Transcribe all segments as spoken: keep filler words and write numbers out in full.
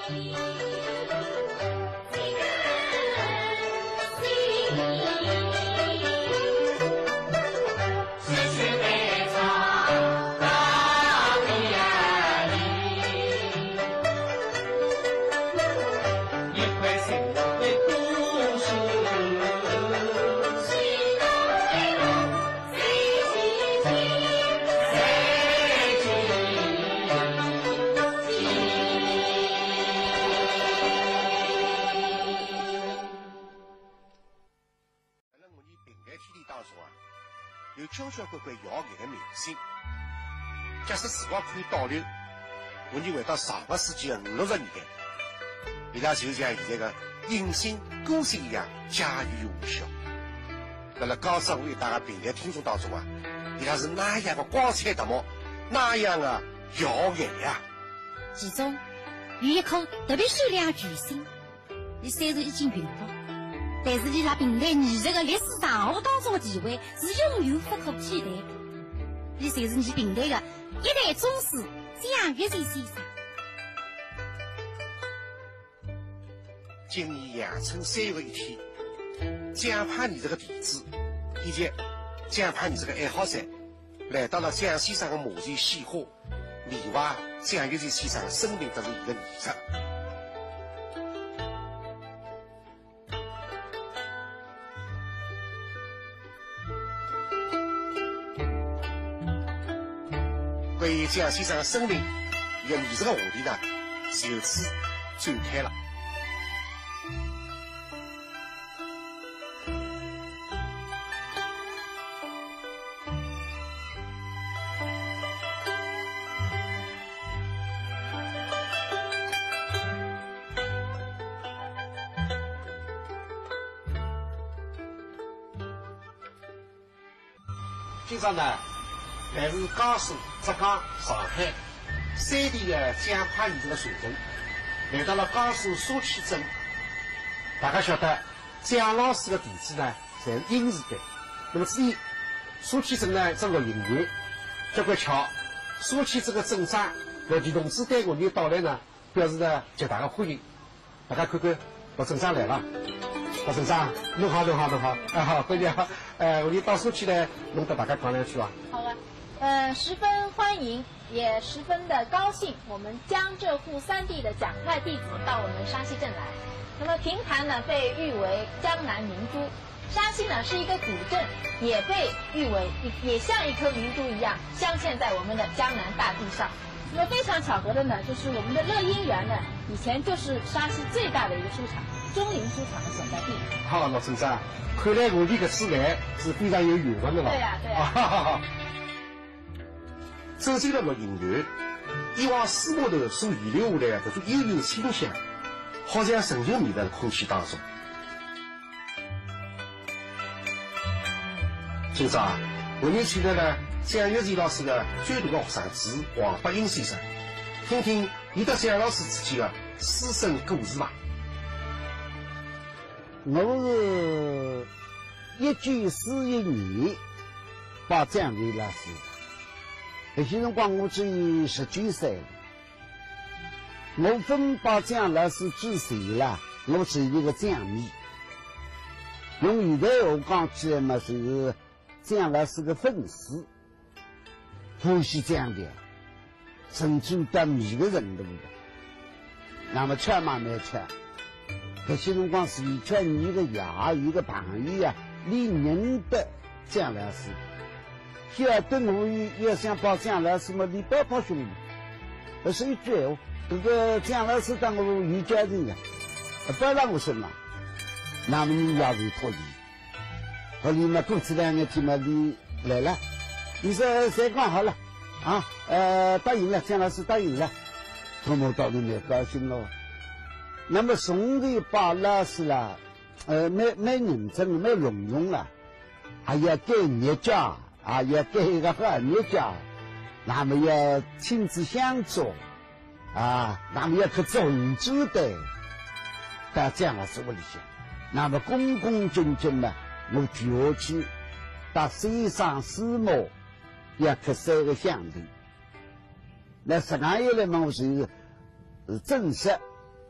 交交关关耀眼的明星，假使时光可以倒流，我认为到上个世纪的五六十年代，伊拉就像现在的影星、歌星一样家喻户晓。那么高声为大家平台听众当中啊，伊拉是那样的光彩夺目，那样的耀眼呀。 其中有一颗特别闪亮的巨星，伊虽然已经陨落，但是伊拉平台艺术的历史长河当中的地位是永远不可替代的。伊就是你平台的一代宗师蒋玉成先生。 今年阳春三月的一天，蒋派艺术的弟子以及蒋派艺术的爱好者来到了蒋先生的墓前献花，缅怀蒋玉成先生生命得是一个艺术。关于蒋先生的生命一个艺术的话题呢，就此展开了。今朝呢，来自江苏、浙江、上海三地的蒋派艺术的传承，来到了江苏沙溪镇。大家晓得，蒋老师的弟子呢，侪是英字辈。那么至于沙溪镇呢，正个营业，结果巧，沙溪镇的镇长罗奇同志对我们的到来呢，表示呢极大的欢迎。大家看看，罗镇长来了。罗镇长，侬好，侬好，侬好，啊好，欢迎好。呃，我们到沙溪来，弄得大家讲两句啊。 好的，呃，十分欢迎，也十分的高兴，我们江浙沪三地的蒋派弟子到我们沙溪镇来。那么平潭呢，被誉为江南明珠；沙溪呢是一个古镇，也被誉为也像一颗明珠一样镶嵌在我们的江南大地上。那么非常巧合的呢，就是我们的乐音园呢，以前就是沙溪最大的一个书场，中林书场的所在地。 好，罗镇长，看来我这个次来是非常有缘分的了。 对呀、啊，对呀、 啊。走进了录音园，以往书码头所遗留下来的这种悠悠清香，好像神游弥漫的空气当中。今朝啊，我们请来了蒋玉成老师的最大的学生子王伯英先生，听听伊和蒋老师之间的师生故事吧。 我是一九四一年把蒋玉老师，那些辰光我只有十九岁了。我分把蒋老师之前啦，我是一个蒋迷。用现在话讲起来嘛，是蒋老师的粉丝，欢喜蒋的，甚至到迷的程度的。那么吃嘛没吃。这些辰光是一圈一个牙一个朋友啊，你认得蒋老师，晓得我要想把蒋老师嘛，你不怕兄弟，这是一句话。这个蒋老师当我有家人的，不让我说嘛，那么你要是脱离，后来嘛过去两个天嘛你来了，你说谁讲好了啊？呃，答应了，蒋老师答应了，我们到底蛮高兴了。那么从这把老师啦，呃，蛮蛮认真，蛮隆重了，还要给人家，还要给一个好人家，那么要亲自相助，啊，那么要去尊主的，到蒋老师屋里去，那么恭恭敬敬的，我举下去，到山上寺庙，要去烧个香的。那实际上来嘛，我是正式。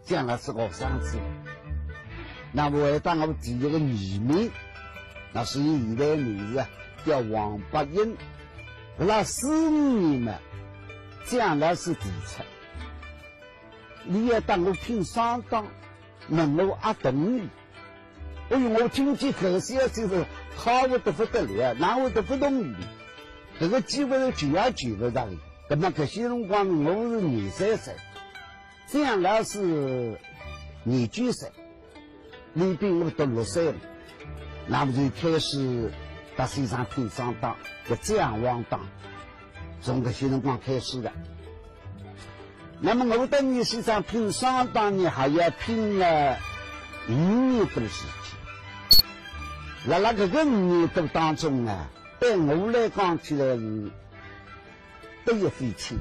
将来是学生子。那么为当我们提一个女名，那是以现代女士叫王伯英，那四年嘛，将来是提出，你要当我拼上当，能我阿懂你。哎呦，我听见口笑就是他我都不得了，那我都不懂你。这个机会就要就不上的，那么这些辰光我是二三岁，将来是二九岁，你比我都六岁了，那么就开始到山上拼上当，要将王当，从这些辰光开始的。那么我到你身上拼上当呢，还要拼了五年多的时间。在那个五年多当中啊，对我来讲起来是得一费钱。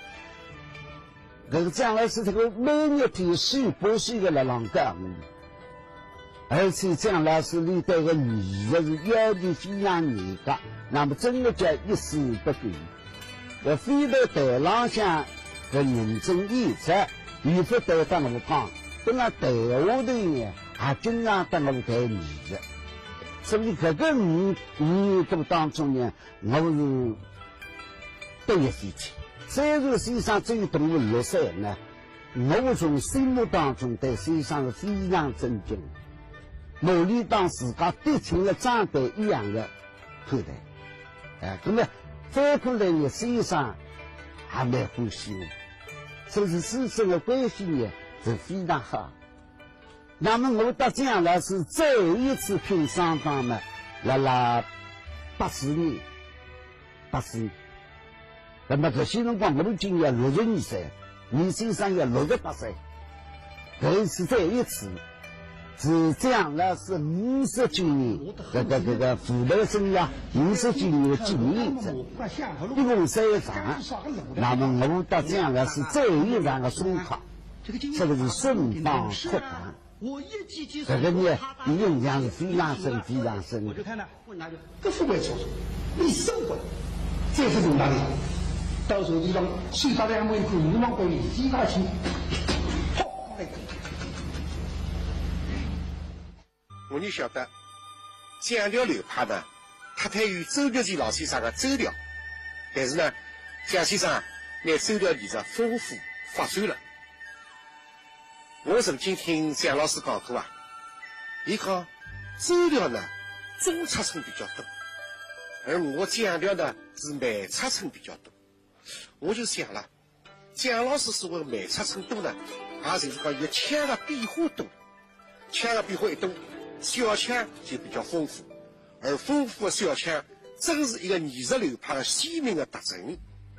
这个将来是这个每日天水不是一个来浪干我，而且将来是你对个艺术是要求非常严格，那么真的叫一丝不苟。要非得台浪向个认真演出，你不得当我讲，跟那台下头呢，还经常当我台艺术。所以这个五五年多当中呢，我是得一费钱。虽然身上只有动物六岁呢，我从心目当中对身上是非常尊敬，努力当自家得成了长辈一样的看待。哎，那么反过来呢，身上还蛮欢喜我，所以师生的关系呢是非常好。那么我到将来是再一次拼上当呢，来了八十年，八十年。那么这些辰光我今年六十二岁，你身上要六十八岁，这一次再一次，是将来是五十九年，这个这个父辈生涯五十九年的纪念日子，一共三场。那么我到将来是再一场的送考，这个是顺当扩大。这个呢，印象是非常深、非常深的。 我就看了，问他就这富贵错，你生活这是从哪里？到时候你让水到两门口，你往回洗下去，好嘞。 我你晓得，蒋调流派呢，他太与周玉泉老先生的周调，但是呢，蒋先生拿周调艺术丰富发展了。我曾经听蒋老师讲过啊，伊讲周调呢中尺寸比较多，而我蒋调呢是慢尺寸比较多。我就想了，蒋老师所谓慢尺寸多呢，也就是讲伊枪的变化多，枪的变化一多，小枪就比较丰富，而丰富的小枪正是一个艺术流派的鲜明的特征。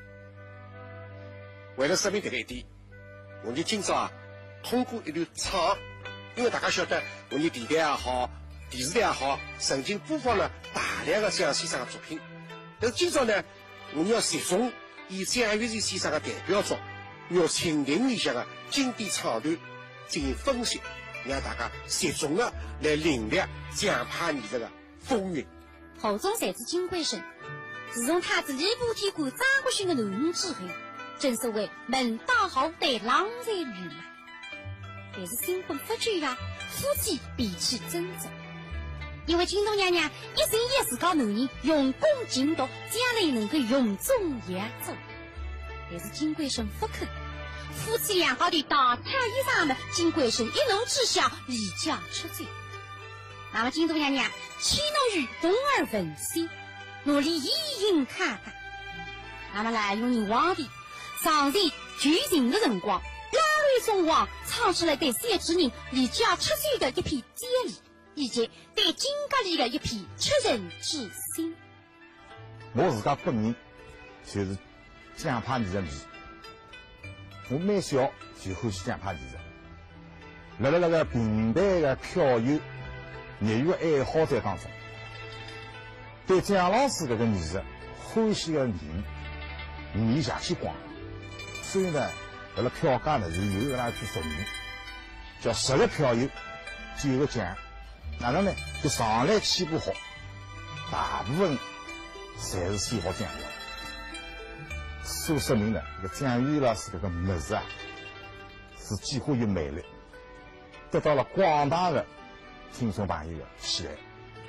为了说明这个一点，我就今朝啊通过一段唱，因为大家晓得，我们电台也好，电视台也好，曾经播放了大量的蒋先生的作品。但是今朝呢，我们要集中以蒋玉泉先生的代表作《玉蜻蜓》里向的经典唱段进行分析，让大家集中的来领略蒋派艺术的风韵。 后中才子金贵生，自从他自李布天官张国勋的男人之后，正所谓门当好对，郎才女满。但是新婚不久呀，夫妻彼此争执。因为金东娘娘一心一意搞男人用功勤读，将来能够永中扬州。但是金贵生不肯，夫妻两个的大太一上呢，金贵生一怒之下离家出走。那么金东娘娘岂能与东儿闻心，努力一应看看。那么来用你王的上任举行的辰光，两位宋王唱出来对三之人离家出走的一片坚毅，以及对金阁里的一片出人之心。 我自家本人就是蒋派艺术迷，我蛮小就欢喜蒋派艺术。辣辣那个平台的票友、业余爱好者当中，对蒋老师这个艺术欢喜的人面邪气广。所以呢，辣辣票价呢是有那一句俗语，叫十个票友九个蒋。哪能呢？就上来起步好，大部分侪是先学蒋调。所说明呢，这个蒋玉老师这个么子啊， 是几乎又美丽，得到了广大的听众朋友的喜爱。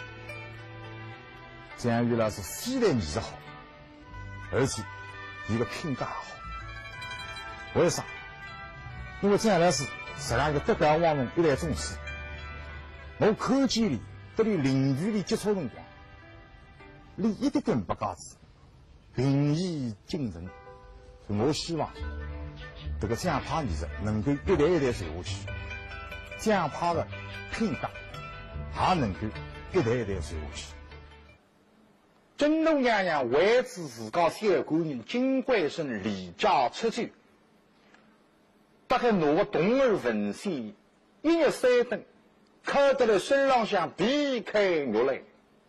蒋玉老师非但艺术好，而且伊个品格也好。为啥？因为蒋老师实际上一个德高望重、一代宗师。我看见你跟你零距离接触辰光，你一点点不假子，平易近人。所以我希望这个蒋派艺术能够一代一代传下去，蒋派的品格也能够一代一代传下去。 真龙娘娘为此自告小官人金贵生离家出走，大概拿个童儿文献一日三顿，看得了身上像皮开肉来。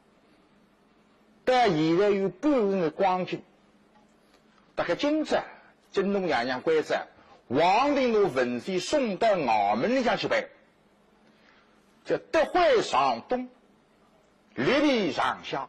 但现在有半日的光景，大概今朝真龙娘娘规则，皇帝拿文献送到衙门里向去办，这德惠上东，立地上下。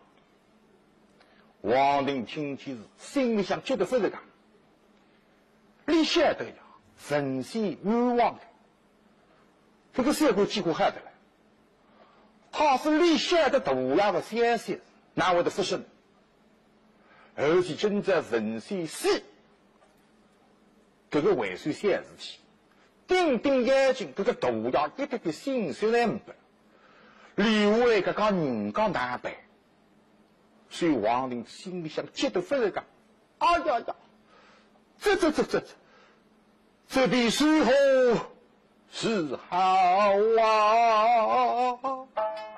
王定听起时，心里想觉得不是讲，你晓得呀，文献冤枉的，这个小官几乎害得了。他是你晓得大样的消息，哪会得不是呢？而且真在文献是这个为算小事体，盯盯眼睛，这个大样一点点心酸来不，留下来个讲人家难办。所以王定心里想，急得不是讲，哎呀呀，这这这这这，这比时候是好啊！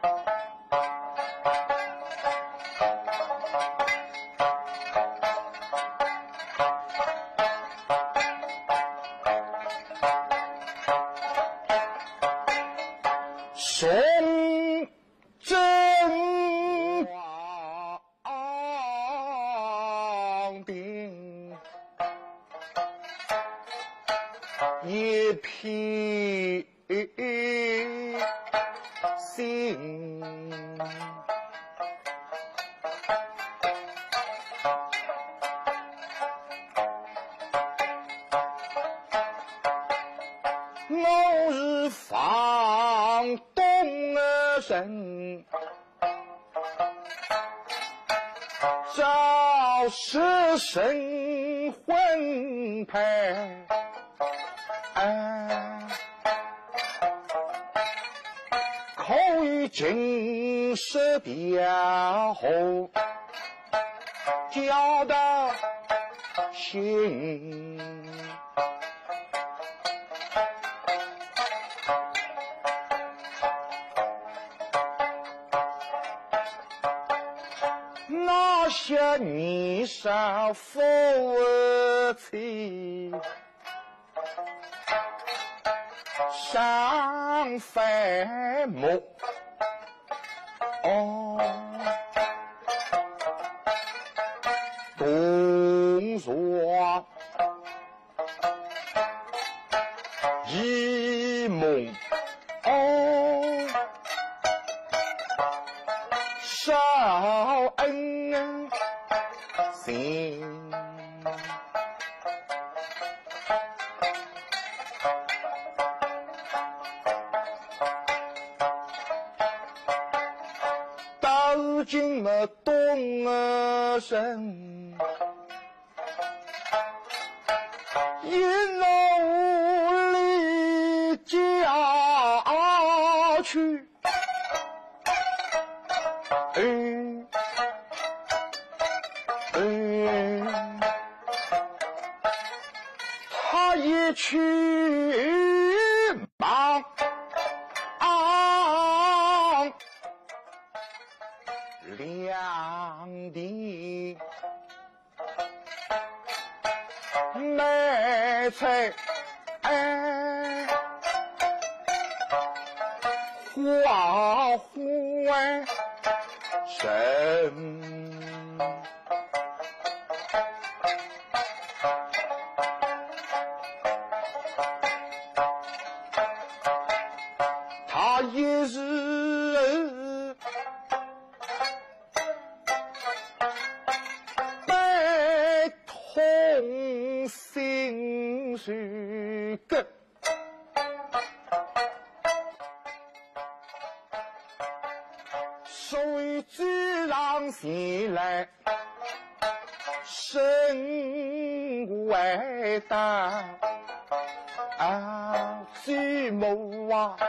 宋真王定一片心，我是房东的人，赵氏神魂派。啊，口语尽是表后，交到心。那些年少夫妻上坟墓，哦，动作一梦，哦，少恩心。到今么东儿身，一路离家去，哎哎，他一去忙。两地买菜，哎，花花神，他也是痛心事个， 往前来，身为大啊，举目啊，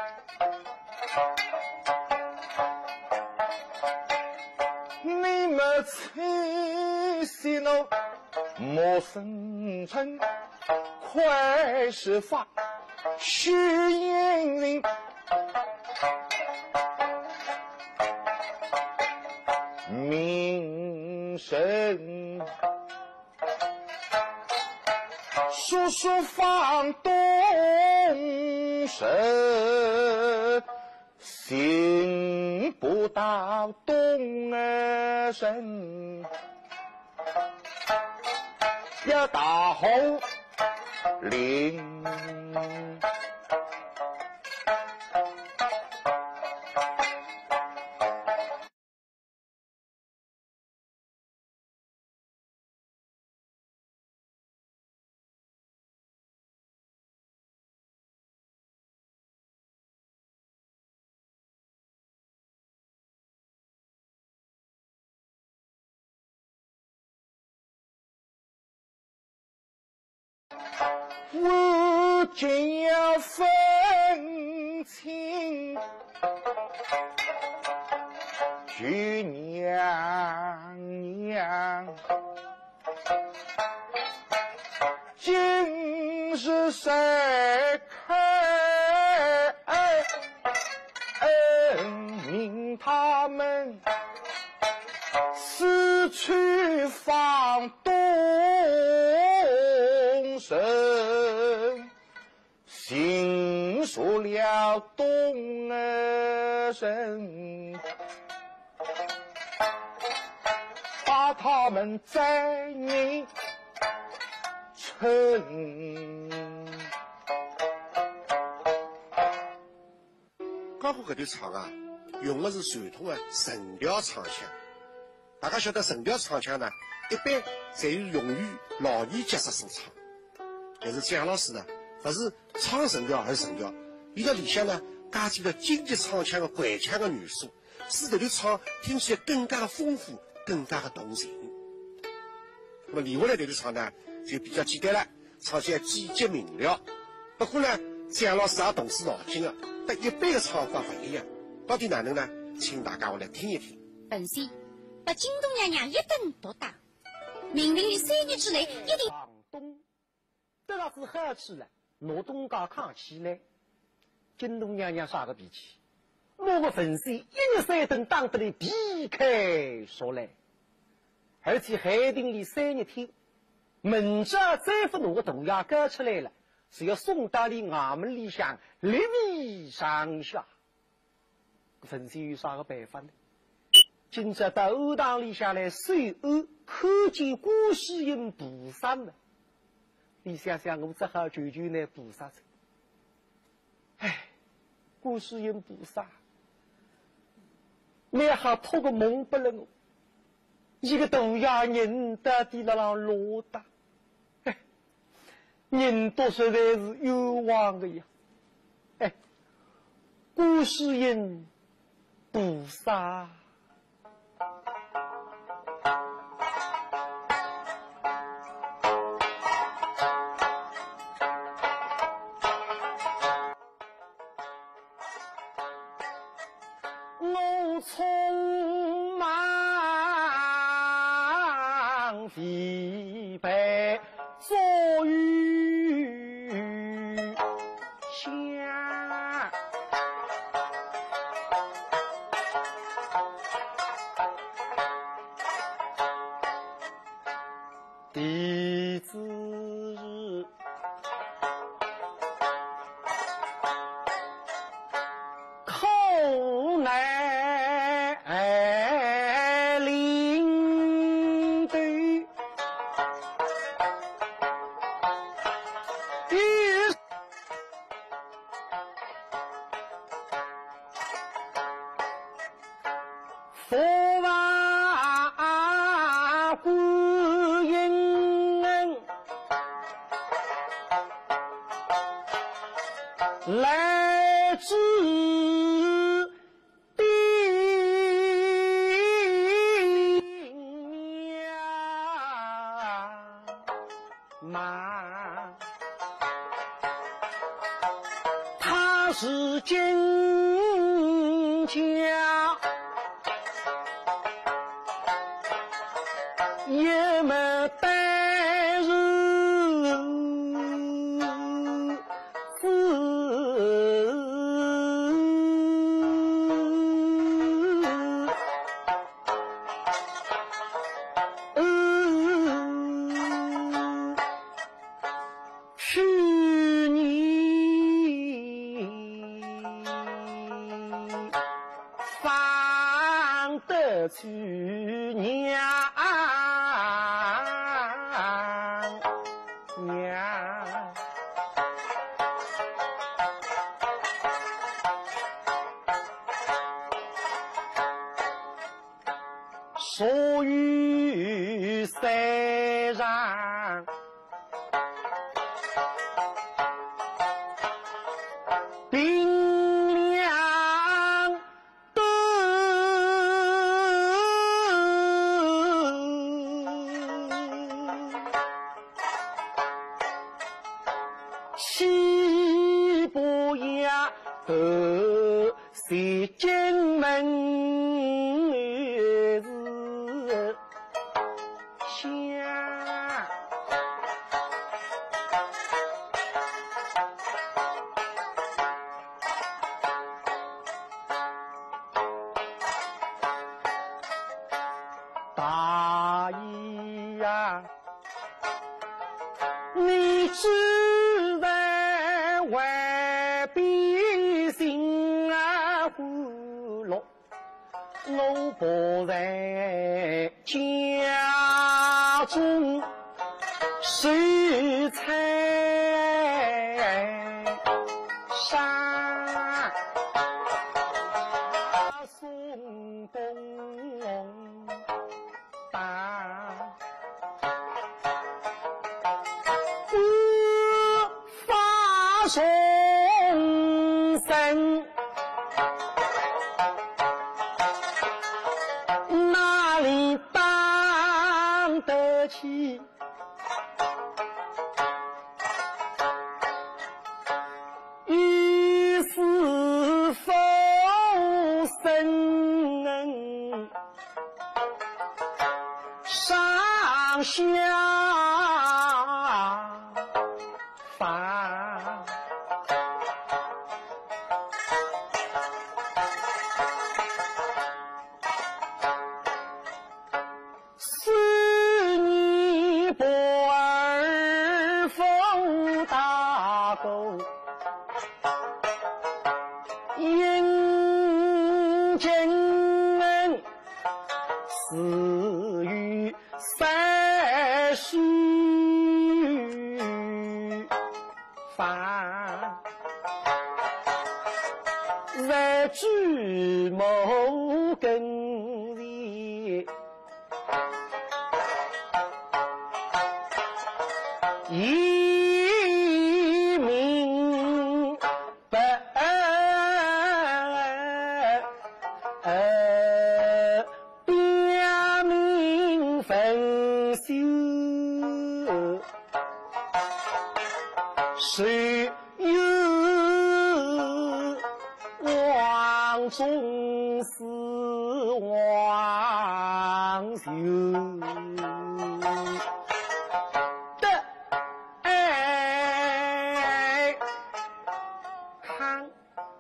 你们猜些喏，莫生辰，快是发虚言人。名声叔叔放东神，行不到东儿神，要大红林。我今要分清举娘娘，今日谁开命他们四处放东神，行出了东儿神，把他们在你城。 刚好搿段唱啊，用的是传统的神调唱腔。大家晓得神调唱腔呢，一般侪是用于老年角色所唱。但是蒋老师呢，不是唱神调而神调，伊在里向呢加进了京剧唱腔的怀腔的元素，使这段唱听起来更加的丰富，更加的动情。那么另外呢，这段唱呢就比较简单了，唱起来简洁明了。不过呢，蒋老师也动死脑筋的，跟一般的唱法不一样。到底哪能呢？请大家我来听一听。 本仙把京东娘娘一顿毒打，命令于三日之内一定。 广东，这要是喝起来，挪东家扛起来，京东娘娘耍个脾气，某个粉丝一日三顿当得来皮开说来，而且海定里三日天，门家再不弄个东牙割出来了，是要送到里衙门里向立威上下。粉丝有啥个办法呢？今朝到欧堂里下来随欧，看见观世音菩萨了。你想想，我只好求求那菩萨子。哎，观世音菩萨，你还托个梦不了我，一个大牙人到底那让落大，哎，人多实在是有望的呀。哎，观世音菩萨。我匆忙疲惫坐于下，弟子日口乃领队，佛瓦观音来自地马，他是金家，也没带人子。去娘娘，所遇山上冰凉的西伯牙的西京门是下，大姨呀，你知人未必心啊欢乐，我不在家中水菜山送东大发送生，哪里当得起一世风声，上下凡是你波儿风大狗，眼睛是与三须凡，在举谋跟里一明白，表明分修，谁有王中是王修的爱看。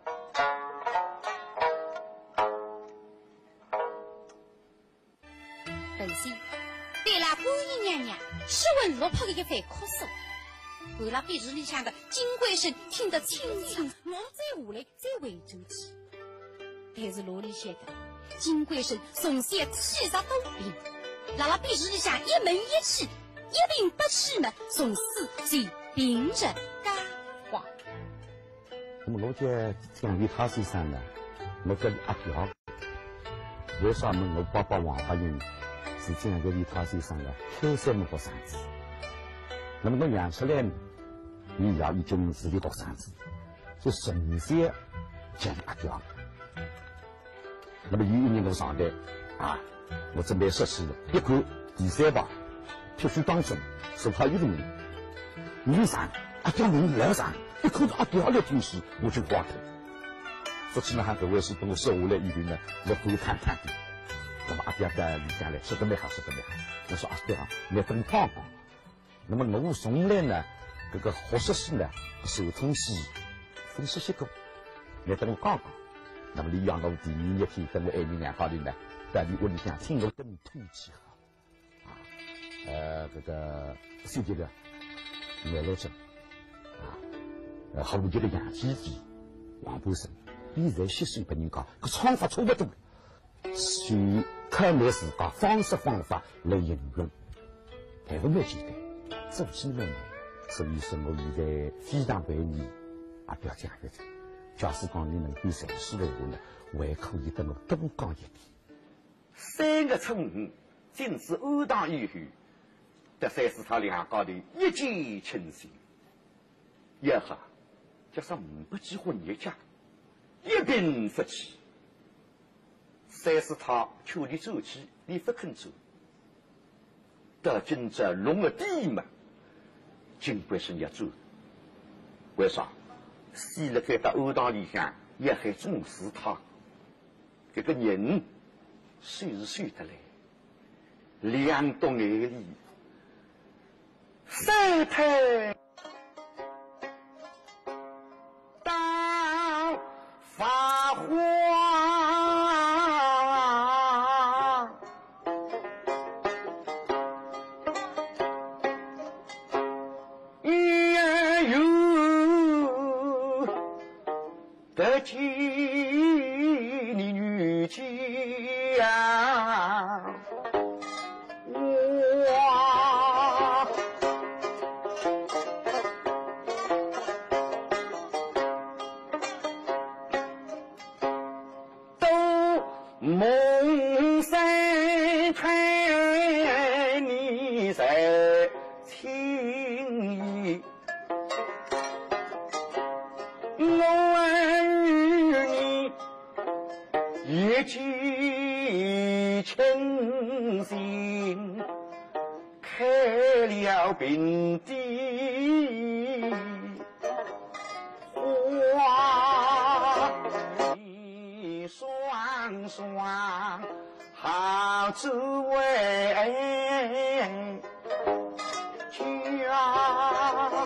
本仙对了，观音娘娘是问落魄的一番哭诉，为了比日里向的金龟声听得清楚，我再下来再回转去。但是罗里晓得金龟声从小气杀多病，拉拉比日里向一门一气，一病不起嘛，从此就病着干化。 那么我在讲为他身上呢，我这里阿表，为啥么我爸爸王法英是这样的为他身上的后生么学生子？那么我养出来呢，你也已经是个学生子，就从小讲阿表。那么有一年我上台啊，我准备实习了，一看第三把，必须当中是他一个人， 你上，阿刁人来上，一看到阿刁来听戏，我就慌脱。说起来哈，搿位是等我收下来以后呢，来可以看看的。那么阿刁在里向来，说得蛮好，说得蛮好。我说阿刁，来等胖胖。那么我从来呢，这个学习书呢，手通戏分析些个，来等我讲讲。那么你让我第二日天等我爱人两家头呢，在你屋里向听我跟你推荐好，啊，呃，这个手机的买来着，啊，呃，后头的杨继飞、王柏森，现在吸收给人讲，搿方法差不多，就看来自家方式方法来应用，还不蛮简单，做起蛮难。所以说我现在非常怀念阿表讲的这。假使讲你能够阐述的话呢，还可以得我多讲一点。 三个称呼，尽是欧荡以后，得三是他两家的一见倾心。一下，加上五百几户人家，一并发起。三是他求你走起，你不肯走。得今朝龙的地嘛，尽管是要走，为啥？死了该到欧荡里向也还重视他，这个人谁是谁得来？两懂眼里，三太当发慌，也有。得见你女婿呀，哇！都蒙山看你在情意，我。一见倾心，开了bình地花，双双好滋味家。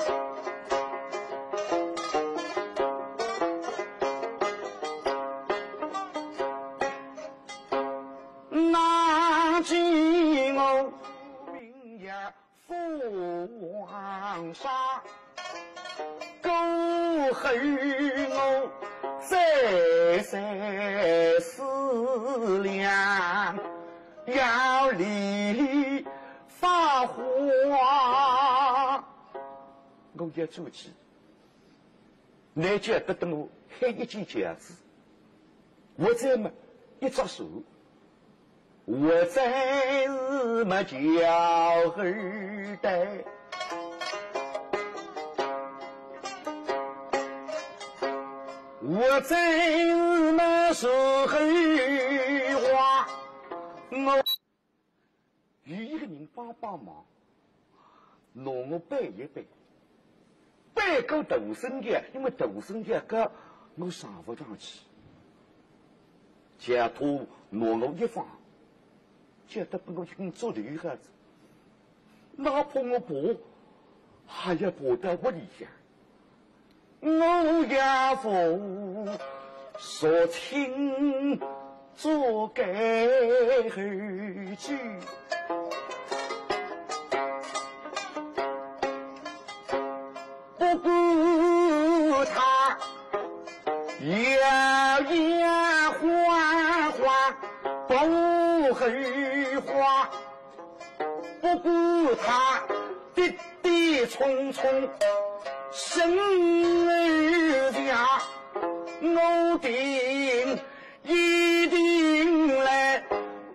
今我明日赴黄沙，过后我再三思量，要离发花。我要做起，你觉得等我开一件轿子，我再么一只手。我再是没叫儿带，我再是没说儿话，我与一个人帮帮忙，拿我背一背，背够大声的，因为大声的个我上不上去，假托拿我一放。觉得不我就跟做的女孩子，哪怕我爬，还要爬到屋里向。我也否说清做该儿句，不顾他摇摇晃晃。不后话，不顾他跌跌冲冲，生儿家，我定一定来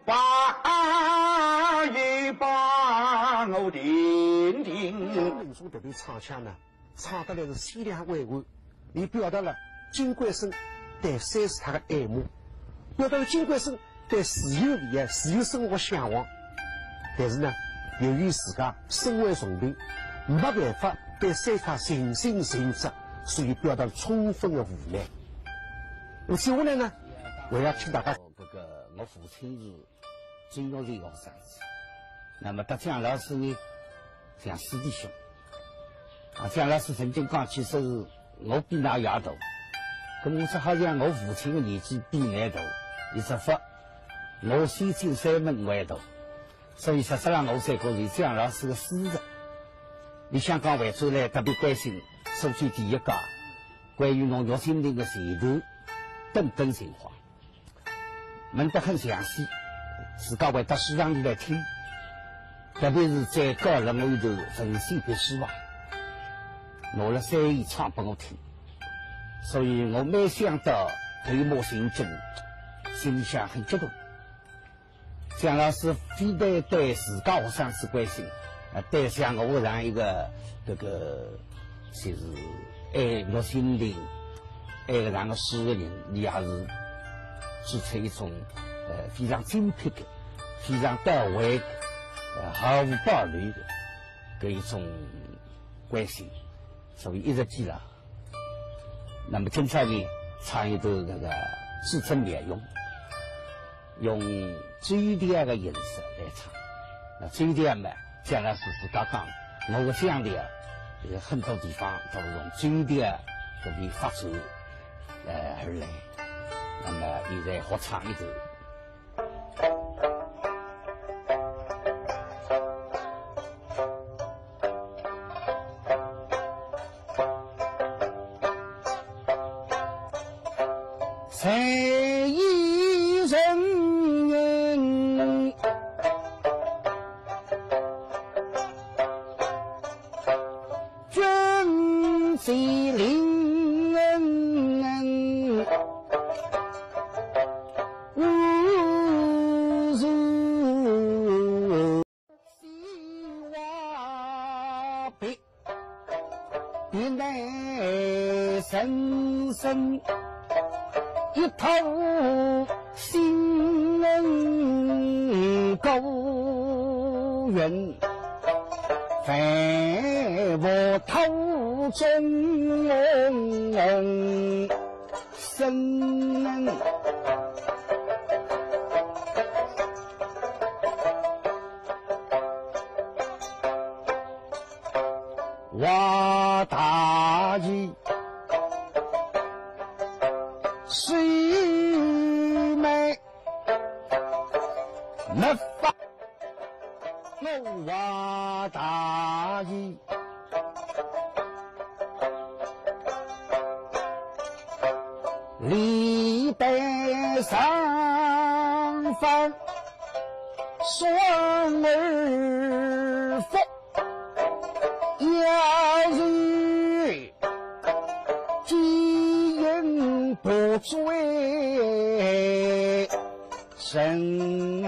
把一把我定定。 民族这边唱腔呢，唱得来是凄凉委婉，也表达了金冠生对三是他的爱慕，表达了金冠生对自由恋爱、自由生活向往，但是呢，由于自家身为重病， 没办法对三法信心尽责，所以表达了充分的无奈。那么接下来呢，我要请大家，这个我父亲是金融类学生子，那么得蒋老师呢，像师弟兄。啊，蒋老师曾经讲起说是我比那也大，咁我说好像我父亲的年纪比俺大，伊说不，我先进三门外大，所以实际上我才觉是蒋老师的师侄。你香港会出来特别关心苏区第一家关于侬岳心凌的前途等等情况，问得很详细，自家会到书上里来听，特别是在高楼里头分析别书啊。拿了三言唱给我听，所以我没想到对莫行政心里想很激动。蒋老师非得对自家学生子关心，啊，对像我这样一个这个就是爱岳心凌、爱这样的诗的人，你也是指出一种呃非常精辟的、非常到位的、呃毫无保留的这一种关心。所以一直记了。那么今朝呢，唱一段那个至真面容，用最典的音色来唱。那最典嘛，蒋老师自家讲，我的乡里啊，有很多地方都是用最典作为发展呃而来。那么现在好唱一段。才一人君既临无如西瓦北必乃深深一头新高原，在我头中生，我大意谁没没法我大意李白上方双儿佛要日基因不追神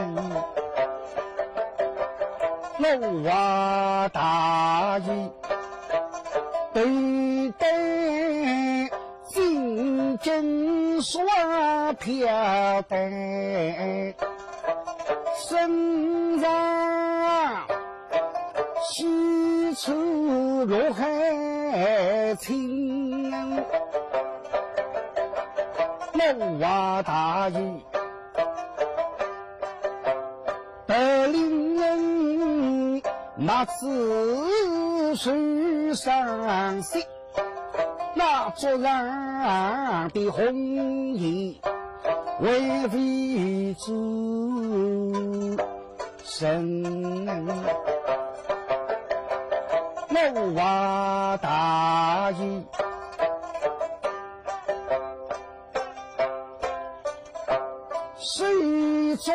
我大意对待金针刷飘带身上西出入海清我大意得令人那次水上行，那桌上的红衣为为主神我大意水中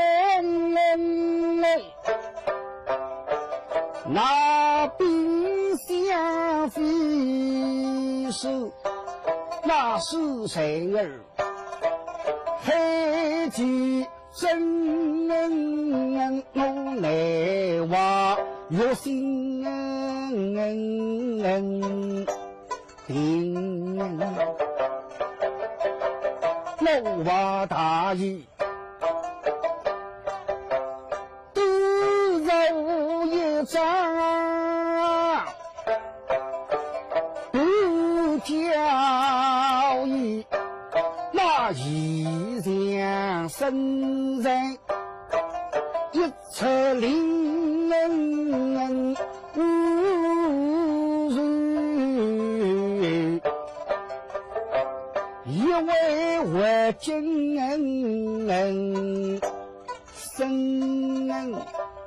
那冰相飞手，那是谁儿黑鸡真我来话有心定我大意都有一张交易，那异象生人，一车灵人无人，一位为金人生人。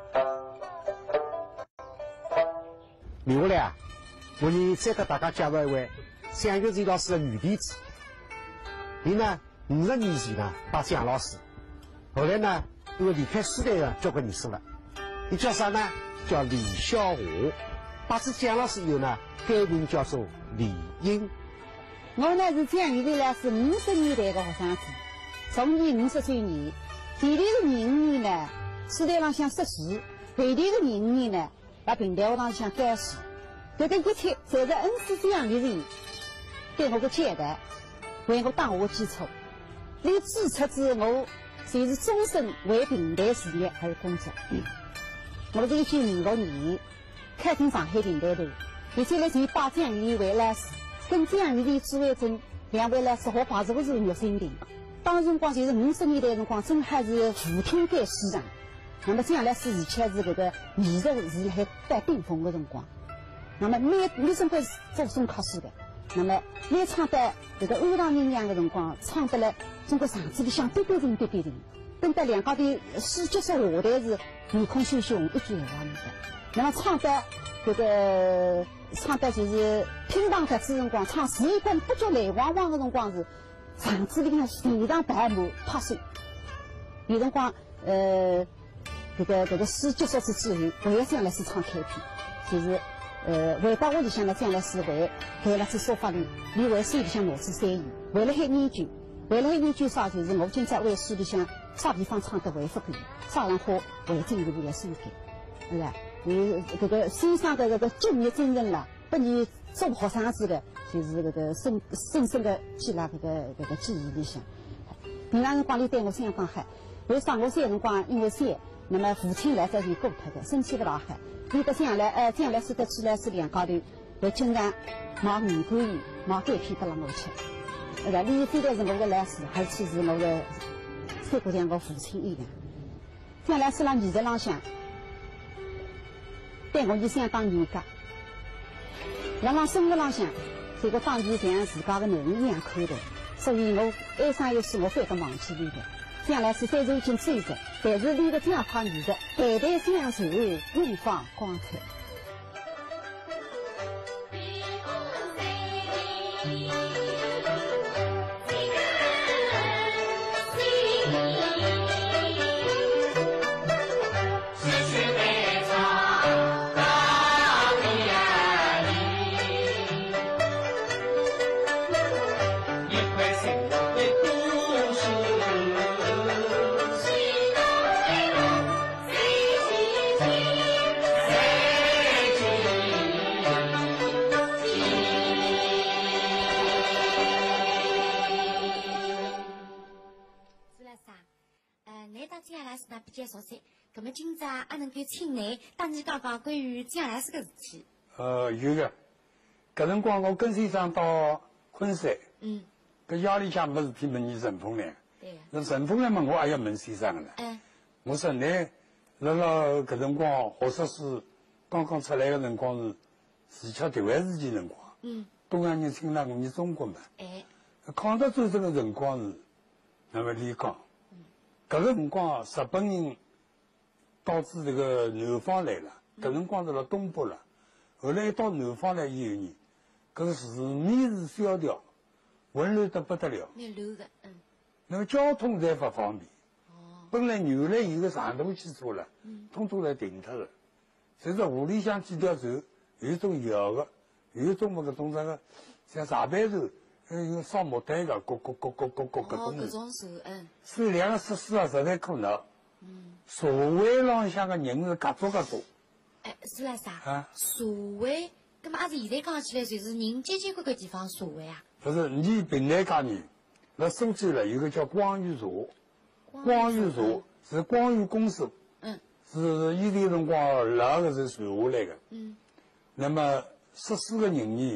留下来啊，我呢再给大家介绍一位蒋玉成老师的女弟子。伊呢五十年前呢当蒋老师，后来呢因为离开师队的交关年数了。伊叫啥呢？叫李小华。打至蒋老师以后呢，改名叫做李英。 我呢是蒋玉成老师五十年代的学生子，从年五十岁年，前头的廿五年呢，师队浪向实习，后头的廿五年呢，辣平台学堂向教书。搿个一切，侪是恩师蒋玉成对我的接待，为我打下基础。连支出之我，侪是终身为平台事业而工作。嗯、我是一九五六年开庭上海平台头，而且来就把蒋玉成为老师，跟蒋玉成、朱维珍两位老师好排除是岳新亭。当辰光就是五十年代辰光，正好是扶听界市场。那么蒋老师而且是搿个艺术是还带顶峰的辰光。那么每每辰光做中考试的，那么每唱得这个欧堂人样的辰光，唱得了中国场子里向滴滴停滴滴停，等得两高头四角色下台是面孔羞羞，一句闲话没得。那么唱得这个唱得就是乒乓格子辰光，唱四一分不觉泪汪汪的辰光是场子里向全场白马拍手。有辰光呃这个这个四角色之后，我也将来是唱开篇，就是。呃，回到屋里向呢，将来是为盖了只沙发里，你为书里向拿出三言，为了海研究，为了海研究啥，就是我今朝为书里向啥地方唱得为不够，啥样好为进一步来修改，是吧？你这个先生的这个敬业精神啦，把你做学生子的，就是这个深深深的记辣这个这个记忆里向。平常辰光里对我相当好，有上学三辰光因为三，那么父亲来这就过脱的，身体不大好。伊个将来，呃，将来是得起来是两高头，要经常买五桂鱼、买干片给让我吃。对吧？你非但是我的老师，而且是我的三姑娘我父亲一样。将来是让艺术浪向，对我就相当严格。让让生活浪向，这个当地像自家的囡恩一样看待，所以我哀伤有事我非得忘记你的。将来是虽然已经追着，但是你的这样块艺术，代代相传，永放光彩。 熟悉，那么今朝还能够请你当你讲讲关于蒋老师个事体。 呃，有的，搿辰光我跟先生到昆山，嗯，搿夜里向没事体问你陈凤兰，对，那陈凤兰问我还要问先生个呢，嗯，我说你辣辣搿辰光学硕士刚刚出来个辰光是四七台湾事件辰光，嗯，东洋人侵占我们中国嘛，哎，抗日战争个辰光是，那么李刚。搿个辰光，日本人导致这个南方来了，搿辰光是辣东北了。后来一到南方来以后呢，搿个市面是萧条，混乱得不得了。蛮乱的，嗯。那么交通侪勿方便。哦。本来原来有个长途汽车了，嗯，通通来停脱了。所以说湖里向几条船，有一种摇的，有一种么搿种啥个，像茶板船。还有烧木炭个，咕咕咕咕咕咕搿种。搿种手，嗯。水量个设施啊，实在可恼。嗯。社会浪向个人是各做各做。 哎，是啦啥？啊。社会，葛末阿是现在讲起来，就是人接近搿个地方社会啊。 不是，你平台讲呢，辣苏州了有个叫光裕社，光裕社是光裕公司。嗯。是伊个辰光拉个是传下来个。嗯。那么十四个人呢？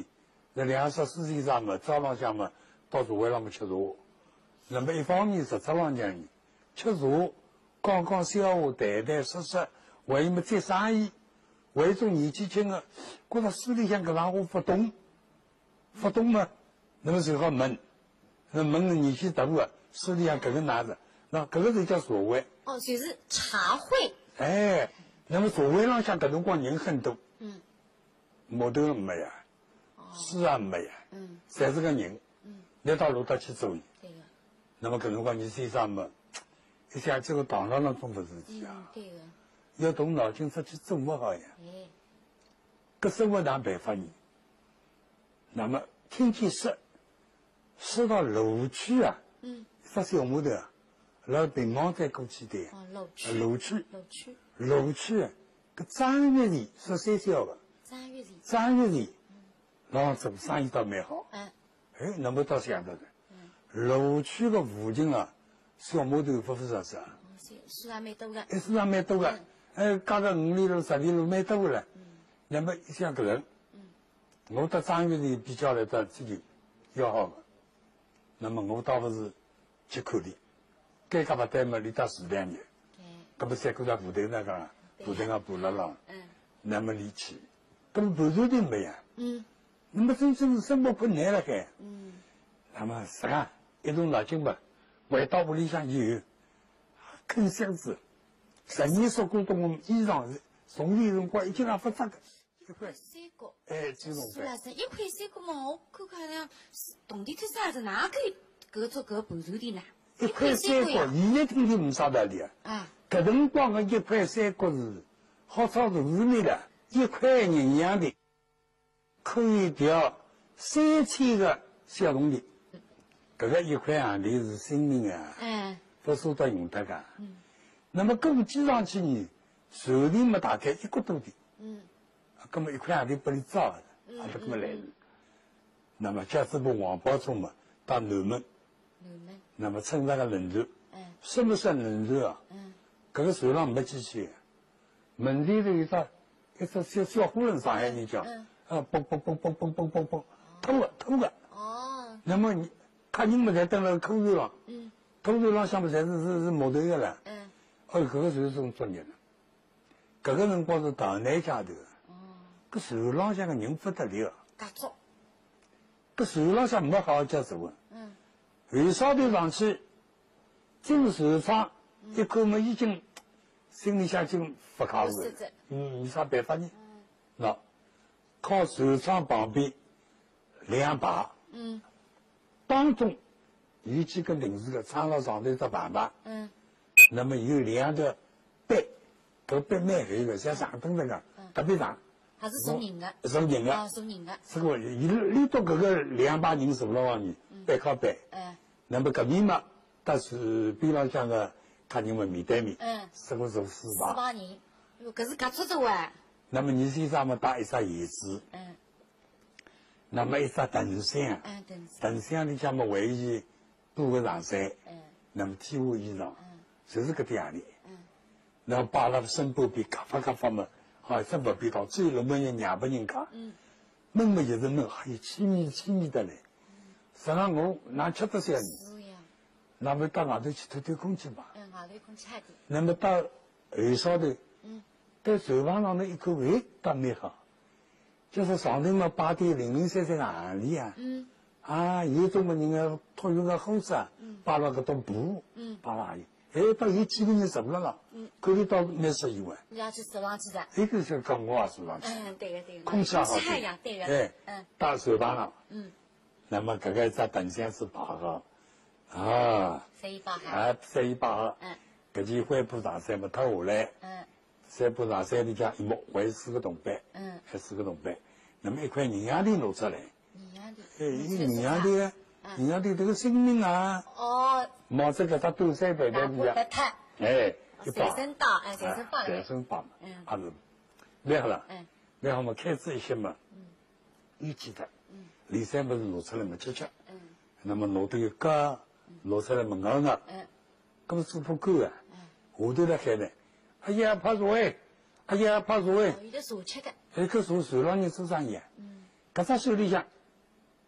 那两十四岁以上嘛，早浪向嘛到茶会上面吃茶。那么一方面实质浪向呢，吃茶讲讲笑话，谈谈说说，为么做生意，为种年纪轻的，觉着书里向搿行话不懂，不懂嘛，那么就好问，那问了年纪大的，书里向搿个哪子，那搿个就叫茶会。 哦，就是茶会。 哎，那么茶会浪向搿辰光人很多。 嗯。 木头没呀，书也没呀， 嗯， 侪是个人， 嗯， 你到路搭去做伊。 对个。 那么搿辰光你先生嘛，一想这个堂上那种不事体啊， 嗯，对个。 要动脑筋出去做不好呀。 哎。 搿生活哪办法呢？那么天天说，说到路区啊， 嗯， 发小木头啊，老平房再过去的。 哦，路区。 路区。 路区。 路区，搿张月里说三小个。 张月里。 张月里，老做生意倒蛮好。 嗯。 哎，那么倒想到的。嗯。路区的附近啊，小木头不不少少。 树也蛮多个。 哎，树也蛮多个。哎，加个五里路、十里路蛮多个了。嗯。那么一想搿人，嗯，我到张月里比较来到这里要好个，那么我倒不是去看的，该干不对嘛，你到四两年。对。搿不三个在部队那个，部队上补了了。嗯。那么离去。咁半途的没呀，嗯，那么真正生活困难了该，嗯，那么实际一动脑筋吧，回到屋里向以后，啃箱子，十年说过冬我衣裳，从里辰光已经也不扎个一块三角， 哎，这种是啦是，一块三角嘛，我看看像动地头啥子，哪个搿做搿半途的呢？ 一块三角，现在听听唔啥道理啊？啊，搿辰光个一块三角是好炒大市面的。一块银样的，可以调三千个小铜钿。搿个一块洋钿是生命啊，嗯，不舍得用得个。嗯，那么搿个计上去呢，手里嘛大概一个多钿。嗯，搿么一块洋钿拨你造的，也不搿么来的。那么假使把黄包车嘛到南门，南门，那么乘上个轮船，嗯，什么算轮船啊？嗯，搿个船上没机器，门里头有只。一只小小火轮，上海人讲，嗯、啊，嘣嘣嘣嘣嘣嘣嘣嘣，偷个偷个。哦。那么你客人们在登了口头上，嗯，口头上向么侪是是是木头个了，嗯，哦，搿个就是种作业了。搿个辰光是大南街头，哦，搿船浪向个人不得了， 介足。 搿船浪向没好好接触个，嗯，船梢头上去进船舱，一看嘛已经。心里向就不靠谱了，嗯，有啥办法呢？那靠船舱旁边两排，嗯，当中有几个临时的舱楼上头一只板板，嗯，那么有两个板，搿板蛮厚个，像长凳那个，特别长。 还是送人的？ 送人的。 哦，送人的。 这个一立到搿个两排人坐了往里，背靠背。嗯。那么搿边嘛，但是边浪向个。客人们面对面，嗯，这个是四排， 四排人，哟，搿是夹出走啊。 那么你身上嘛带一只鞋子，嗯，那么一只藤箱，嗯，藤藤箱里向嘛为伊布个上衫，嗯，那么天下衣裳，嗯，就是搿点样的，嗯，然后摆辣身旁边，咔发咔发嘛，好真不必到，最后门人让拨人家，嗯，门嘛就是门，还有气密气密的嘞，实际上我哪吃得消呢？那么到外头去透透空气嘛。 嗯，外头空气好点。 那么到岸上头，嗯，在船房上头一看，哎，倒蛮好。就是上头嘛摆点零零散散的行李啊，嗯，啊，有种个人个托运个货子啊，嗯，摆了搿种布，嗯，摆了里，哎，到有几个人坐了了，嗯，看得到蛮适意个。 你要去坐上去的。 这个是跟我也坐上去。 嗯，对个对个。 空气也好点。对个。 哎，嗯，到船房上，嗯，那么搿个一只藤箱是摆好。啊， 晒衣摆好， 啊，晒衣摆好，嗯，搿件灰布上衫么脱下来，嗯，衫布上衫里向一摸为四个铜板，嗯，还四个铜板，那么一块银洋钿拿出来， 银洋钿， 哎，一个银洋钿啊，银洋钿这个生命啊，哦，冒着搿只斗山白白的呀，哎，一把， 随身刀，哎，随身包， 随身包嘛，嗯，也是，蛮好了，嗯，然后嘛开始一些嘛，嗯，一记得，嗯，里衫不是拿出来嘛吃吃，嗯，那么拿到一个。拿出来嘛咬咬，嗯，搿么做不够啊，嗯，下头来喊呢，哎呀怕茶会，哎呀怕茶会， 有的茶吃的， 哎，搿茶船上人做生意啊，嗯，搿只手里向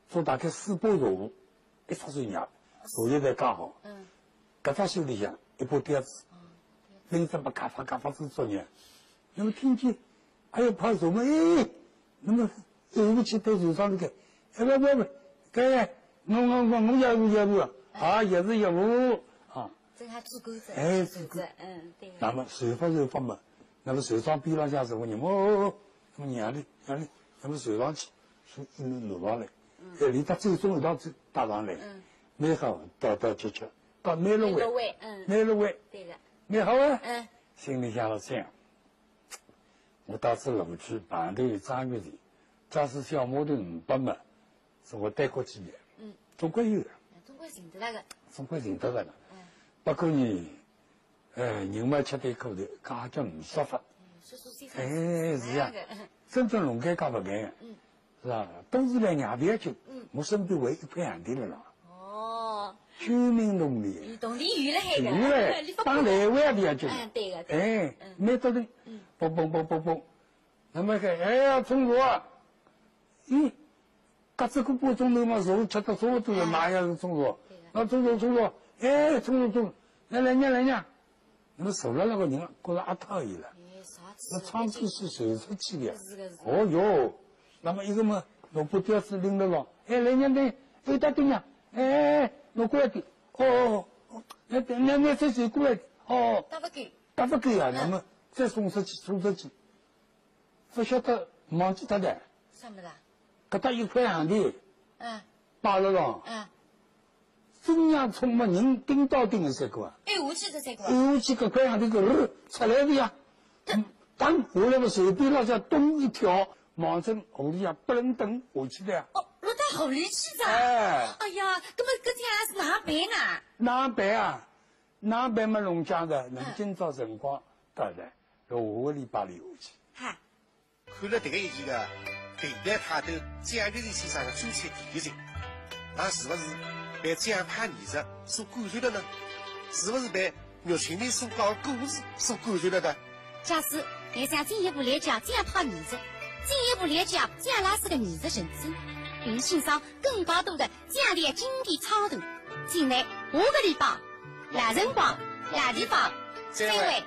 做大概四把茶壶，一撮水酿，茶叶才刚好。嗯。搿只手里向一把碟子，拎着把嘎发嘎发子作业。那么听见还有泡茶嘛？哎，那么有武器对手上那个，哎不不不，搿我我我我业务业务啊，也是业务啊。 这还做钩子。 哎，做钩。 嗯，对。 那么手法手法嘛，那么手上边浪向是我人哦哦哦，那么娘的娘的，那么手上去，是一路落上来，哎，连他最终一道搭上来，蛮好，到到解决。到南路位， 嗯， 南路位， 对的， 蛮好啊。 嗯， 心里想了想，我到此路去盘头张月里，假使小码头五百嘛，是我带过几年，嗯，总归有的， 总归寻得那个， 总归寻得那个。嗯，不过呢，呃，人嘛吃对口头，讲叫五说法，哎，是呀，真正龙干讲不干，嗯，是吧？都是来酿啤酒，嗯，我身边围一块洋地了啦。 哦。 居民农民， 动力鱼了海个， 鱼嘞，当台湾的就， 嗯，对个， 哎，蛮多人，嘣嘣嘣嘣嘣，那么个，哎呀，中国啊，咦，隔这个半钟头嘛，肉吃得差不多了，哪样是中国？那中国中国，哎，中国中，来来娘来娘，那么受了那个人，觉着阿讨厌了，那窗子是手出去的，哦哟，那么一个嘛，萝卜吊子拎得了，哎，来娘的，有大对娘，哎。我过来的，哦哦，那那那再走过来的，哦， 打不够， 打不够啊！那么再送出去，送出去，不晓得忘记他的， 什么啦？ 给他一块洋钿，嗯，摆了了，嗯，中央充满人盯到盯的这个啊， 哎，我记得这个， 哎，我记得块洋钿个出来的呀，嗯，当下来我手边那叫东一条，马上后里啊不能等下去的。 哦，落到后里去着。 哎， 哎呀，那么搿天是哪办啊？ 哪办啊？哪办嘛？农家的，侬今朝辰光到了，下个礼拜里下去。 哈， 看了这个一期的平台派头蒋介石先生的专辑第一集，那是不是被蒋派艺术所感染了呢？是不是被岳清林所讲的故事所感染了呢？ 假使你想进一步了解蒋派艺术，进一步了解蒋老师的艺术神子，并欣赏更高度的蒋的经典创作，请来下个礼拜来辰光来地方再会。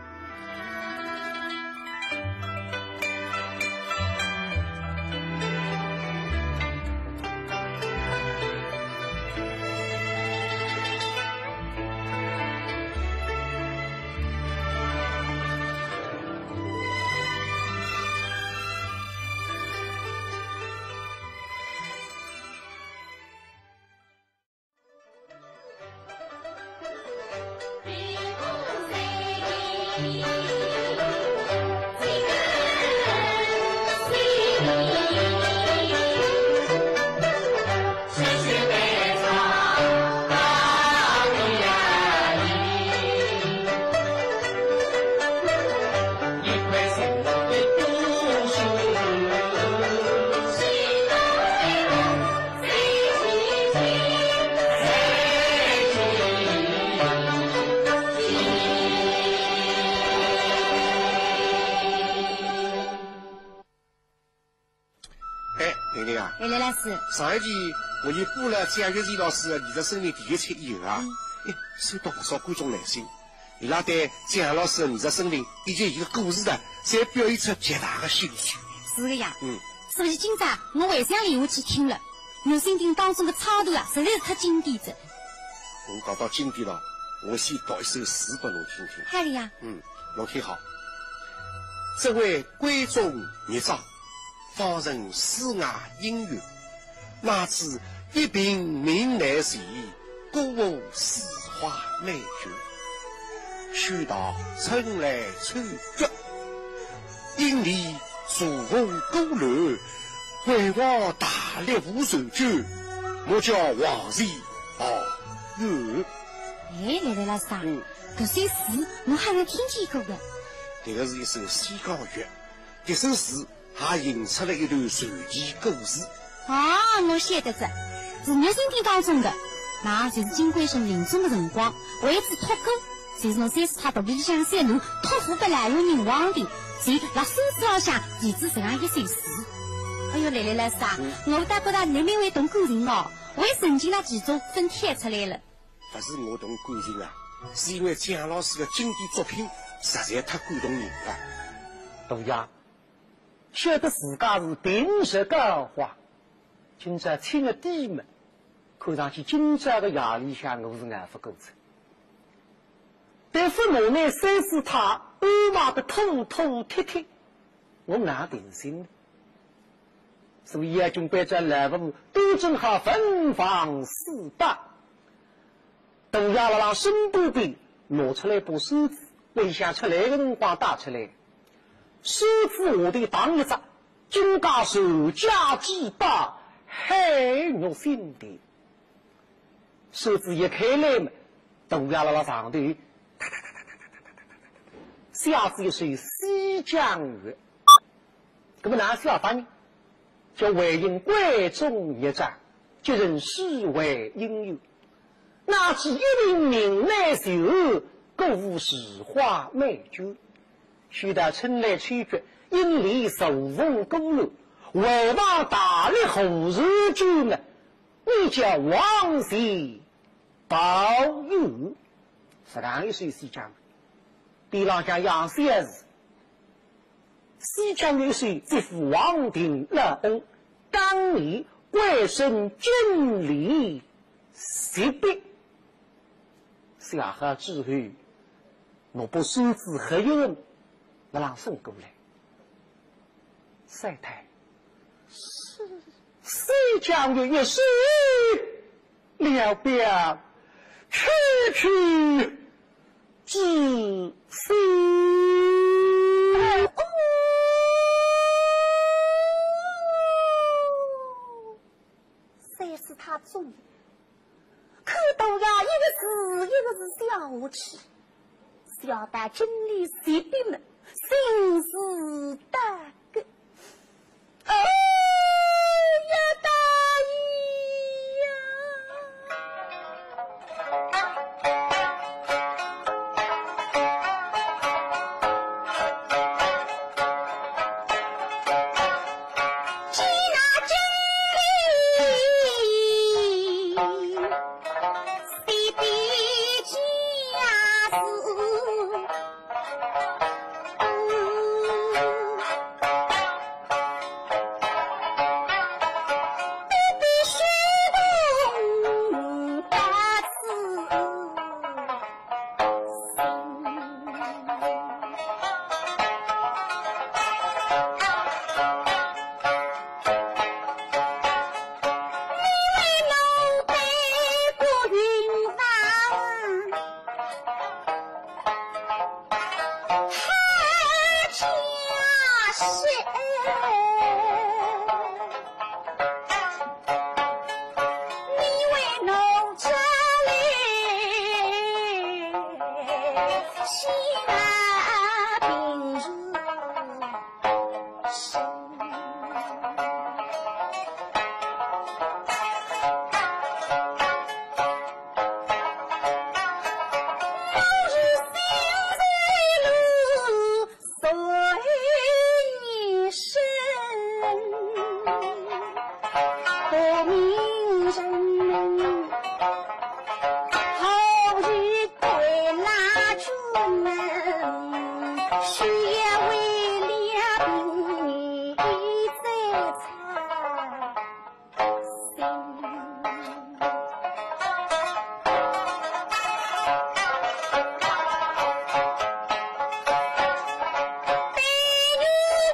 上一期我已播了蒋介石老师的艺术生命第一册以后啊，哎，收到不少观众来信，伊拉对蒋老师的艺术生命以及伊个故事呢，侪表现出极大的兴趣。 是的呀， 嗯， 所以今朝我还想连下去听了，岳心亭当中的操头啊，实在是太经典了。 我讲到经典了，我先读一首诗给侬听听。 好的呀， 嗯，侬听好。这位闺中孽障，方人诗雅音乐。哪知一颦名难随，歌舞诗画美绝。须道春来春绝，因离楚风勾乱，回望大力无受酒，莫叫往事熬月。 哎，来来老师啊，嗯，这首诗我好像听见过的。 这个是一首西江月，这首诗还引出了一段传奇故事。 啊，我晓得着，是岳心亭当中的，那就是金龟生临终的辰光，为此托孤，就是从三十他肚皮里向三路托付给来用人皇帝，就辣孙子老向提出这样一首诗。 哎呦，来来来是啊，我大觉得你蛮会动感情哦，为神经那几组分贴出来了。 不是我动感情啊，是因为蒋老师的经典作品实在太感动人了。 杜爷，晓得自家是平日讲话，今朝请个低门，看上去今朝的夜里向我是眼不够撑。但父母呢，三是他安排的妥妥帖帖，我哪定心呢？所以啊，准备在来部都正好分房四大。等亚拉拉身不边拿出来把手指，为想出来的辰光打出来，手指下头打一只，金家手家之大，海肉心的。手指一开来嘛，等亚拉拉上头。下子是西江月，那么哪是要翻呢？叫为因贵重一战，就人视为应有。那是一名名内秀，各无实话美酒。须得春来吹绝，因离手风公路，为望大力后日酒呢？你叫王氏保佑，实际是西江。比浪向杨三儿，西江有水即父王庭乐恩，当年贵身军礼习毕，下河之后，我把手指合用，那让送过来。晒太是西江有一水了表，区区之非。 谁是他中？可到呀，一个是一个是小气，小大经理谁的呢？心思大个，哎呀，大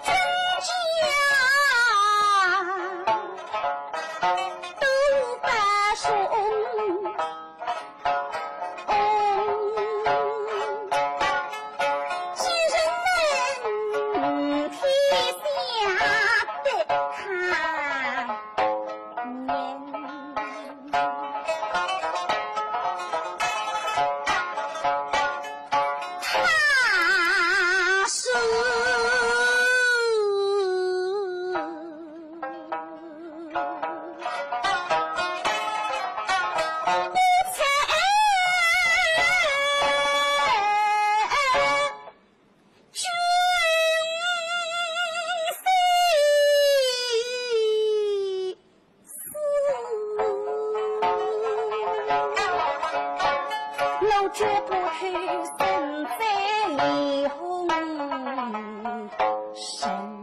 都把绝不偷身在离红绳。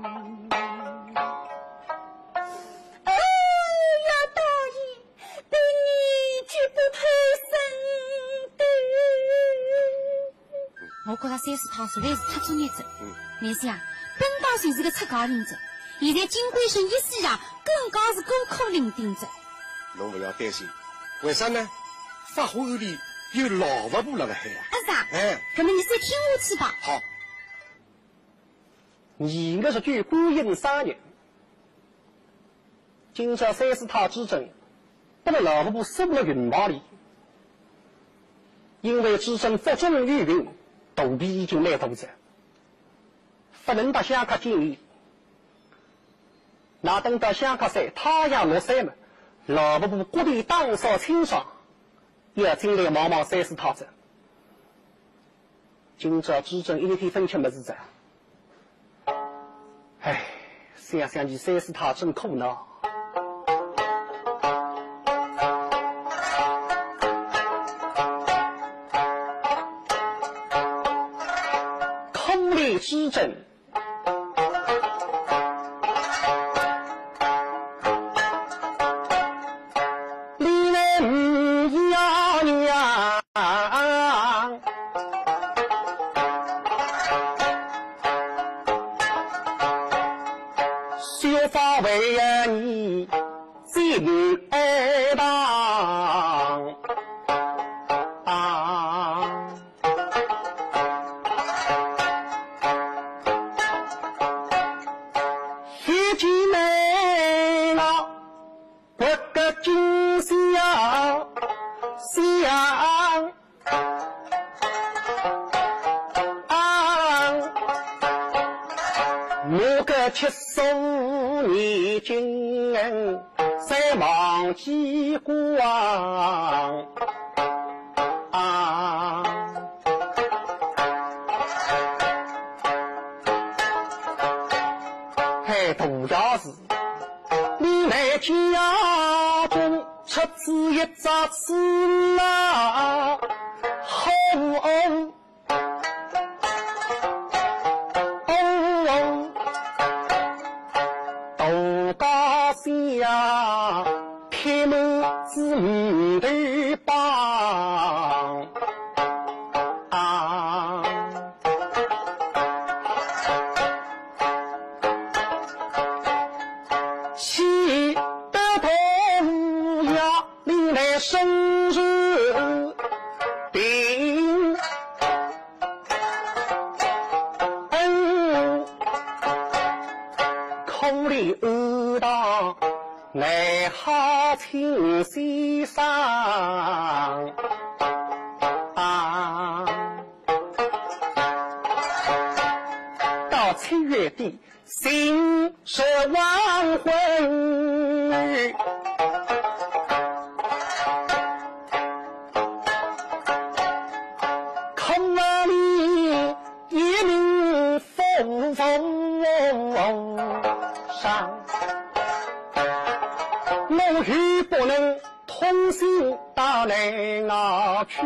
我觉着三师太实在是太作孽子。嗯，但是啊，本当就是个出家人者，现在金龟孙一死呀，更加是孤苦伶仃者。 侬不要担心，为啥呢？法华庵里有老佛婆辣辣海啊。 啊是啊。 哎， 那么你再听我去吧。 好。 你那是句孤影三年，今朝三师太之争，把那老佛婆收了云棚里，因为之争不忠于云。肚皮已经烂肚子，不能到香客见面。那等到香客山太阳落山嘛，老伯伯各地当扫清爽，也进来忙忙三四套子。今朝之争一天分吃么子子，唉，想想起三四套真苦恼。之争，你们呀呀，学法为呀你最爱当啊。今宵想我个七十五年经再忘记过啊，嘿，杜家子你来家中出自一扎刺啊，好哦哦，杜家下开门子门头帮啊。喜得同呀，你来生日定恩，口里恶道来好亲先生啊，到七月底。心是亡魂，空啊里一名风风上，我欲不能同心到来哪去，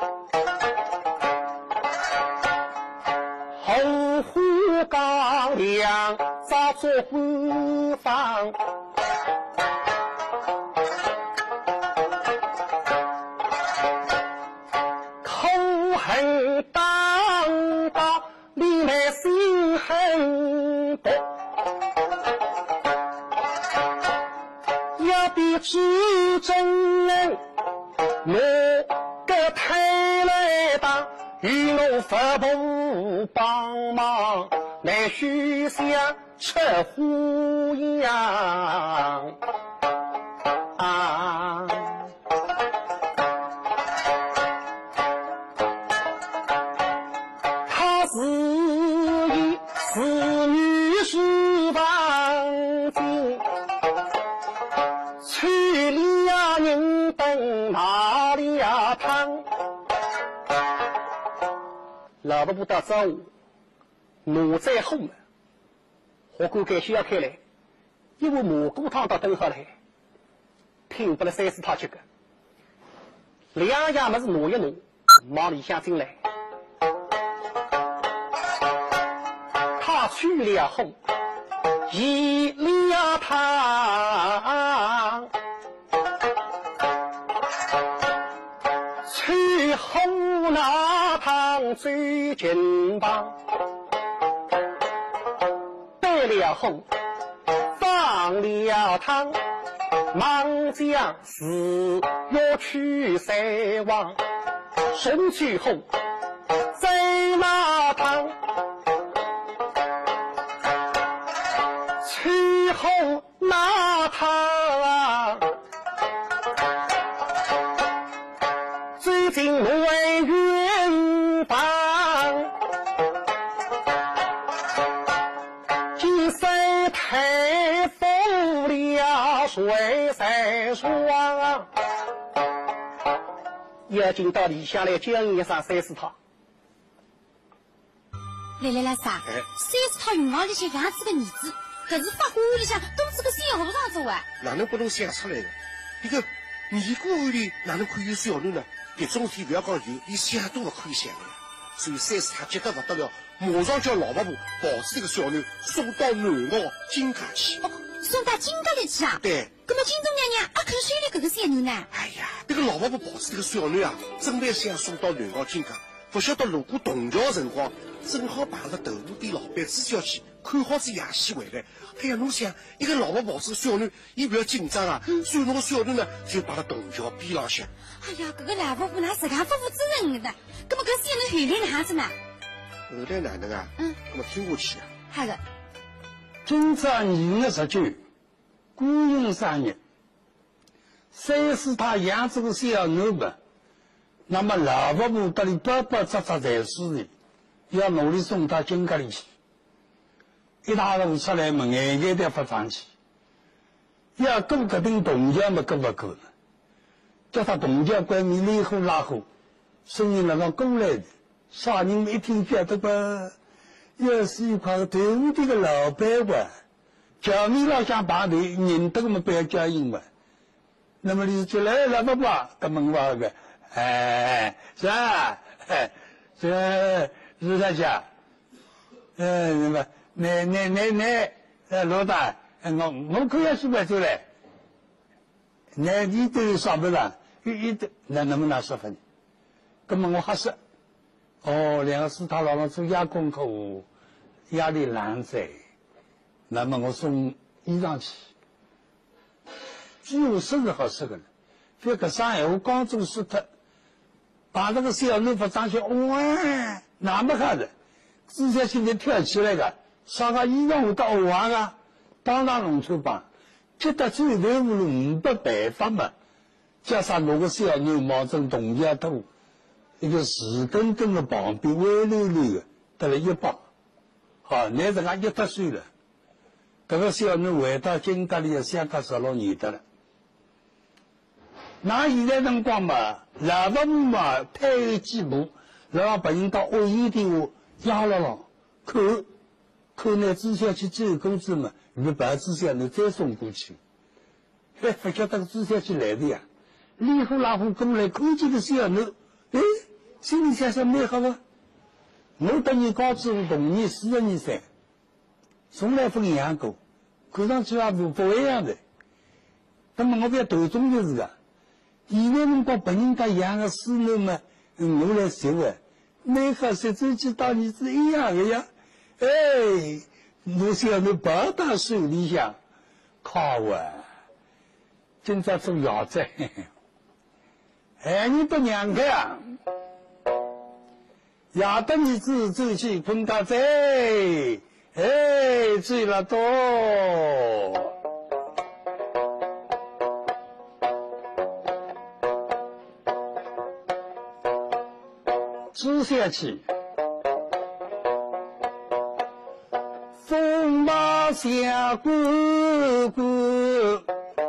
后湖高粱早做官房，口恨当当，里来心恨多，要比之争我个太来当，与我佛部帮忙来许下出呼样啊，他是一是女是王金，村里呀人等哪里呀汤，老婆不到早午奴在后门，火锅盖需要开来，因为蘑菇汤到等好来，听不了三四套这个，两样么子挪一挪， 往里向进来，他去了后，一了汤，去后那汤最劲棒，得了后放了汤，忙将是要去三王，送去后再拿汤，去后拿汤，最近来远方，今生太风了水三双，要进到里下来叫你上三四套。 来来来啥？三四套云房里向养子个儿子，可是发花里向都是个小和尚做啊！ 哪能不能想出来的？一个尼姑庵里哪能可以有小囡呢？搿种事不要讲有，连想都不可以想的呀。所以三四他急得不得了，马上叫老婆婆抱着这个小囡送到南澳金家去。 哦，送到金家里去啊？ 对。 那么金钟娘娘啊，可是有这个小囡呢？ 哎呀，这个老婆婆抱着这个小囡啊，准备想送到南澳金家，不晓得路过洞桥辰光，正好碰着豆腐店老板朱小姐看好子夜戏回来。哎呀，侬想，一个老婆抱着小囡，伊不要紧张啊，所以侬个小囡呢就摆到洞桥边浪向。 哎呀，这个老婆婆拿自家夫妇之人的，那么搿小囡后来哪样子呢？ 后来哪能啊？嗯，那么听过去啊。 好的。 今朝二月十九，观音生日，三是他养这个小囡吧，那么老婆婆得里巴巴扎扎在市里，要努力送到金家里去。一大早出来嘛，眼眼都发胀气，要过搿顶洞桥嘛，过不过了？叫他洞桥关面拉呼拉呼，声音那个过来的，啥人一听觉得吧，要是一块豆腐店的老板吧，桥面老想排队，认得嘛不要叫应嘛。那么你就来老婆婆，搿门话个，哎，是啊，哎，这是大家，呃，那么。那那那那，呃，老大，我我可要去买走嘞。那你都有上班了，一一的，那能不能说法呢？根本我还是，哦，两个是他老婆做压功课，压力难在。那么我送衣裳去，只有收拾好收个了。这个上海我刚做输脱，把那个小囡发上去，哇，那么好的，之前现在跳起来的。啥个衣裳我到学行个，当当农村帮，觉得最头无路没办法嘛，加上那个小囡冒着洞桥头，一个石墩墩的旁边弯溜溜的，得了一帮，好，那人家一百岁了，这个小囡回到金家里要相隔十六年的了。那现在辰光嘛，老婆嘛退几步，然后把人到屋檐底下压了了，看。看那朱小姐最后工资嘛，你把朱小姐再送过去。哎，不晓得朱小姐来的呀，里呼啦呼过来，看见个小囡，哎，心里想想蛮好啊。我等你高知我同年四十二岁，从来不养过，看上去也不不一样的。那么我不要头中就是个，现在辰光别人家养个孙囡嘛，我来收啊，蛮好，实际去当你是一样的呀。哎，我小囡八大手里向，靠我，今朝做窑仔，哎，你不娘个啊？夜的日子走去困觉仔，哎，醉了多。朱小姐。风马下滚滚，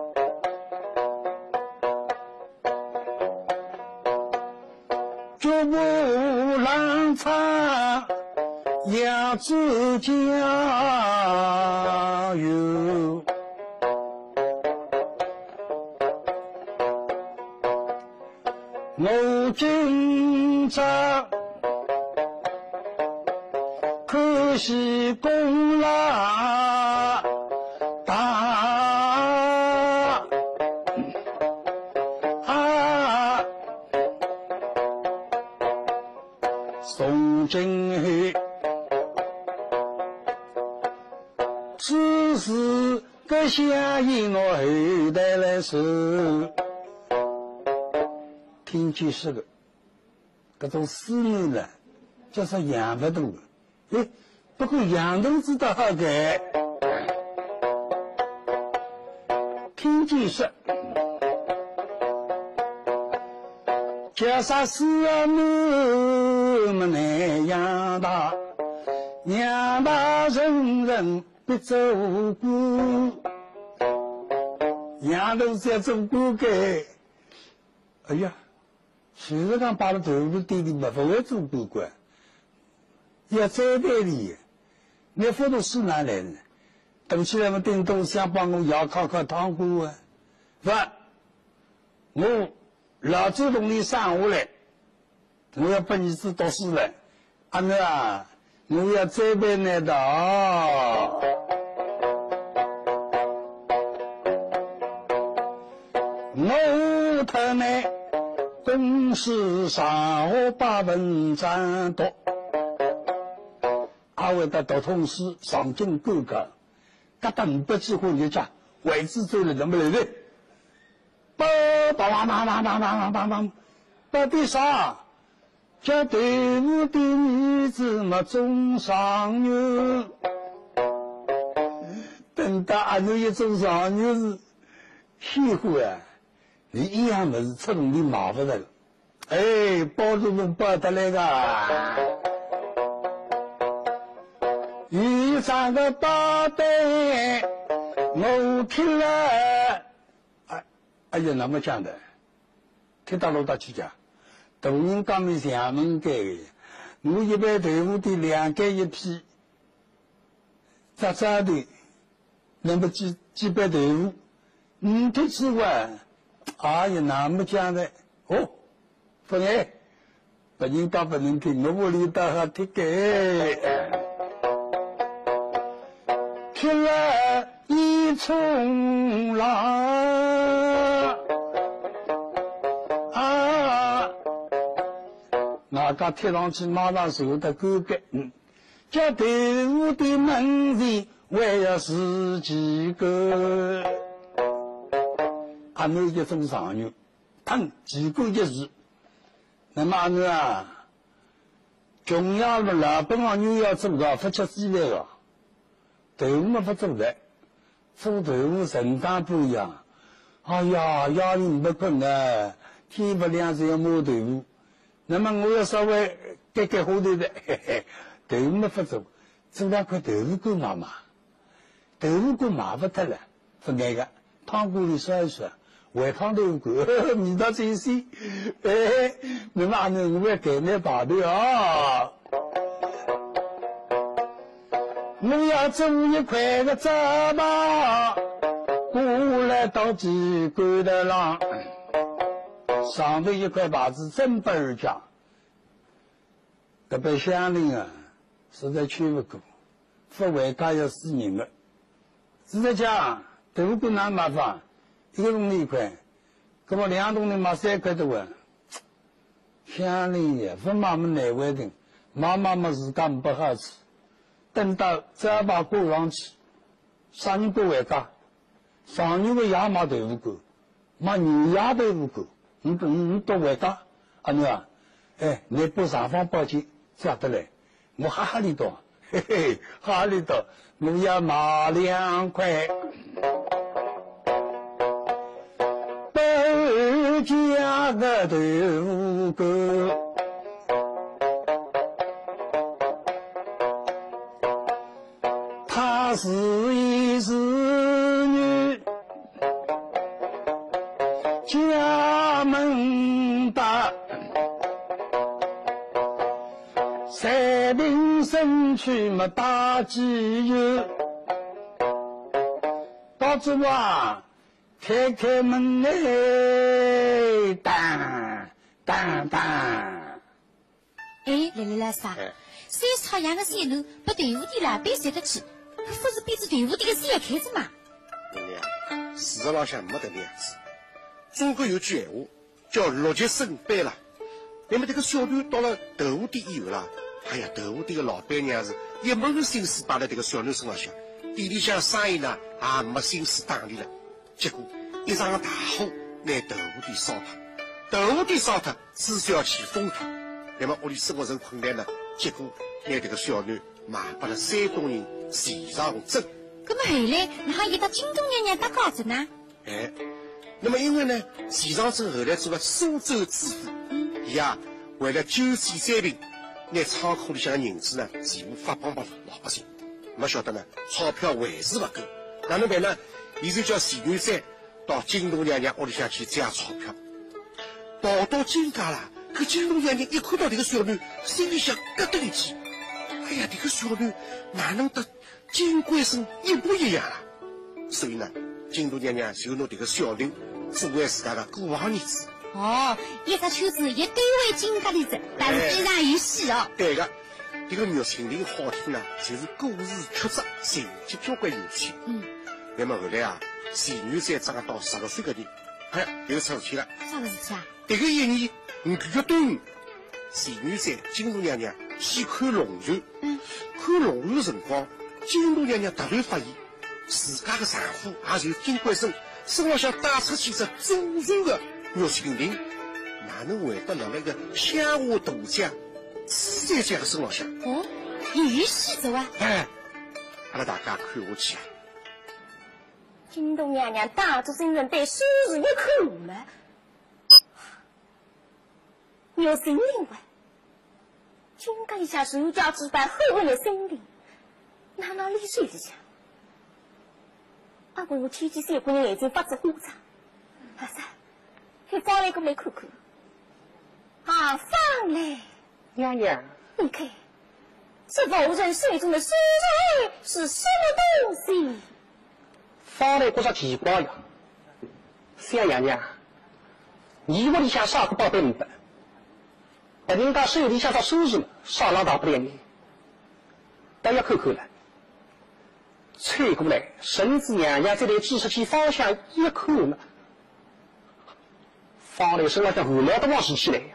脚步浪长扬州江哟。 我今朝可惜功劳大啊！宋金后只是个相依我后代来说，听见是个搿种思念呢，就是养不动的。哎，不过养动知道好改，听见说叫啥事啊？我们难养大，养大人人必走过，养动在做锅盖。哎呀，其实讲把了头部店里嘛，不会做锅盖。要栽培里，你辅导是哪来的？等起来嘛，顶多想帮我要考考汤锅啊，是吧？我老主动你生下来，我要把你子读书了，阿妹啊，我要栽培你的哦。我他呢，公事上学把文章读。阿伟的读通诗，上进够高，达到五百句话就讲，位置走了能不能的？叭叭叭叭叭叭叭叭叭，叭的啥？叫队伍的女子嘛中上牛，等到阿牛一中上牛是屁股啊！你一样么是出动你麻烦的，哎，包住侬包得来个。一张个大灯，我听了，哎，哎呀，那么讲的，听到老大去讲，大人讲的厦门街，我一般队伍的两街一批，扎扎的，那么几几百队伍，五天之外，哎呀，那么讲的，哦，不然，不人讲不能听，我屋里倒还听个。听了一冲浪啊，那个贴上去马上手的勾结，嗯，叫队伍的门前还要十几个，阿妹一种上牛，腾几个一时，那么阿妹啊，中央的老本行牛要做到不吃鸡来了。队伍嘛不做的，做队伍成长不一样。哎呀，压力不困难，天不亮就要摸队伍。那么我要稍微改改后头的，嘿嘿，队伍嘛不做，做两块豆腐干嘛嘛？豆腐干麻不得了，不那个汤锅里烧一烧，煨汤豆腐干，味道最鲜。哎，那么阿娘我要改那把的啊。我要做一块个砧板，过来到几个的浪，上头一块把子真不儿讲，这边乡邻啊，实在缺不过，不为家要死人的。实在讲，豆腐干哪麻烦，一个东西一块，那么两东西买三块多啊。乡邻也不妈妈难为的，妈妈嘛自家不好吃。等到砧板过上去，啥人过回家？上牛的也买豆腐干，买牛鸭豆腐干，你你你到回家，阿娘啊，哎，你把上方包间下得来，我哈哈里多，嘿嘿，哈哈里多，我要买两块。北家的豆腐干。她是一是女，家门大，三平身躯么大肌肉，到处啊开开门来，当当当。 哎，来来来，啥？三朝阳的三楼把队伍的老板甩得去，不是逼着队伍的个事要开始嘛？ 娘娘，事实浪向没得那样子。中国有句闲话叫六级生班啦。那么这个小女到了豆腐店以后啦，哎呀，豆腐店的老板娘是一门心思摆在这个小女身上向，店里向生意呢也没心思打理了。结果一场大火拿豆腐店烧脱，豆腐店烧脱，支销钱封脱。那么屋里生活受困难呢，结果拿这个小女卖给了山东人钱长珍。 那么后来哪还遇到京东娘娘搭高子呢？ 哎，那么因为呢，钱长珍后来做了苏州知府，伊啊为了救济灾民，拿仓库里向的银子呢全部发帮给老百姓。没晓得呢，钞票还是不够，哪能办呢？伊就叫钱元山到京东娘娘屋里向去借钞票，跑到金家啦。可京东娘娘一看到这个小女，心里想咯噔一记，哎呀，这个小女哪能得金龟孙一模一样啊？所以呢，京东娘娘就拿这个小女作为自家的过房儿子。 哦，一只秋子也对为金家的子，但是非常有戏哦。 对个，这个玉琴铃好听呢，就是故事曲折，情节交关有趣。 嗯。 那么后来啊，钱元山长到十六岁个年，哎，又出事体了。 啥个事体啊？ 这个一年五月端午，钱元山京东娘娘去看龙船。 嗯。 看龙船的辰光，京东娘娘突然发现，自家的丈夫也就是金龟孙身浪向带出去只祖传的玉琴铃，哪能会得落那个乡下大将朱三江的身浪向？ 哦，有预戏走啊！ 哎，阿拉大家看下去啊！ 京东娘娘打着新人对书是一口了，有心灵外，金家一下手家之败，后为了心灵，哪能理谁之下？阿公我天机三姑娘眼睛发直火长，阿三，你放来过来看看。啊，放来！ 娘娘， 你看，这某人手中的书材是什么东西？ 放来不是奇怪呀。小娘娘，你屋里向啥个宝贝明白？把人家手里向的书什么，啥浪大不了你。大家看看了，吹过来，神子娘娘这里指出去方向一看呢，放来身上像无聊的往起起来呀。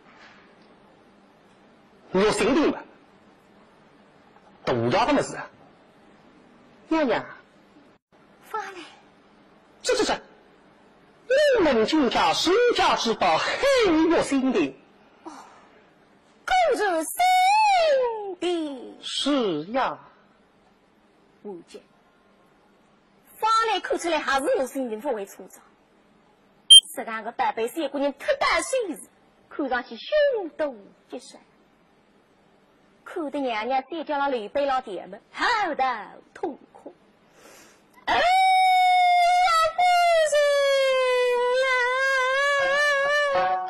我心定了，独家的么子啊，娘娘。 放来， 这这这，你们金家谁家之宝，黑我心定。 哦，更是心定。 是呀， 无见，放来看出来还是我心定不会粗糙。这两个大白三姑娘特大身子，看上去凶多吉帅。看得娘娘再叫了刘备老爹们好到痛苦。哎呀，不行呀！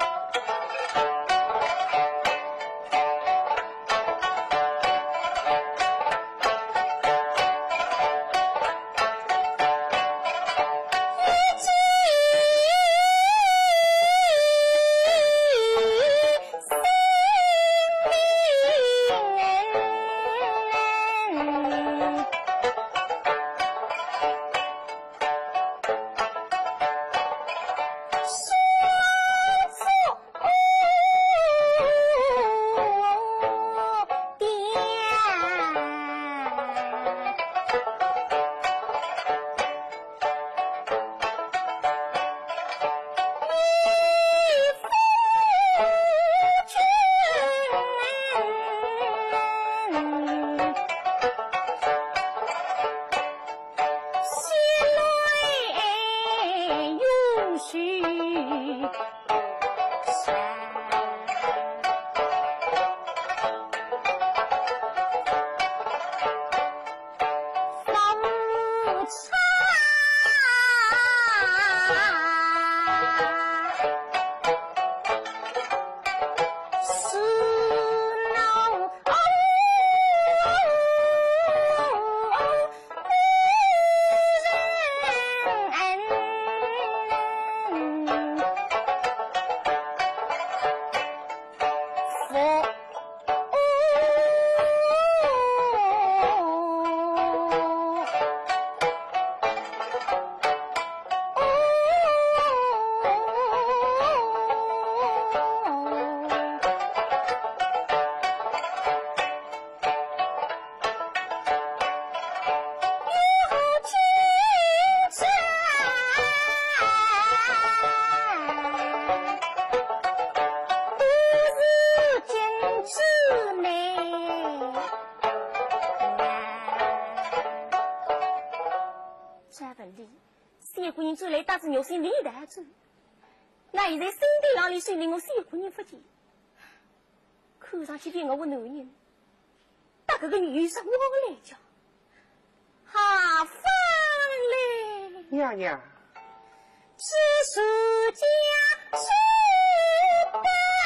谢姑娘走来，打着牛心里带走。那现在身体上里虽然我谢姑娘不见，看上去比我个男人，大哥个女是我来叫，哈翻来。 娘娘， 知书家书本。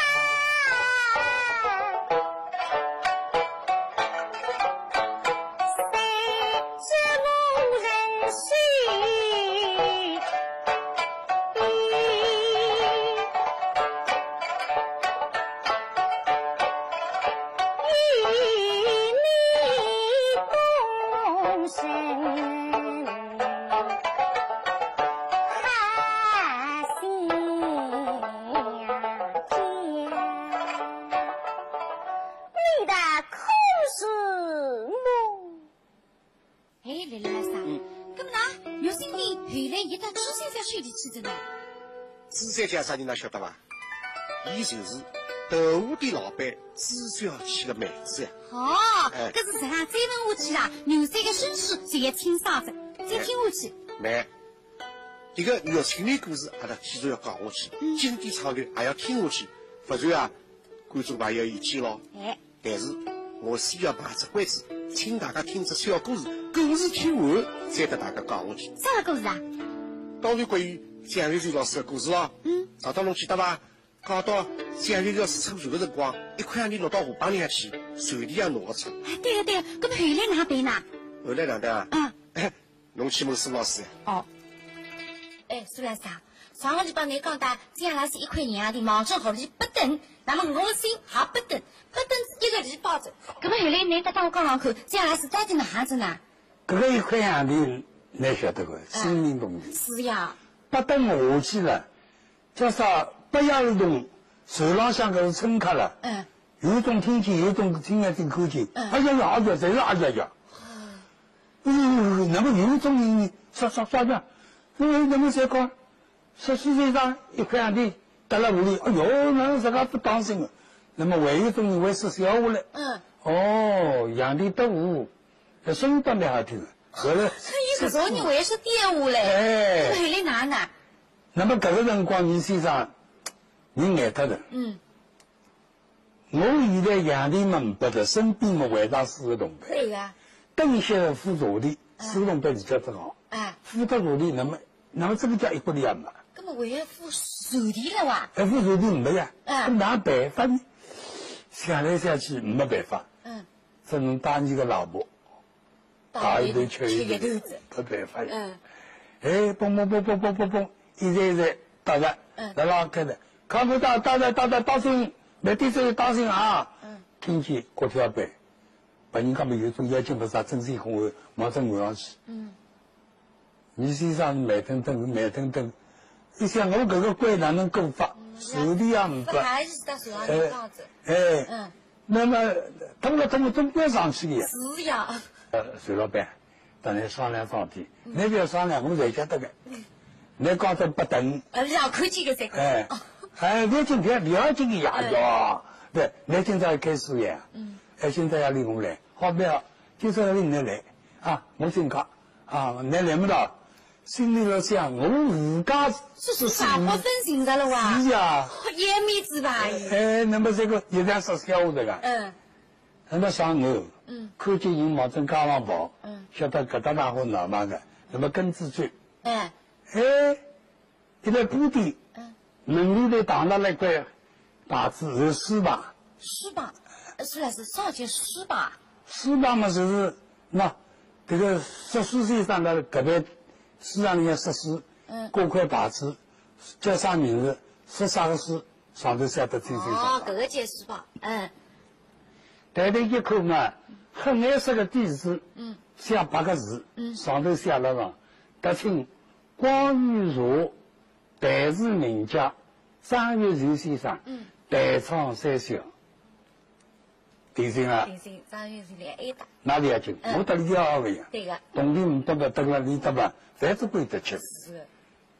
朱三家啥人哪晓得伐？伊就是豆腐店老板朱小七的妹子呀。 哦，搿是这样。再问下去啦，牛三个身世就要清爽着，再听下去。 妹，这个肉青的故事阿拉继续要讲下去， 嗯、 经典唱段还要听下去，不然啊，观众朋友意见咯。 哎， 但是我先要卖只关子，请大家听只小故事，故事听完再跟大家讲下去。 啥个故事啊？ 当然关于蒋玉瑞老师的故事咯。 嗯， 上趟侬记得伐？讲到蒋玉瑞老师出船的辰光，一块洋钿落到河浜里向去，船底也弄不出。 哎，对个对个，搿么后来哪办呢？ 后来哪能啊？ 嗯， 哎，侬去问苏老师呀。 哦。哎，苏老师啊，上个礼拜你讲的蒋老师一块洋钿忙中好礼不等，那么我心也不等，不等一个礼包着。搿么后来你搭档我讲讲看，蒋老师到底哪样子呢？ 搿个一块洋钿。你晓得个，心灵动力。 是呀。 不等下去了，叫啥？北洋儿童船浪向搿是乘客了。 嗯。 有种听见，有种听得听看见。 嗯。 哎呀呀，哎呀，侪是哎呀呀。嗯。那么有种人说说说的，嗯，那么再讲，十四岁上一块洋钿搭了屋里，哎哟，那自家不当心了。那么还有一种人会说笑话嘞。 嗯。 哦，洋钿得屋，这声音倒蛮好听的。后来， 所以搿种人还是电话嘞。 哎， 后来哪呢？ 那么搿个辰光，你先生，你爱脱的。 嗯。 我现在洋钿嘛不得，身边嘛还上四个铜板。 对呀。 灯歇付茶钿，四个铜板比较正好。 哎。 付得茶钿，那么那么这个叫一笔也没。 搿么还要付茶钿了哇？ 还付茶钿没呀？ 嗯。 哪办法呢？想来想去没办法。 嗯。 只能打你个老婆。打一顿吃一顿，没办法。 嗯。 哎，嘣嘣嘣嘣嘣嘣嘣，一直一直打着， 嗯， 来拉开的，看不到，打着打着，当心，没对手当心啊！ 嗯。 听见过跳板，把人家没有种眼睛不啥，真是红后马上赶上去。 嗯。 你身上慢腾腾，慢腾腾，一想我这个关哪能过法？手里也唔办。 还是在手上这样子。 哎。 嗯。 那么通了通了，总归上去的。 是呀。 呃，隋老板，等你商量商量，你不要商量，我才晓得个。你讲这不等。 呃，要看见个才。 哎，哎，你今天了解个呀哟，对，你今朝开始呀。嗯。哎，现在要领我来，好不要？今朝要领你来啊，我先讲啊，你来不到，心里头想，我自家是是啥不分心的了哇？ 是呀。 也没子吧？ 哎，那么这个一旦说笑话这个。 嗯。 那么上岸。 嗯， 看见人冒正街上跑， 嗯， 晓得搿搭哪好闹嘛个，那么跟住追， 哎， 哎，一来布店， 嗯， 门里头挡了那块牌子是书牌， 书牌，苏老师啥叫书牌？ 书牌嘛就是那这个十四岁上的搿边书上里向设书， 嗯， 挂块牌子，叫啥名字，说啥个书，上头写得清清楚楚。 哦，搿个叫书牌，嗯。 抬头一看嘛，黑颜色的底子， 嗯， 写八个字， 嗯， 上头写了上，得称光绪茶台字名家张玉瑞先生， 嗯， 代创三小，定性啊， 定性张玉瑞来 A 的， 哪里要紧？我得了要个呀， 对个， 懂的唔懂的得了你得吧，凡是归得吃。 是。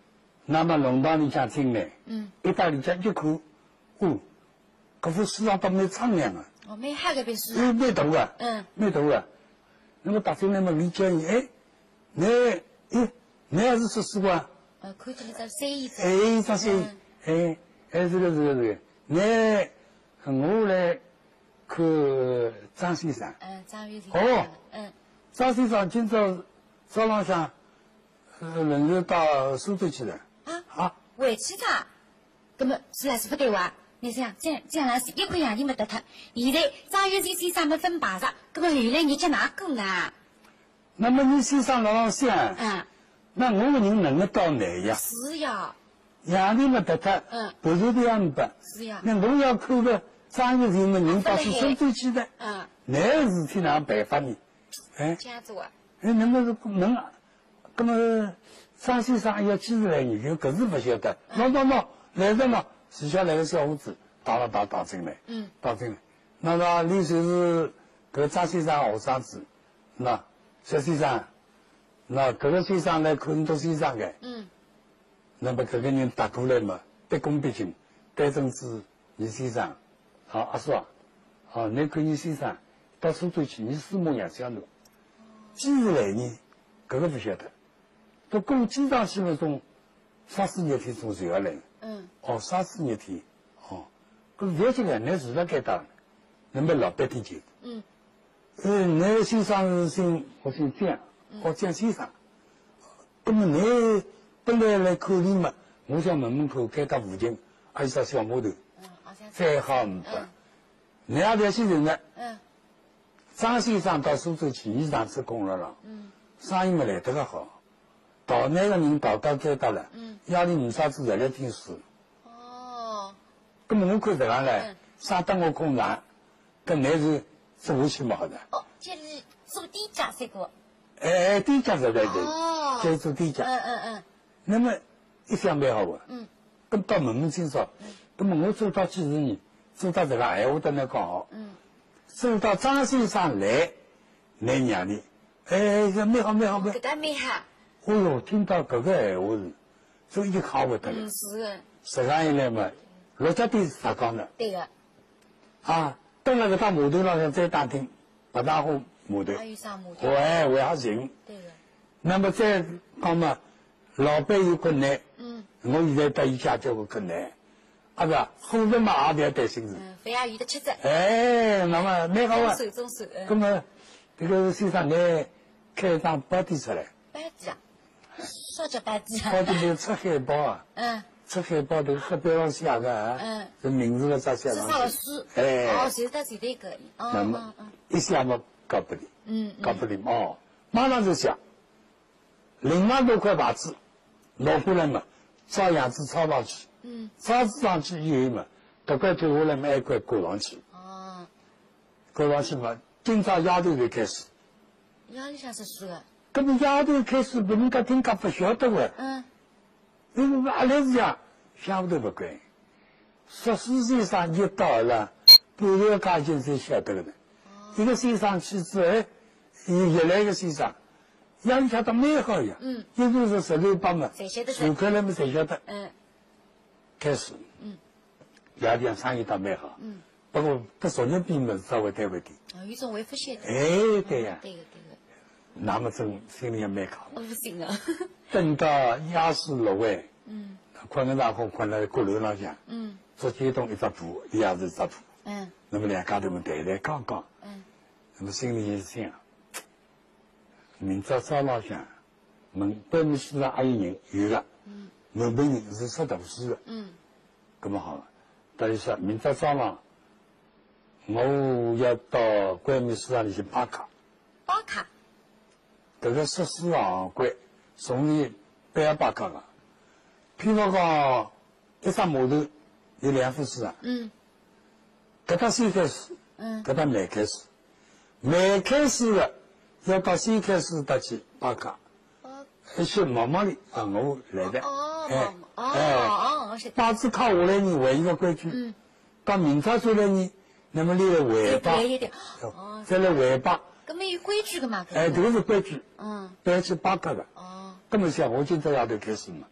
那么弄堂里向进来， 嗯， 一到里向一看，哦，搿幅书上倒蛮敞亮个， 哦，蛮黑搿本书嗯，蛮大个， 嗯， 蛮大个。那么打进来嘛，李叫你，哎，你，哎，你还是说书啊？ 呃，看见了只三衣子， 哎，张三衣，哎，哎，这个这个这个，你，我来看张先生。 嗯，张先生。 哦， 嗯， 张先生今朝早浪向，呃，轮流到苏州去了。 啊啊， 回去他，那么是来是不对哇？你想这样这样是一块洋钿没得脱，现在张元先先生没分排上，那么后来你叫哪讲啊？ 那么你先生老浪向， 嗯， 那我个人能够到哪呀？ 是呀， 洋钿没得脱， 嗯， 不是这样的。 是呀， 那我要看个张元先么人到是苏州去的， 嗯， 那事体哪办法呢？哎， 这样子啊？ 哎，那么是能，那么张先生要坚持来研究，搿是不晓得。喏喏喏，来着喏，底下来个小伙子打了打打进来， 嗯， 打进来。那么你就是搿张先生学生子，那小先生，那搿个先生来看你做先生个， 嗯， 那么搿个人打过来嘛，毕恭毕敬，对正是你先生，好阿叔啊，好你看你先生到苏州去，你师母养小路，几时来呢？搿个不晓得。到过机场去那种三四日天总就要来。 嗯。 哦，三四日天，哦，搿不要紧个，你住辣该当，那么老板点钱。 嗯。 呃，你先生是姓我姓蒋，我蒋先生。那么你本来来考虑嘛，我想问问看，该当附近还有啥小码头？ 嗯，好像。 再好唔得，你也不要去人了。 嗯。 张先生到苏州去，你上次讲了了。 嗯。 生意没来得个好，到那个人到到该到了， 嗯， 压力没啥子在来听书。 哦。 那么我看这样嘞，上等我空场，跟那是做下去嘛好的。 哦，就是做低价这个。 哎，低价是对对， 哦， 就是做低价。 嗯嗯嗯。 那么一想蛮好个。 嗯。 跟到门门清爽，那么我做到几十年，做到这个闲话都能讲好。 嗯。 做到张先生来，来让你。哎，这蛮好蛮好蛮。 搿搭蛮好。 哦哟，听到搿个闲话是，所以就考不得了。 嗯，是的。 十上以来嘛，六七点是啥讲的？ 对个。 啊，蹲辣搿搭码头浪向再打听，不打好码头。 还有啥码头？ 还还还行。 对个。 那么再讲嘛，老板有困难， 嗯， 我现在搭伊解决个困难，啊是吧？伙食嘛也不要担心是。 嗯，饭也有得吃着。 哎，那么蛮好啊。 中手中手。 那么。这个先生，你开一张包底出来。 包底啊？啥叫包底啊？ 包底就是出海报啊。 嗯。 出海报头黑边上写个啊。 嗯。 这名字了咋写上去？ 是啥书？ 哎。 哦，就是他随便个。哦。 那么一写嘛搞不定。 嗯。 搞不定哦，马上就写。零万多块牌子，拿过来嘛，照样子抄上去。 嗯。 抄上去以后嘛，这块退下来嘛，一块挂上去。 哦。 挂上去嘛。今朝丫头就开始， 丫头想是书个， 搿么丫头开始别人家听讲不晓得个， 嗯， 那个阿来是讲想都不管，十四岁上一到了，半个家境才晓得个呢。一个先生去之后，又来一个先生，丫头晓得蛮好呀， 嗯， 一个是十六八嘛， 侪晓得， 手开来嘛侪晓得， 嗯， 开始， 嗯， 丫头生意倒蛮好， 嗯。 不过，跟昨日比嘛，稍微单位点。 哦，有种微复些的。 哎，对呀。 对个，对个。 那么真心里也蛮靠。 我不行啊。 等到夜市落尾， 嗯， 困个大空困在阁楼浪向， 嗯， 左肩东一只铺，伊也是一只铺， 嗯， 那么两家头们谈谈讲讲， 嗯， 那么心里也是想，明朝早浪向，门北面西上还有人有个，嗯，门北人是说读书的， 嗯， 那么好，等于说明朝早浪。我要到关面市场里去打卡。 打卡。 这个十四行关，从你不要打卡个。譬如讲，一只码头有两副市场。 嗯。 搿搭先开始。 嗯。 搿搭慢开始，慢开始的要到先开始搭去打卡。哦。一些毛毛的啊，我来的。 哦。 哎。 哦哦哦， 把子考下来呢，还有一个规矩。 嗯。 到明朝出来呢。那么你来回报， 哦， 再来回报， 搿么有规矩个嘛？ 哎，这个是规矩， 嗯， 不要去扒克的。 哦， 搿么像我今朝夜头开始嘛，嗯，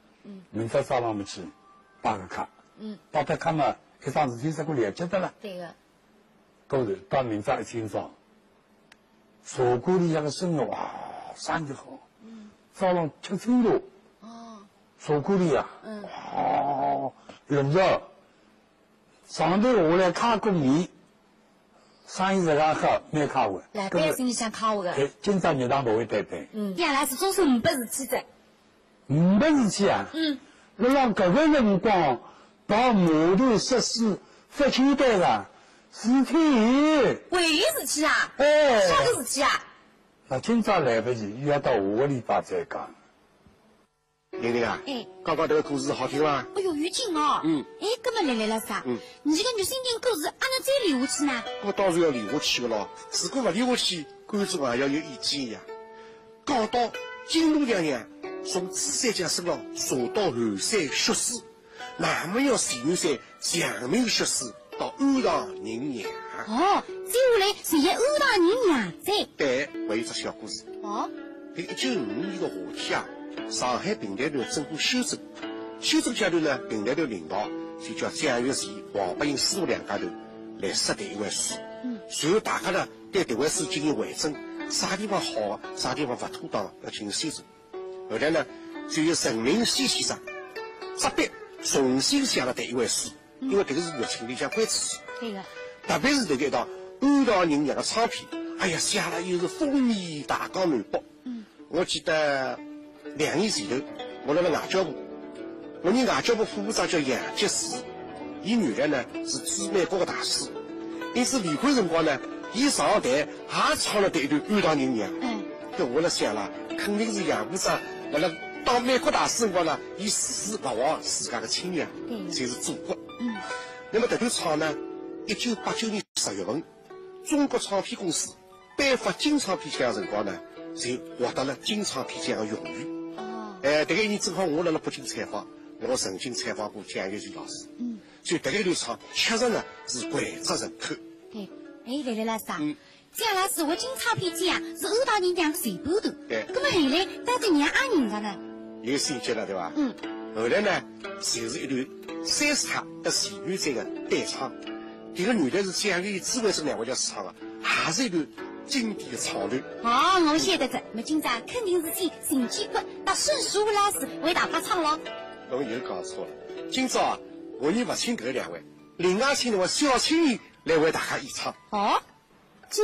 明朝早上我们去打个卡， 嗯， 打的卡嘛，一桩事体是个了结的了。 对个。 高头到明朝一清早，茶馆里向个生意哇，生意好。嗯。早上吃餐肉。哦。茶馆里啊，嗯，哇，热热。上头下来卡过米，生意实上好，蛮卡活。 老百姓里向卡活个。 哎，今朝肉堂不会单单。 嗯。原来是总算五百事体的。 五百事体啊。嗯。那让搿个辰光到码头设施发清单上，事体有。 还有事体啊？ 哎。 啥个事体啊？ 那今朝来不及，要到下个礼拜再讲。 玲玲啊，哎，刚刚这个故事好听伐？ 哎呦，有劲哦！嗯，哎，搿么来来了啥？嗯，你这个女心情故事，阿能再理下去呢？ 我当然要理下去个咯。如果勿理下去，观众也要有意见呀。讲到金龙娘娘从紫山江身上查到寒山血水，那么要传染山强名血水到安堂人娘。 哦，接下来传入安堂人娘寨。 对，还有只小故事。 哦， 在一九五五年的夏天啊。上海平台头整个修正，修正阶段呢，平台头领导就叫蒋玉嬋、王伯英师傅两家头来设台湾书，嗯，随后大家呢对台湾书进行会诊，啥地方好，啥地方不妥当，要进行修正。后来呢，就由陈明熙先生执笔重新写了台湾书，因为这个是疫情里向关注书， 对个， 特别是这个一道安堂人娘的唱片，哎呀，写了又是风靡大江南北，嗯，我记得。两年前头，我辣辣外交部，我们外交部副部长叫杨洁篪，伊原来呢是驻美国的大使，因此离开辰光呢，伊上台也唱了这一段《安堂人娘》。嗯，搿我辣想啦，肯定是杨部长辣辣当美国大使辰光呢，伊时时勿忘自家的亲娘，就是祖国。嗯，那么这段唱呢，一九八九年十月份，中国唱片公司颁发金唱片奖辰光呢，就获得了金唱片奖的荣誉。哎，这个一年正好我辣辣北京采访，我曾经采访过蒋玉嬋老师，嗯，所以这个一段唱确实呢是脍炙人口。 对，哎，来来来啥？嗯，蒋老师，我金唱片奖是安堂人娘随盘头， 对， 那么后来到底娘阿人家呢？ 有心结了，对吧？嗯，后来呢，就是一段三十卡和前女在的对唱，这个原来是蒋玉嬋、朱慧珍两位叫唱的，还是一段。经典的唱段。 哦，我晓得着，那今朝肯定是请陈建国到孙淑武老师为大家唱咯。 侬又讲错了，今朝啊，我也不请搿两位，另外请两位小青年来为大家演唱。 哦，这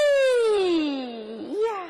呀。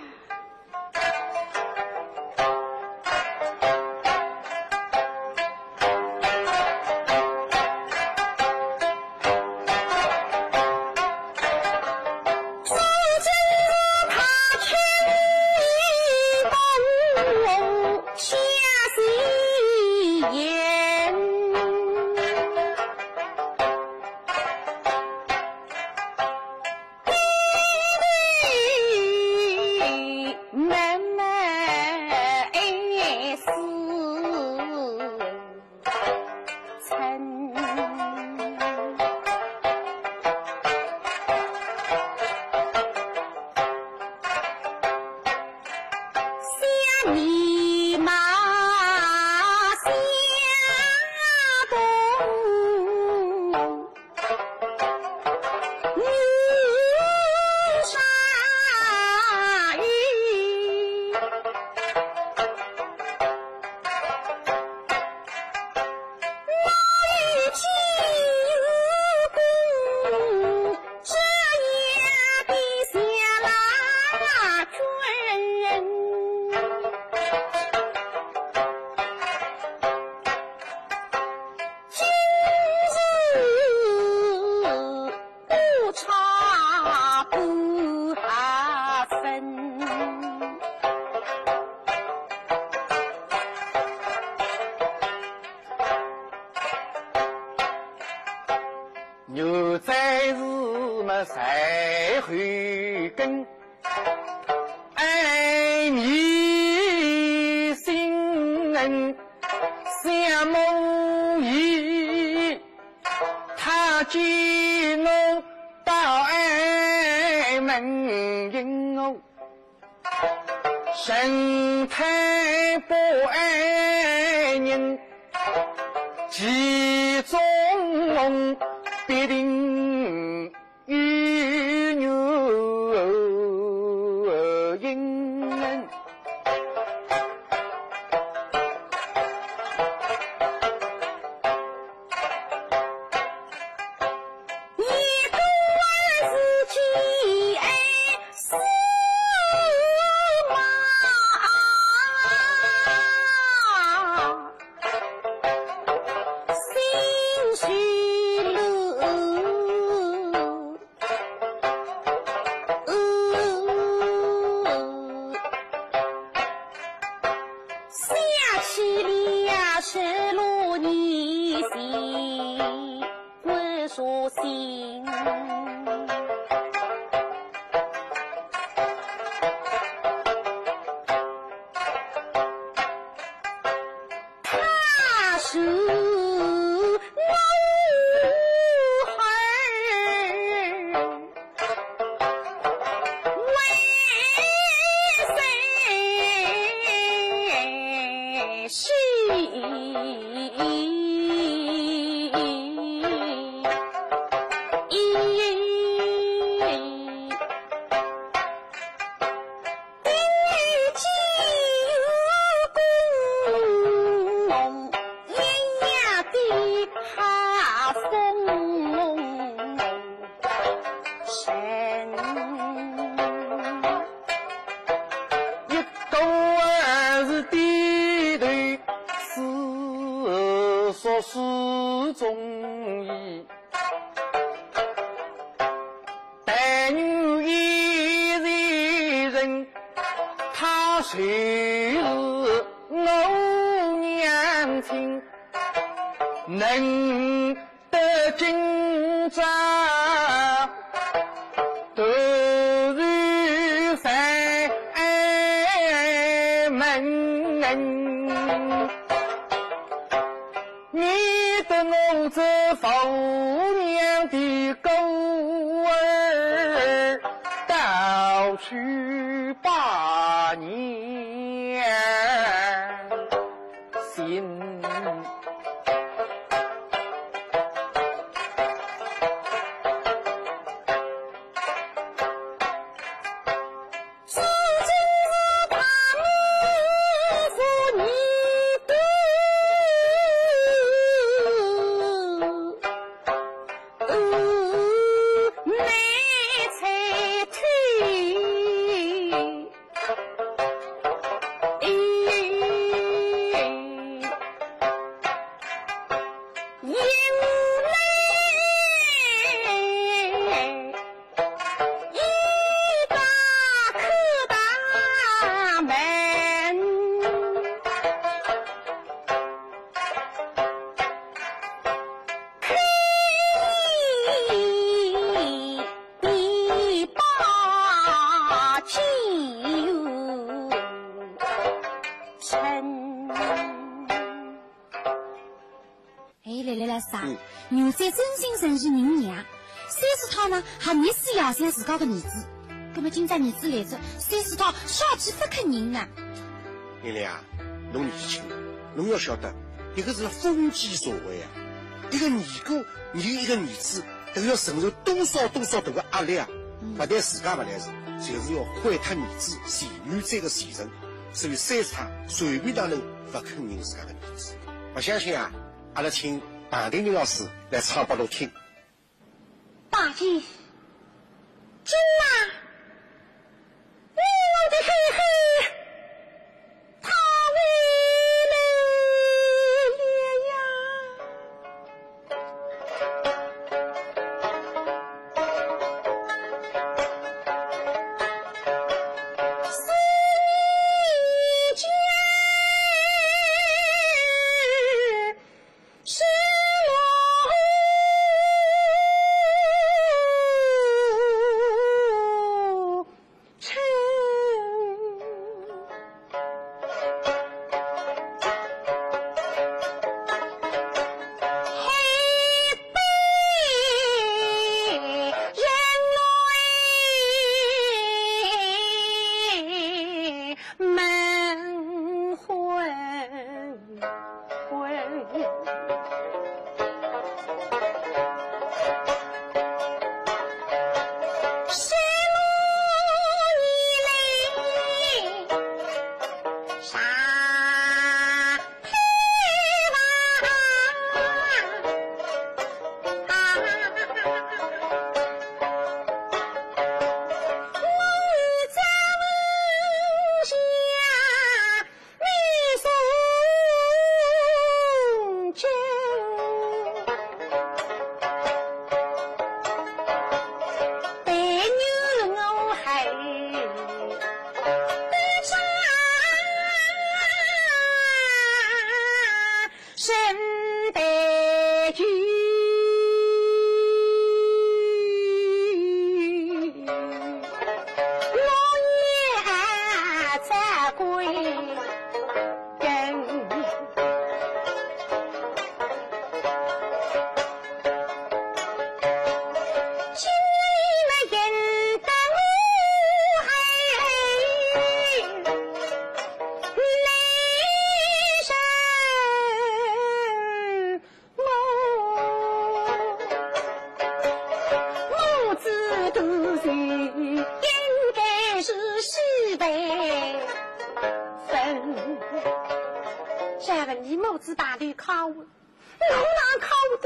牛仔是么才会跟爱你心恩相梦意，他见我到爱门迎哦，神态不爱人其中必定有原因。是中医，但女一人，她虽是我娘亲，能得今朝都是烦门。你得我这妇娘的狗儿，到去把娘心。 牛在真心诚意人娘，三世涛呢还热死要想自家的儿子，那么今朝儿子来着，三世涛少气不肯认呢。 玲玲啊，侬年轻，侬要晓得，这个是封建社会啊，一个尼姑，你一个儿子，都要承受多少多少大的压力啊！不但自家不来事，就是要毁脱儿子前女这个前程。所以三世涛随便当人不肯认自家的儿子。不相信啊，阿拉请庞丁丁老师来唱拨侬听。 大姐，今啊，我的嘿嘿，他回来呀。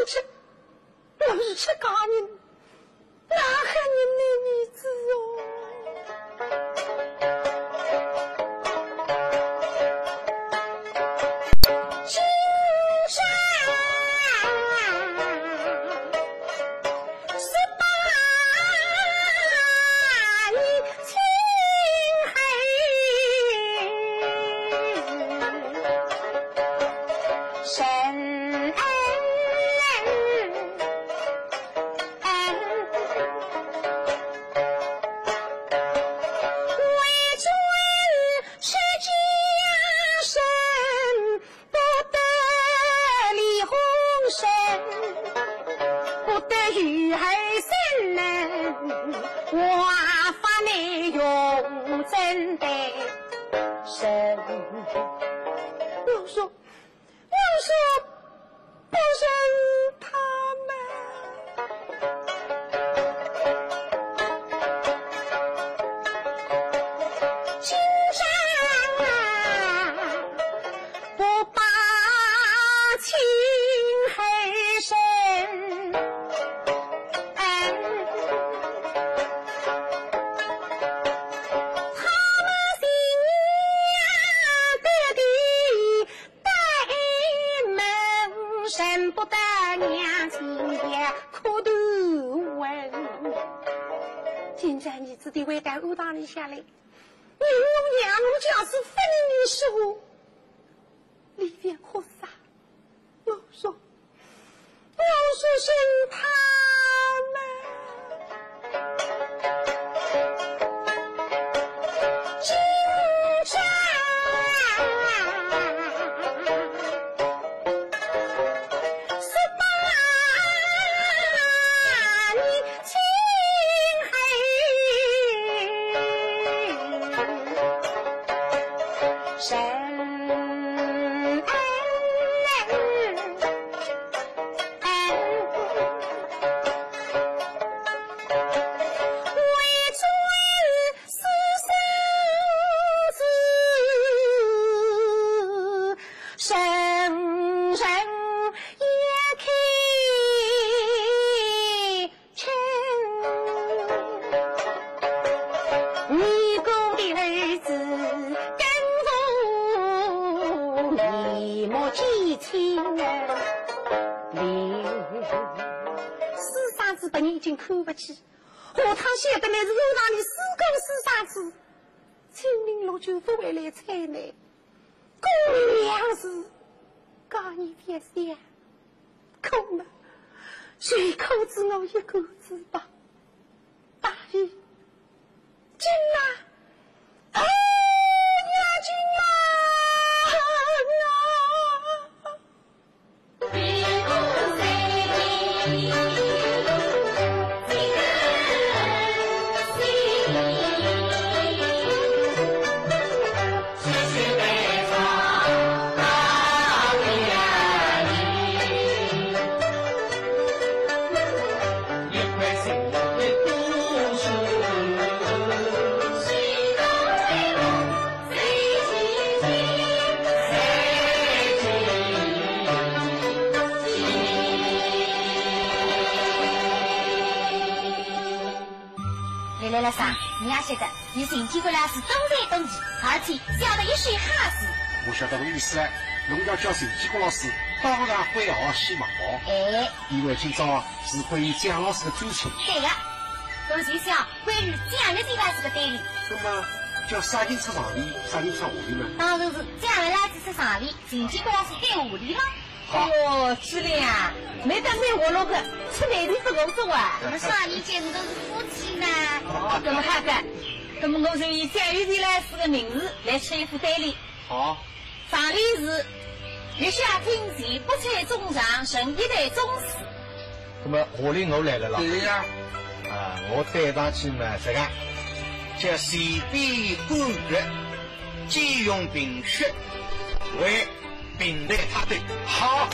过去，我是吃家人，哪还人的面子哦？金山十八里青黑神为尊是家神，不得离红绳，不得与儿生能，华发内容真得神。我说，我说，不认他们。金山不把青黑神，他们心得的呆萌，生不得娘亲也苦头问。金山儿子的为单误打你下来。你我娘我家是分离时候，里边可啥？我说，我说生他们，金山十八里青神为尊是生子，生人也可亲。你哥的儿子你莫记亲人，四傻子本已经看不起，何尝晓得来是有让你四个四傻子，清明六九不回来采呢？公明两事，家你别想，可嘛，随口子我一个字吧，大人，进来，哦，娘进来。来了啥？你也晓得，你身体过来是东山东气，而且晓得一身哈事。 我晓得个意思，侬要叫陈继国老师当然会好戏嘛哦。 哎， 因为今朝是关于蒋老师的专请。 对个，我就想关于蒋月这老师的对立。 那么叫啥人出上里，啥人出下里呢？ 当然是蒋月老师出上里，陈继国老师对下里吗？ 哎呦，志玲啊，没得没我那个出来的是我做啊。 我们上一届都是夫妻呢。 哦，那么好的，那么我就以蒋玉娣老师的名字来出一副对联。 好。 上联是：月下听戏，不采衷肠，成一代宗师。 那么下联我来了啦。 对呀。 啊，我对上去嘛，这个叫随便官爵，兼用平学，为平台他对。 好。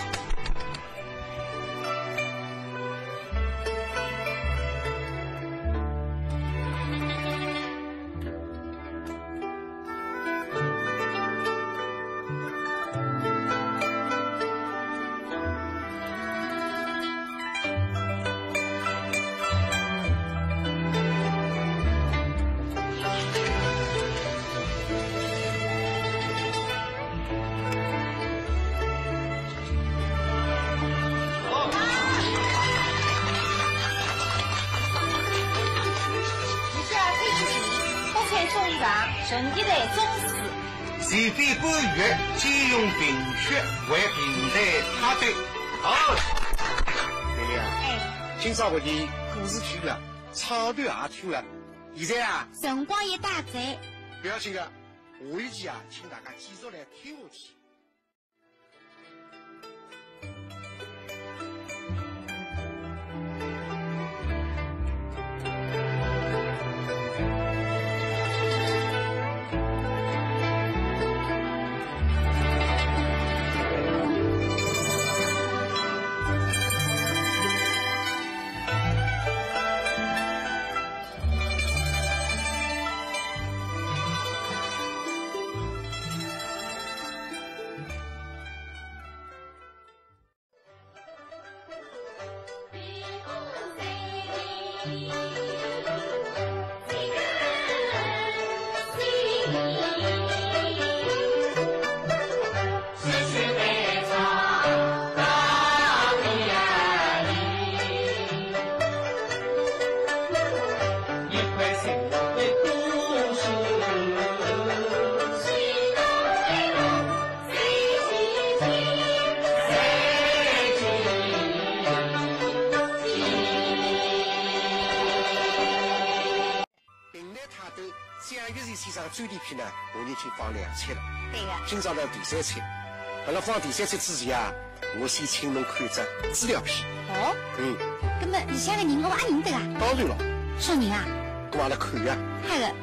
顺一代宗师。 前辈官员借用贫血为平台插队。好， 对了呀， 哎， 今朝我的故事听了，唱段也听了，现在啊， 辰光也大贼。 不要紧的，下一期啊，请大家继续来听下去。最低篇呢，我已经放两餐了。 对个。 今朝呢第三餐，阿拉放第三餐之前啊，我先请侬看只资料片。 哦。 嗯。 那么里向的人我也认得啊。 当然了。 啥人啊？ 跟阿拉看呀。 好的。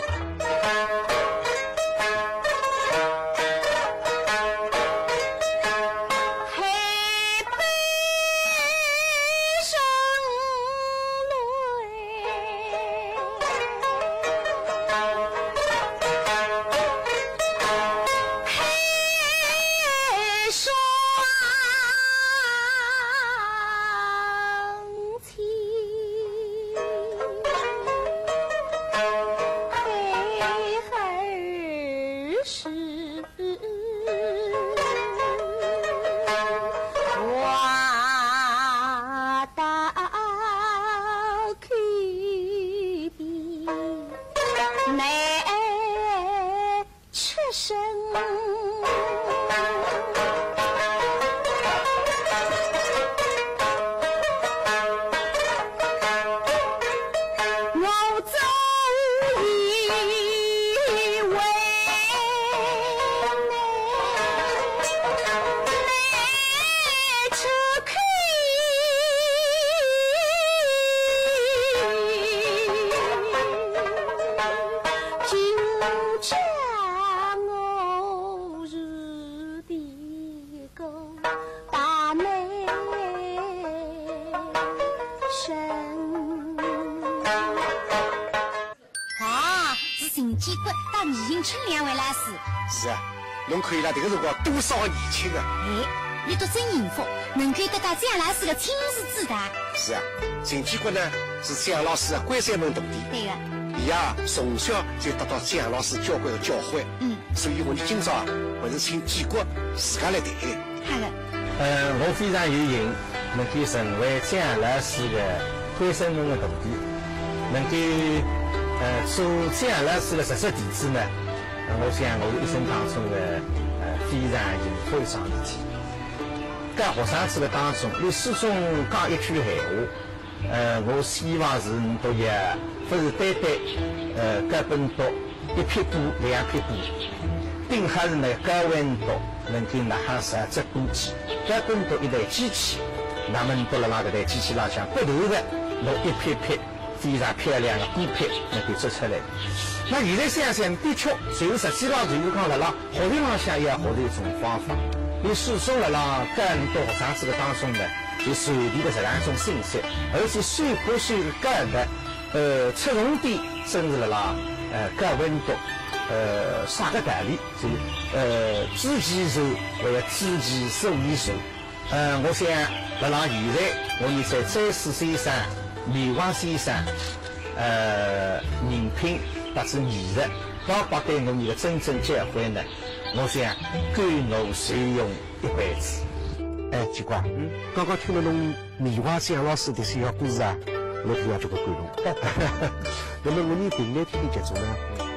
是啊，侬可以啦，这个辰光多少年轻啊！ 哎，你都真幸福，能够得到蒋老师的亲自指导。 是啊，陈建国呢是蒋老师的关山门徒弟。 对个。 伊啊从小就得到蒋老师交关的教诲。 嗯。 所以我们今朝啊，还是请建国自家来谈。 好的。 呃，我非常有幸能够成为蒋老师的关山门的徒弟，能够呃做蒋老师的实习弟子呢。我想，我一生当中的呃非常幸福的一桩事体。在学生子的当中，你始终讲一句闲话，呃，我希望是你读业，不是单单呃各本读一撇布两撇布，并还是呢各本读能够拿上十只鼓机，各本读一台机器，那么你读了那个台机器上向不断的拿一撇撇非常漂亮的鼓片能够做出来。那现在想想，的确，就是实际上就是讲了啦，学习浪向也要学习一种方法。你始终了啦，跟到学生子的当中呢，就传递的这样一种信息，而且随口随个的，呃，侧重点甚至了啦，呃，各温度，呃，啥个道理，就呃，知其受，为了知其所以受。呃，我想了啦，现在我们在在世先生、灭亡先生，呃，人品。或者艺术，包括对我们的真正教诲呢，我想甘我受用一辈子。 哎，奇怪，嗯，刚刚听了侬米花蒋老师的小故事啊，我听了这个感动。那么我们平台天的节奏呢，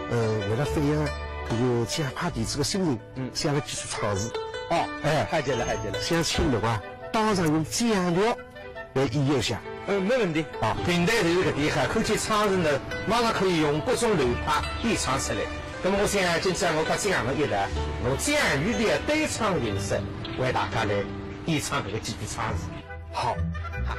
呃，为了反映这个江派弟子的心情， 嗯， 写了几首草字。 哦，哎，还记了，还记了。 想请的话，当场用讲料来演绎一下。 嗯，没问题。啊，平台头搿点海口腔唱词呢，马上可以用各种流派演唱出来。那么我想今朝我把这样的一段，我蒋玉的对唱形式为大家来演唱这个几句唱词。 好， 好。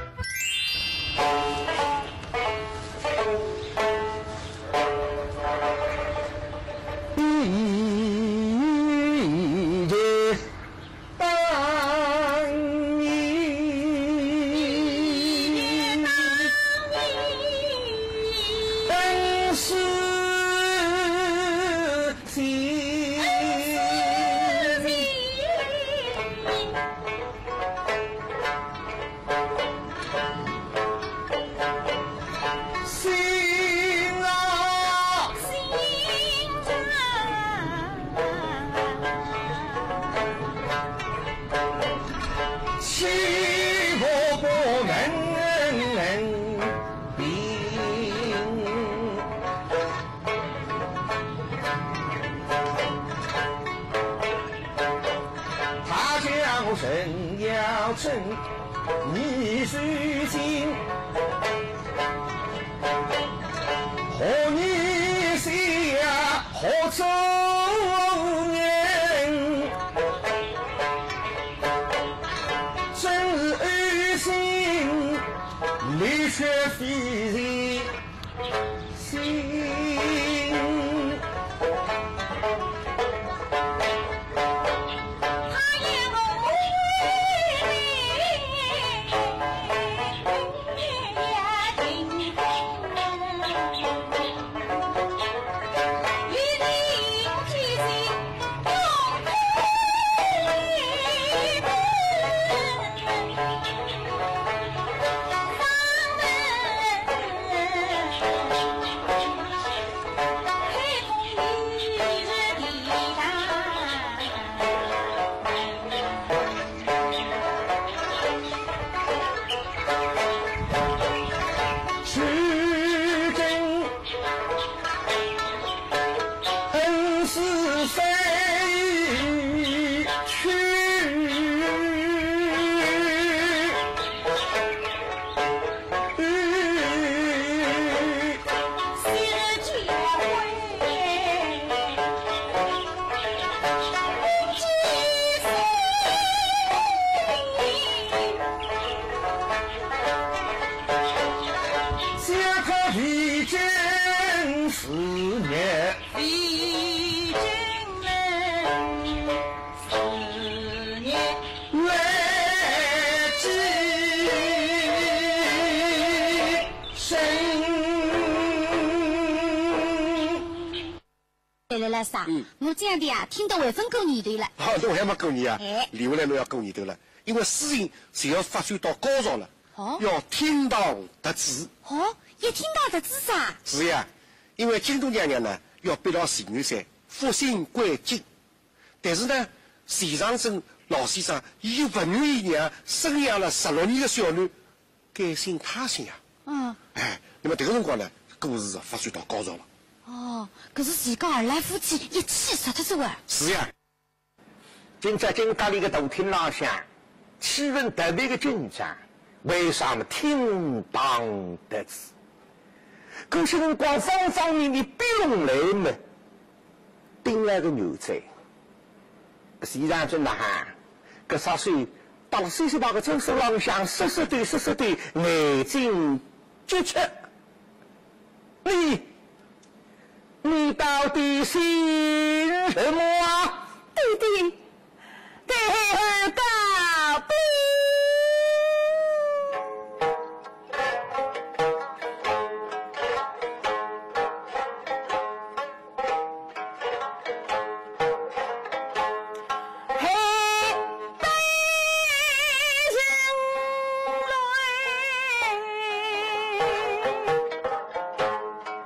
一日当你恩师情，心啊心起我不能平，他将神要成你虚心，和你下何周年，真爱心理却非人心。 来来啥？嗯，我这样的呀，听到会分过年头了。 好，那我还没过年啊。 哎， 李回来侬要过年头了，因为事情就要发展到高潮了。 哦， 要听堂得旨。 哦，一听到得旨啥？ 是呀，因为京都娘娘呢要搬到慈元山，复兴关京，但是呢，钱长征老先生又不愿意让生养了十六年的小囡改姓他姓呀。 嗯。 哎，那么这个辰光呢，故事发展到高潮了。 哦，可是自家二来夫妻一起杀脱走啊！ 是呀， 今朝金家里的大厅朗向，气氛特别的紧张，为啥么听堂得旨？可是辰光方方面面逼拢来嘛，定了个牛仔，钱长征呐哈，搿啥水到了三十八个周手朗向，瑟瑟对瑟瑟对，眼睛绝切，你。你到底姓什么啊？ 弟弟，给儿告别。嘿，悲情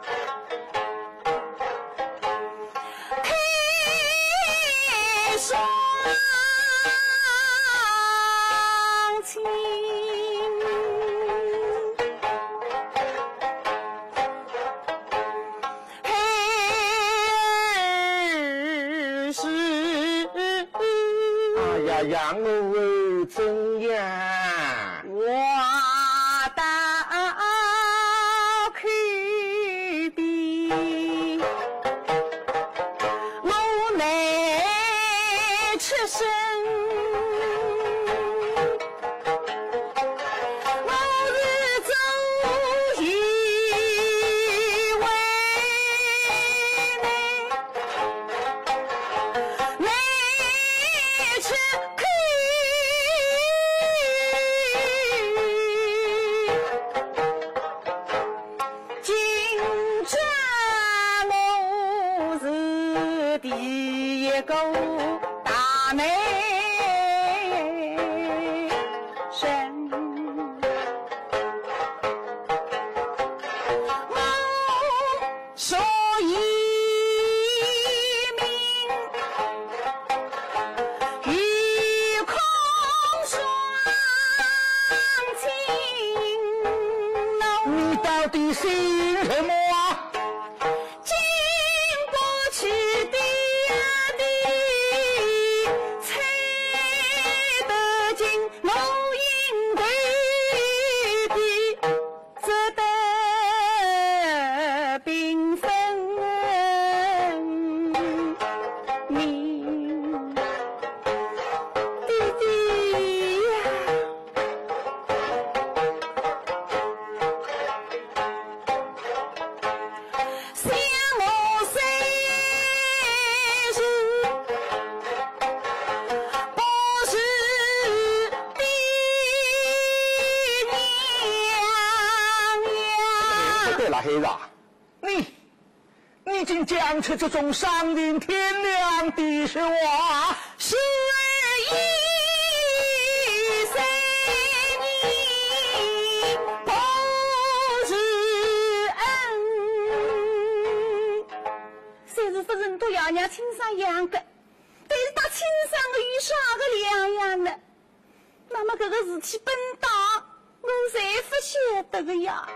泪。说。 让我怎样？ 我到口边，我来出声。一个大美人，我说一名玉空双亲， 你到底姓什么？讲出这种伤人天良的实话， 是一三年不是恩，虽是夫人对爷娘亲生养的，但是他亲生的与啥个两样呢？那么这个事体本大，我才不晓得个呀。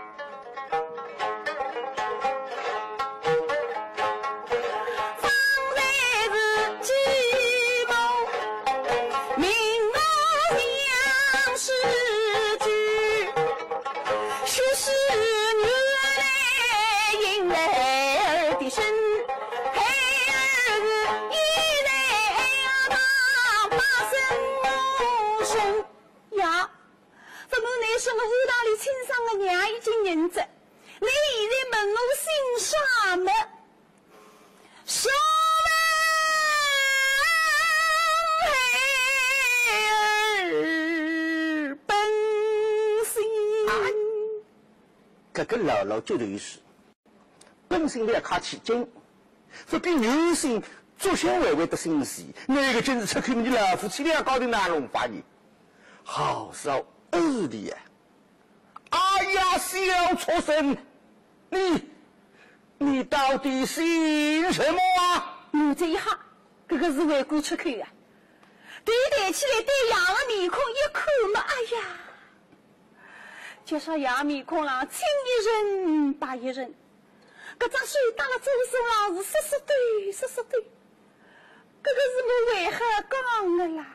是我屋堂里亲生的娘已经认着，你现在问我姓啥么？说儿本姓， 这个姥姥就头是本姓来卡起劲，这比牛姓祖先微微的姓氏，那个真是出口你老夫妻俩搞的难容发言，好少二的呀！哎呀，小畜生，你你到底姓什么啊？ 我这一下，这个是外国出口啊！对抬起来对羊的面孔一看嘛，哎呀，就说羊面孔上亲一人把一人，搿张水打了周身上是说说对，说说对，搿个是我为何讲的啦？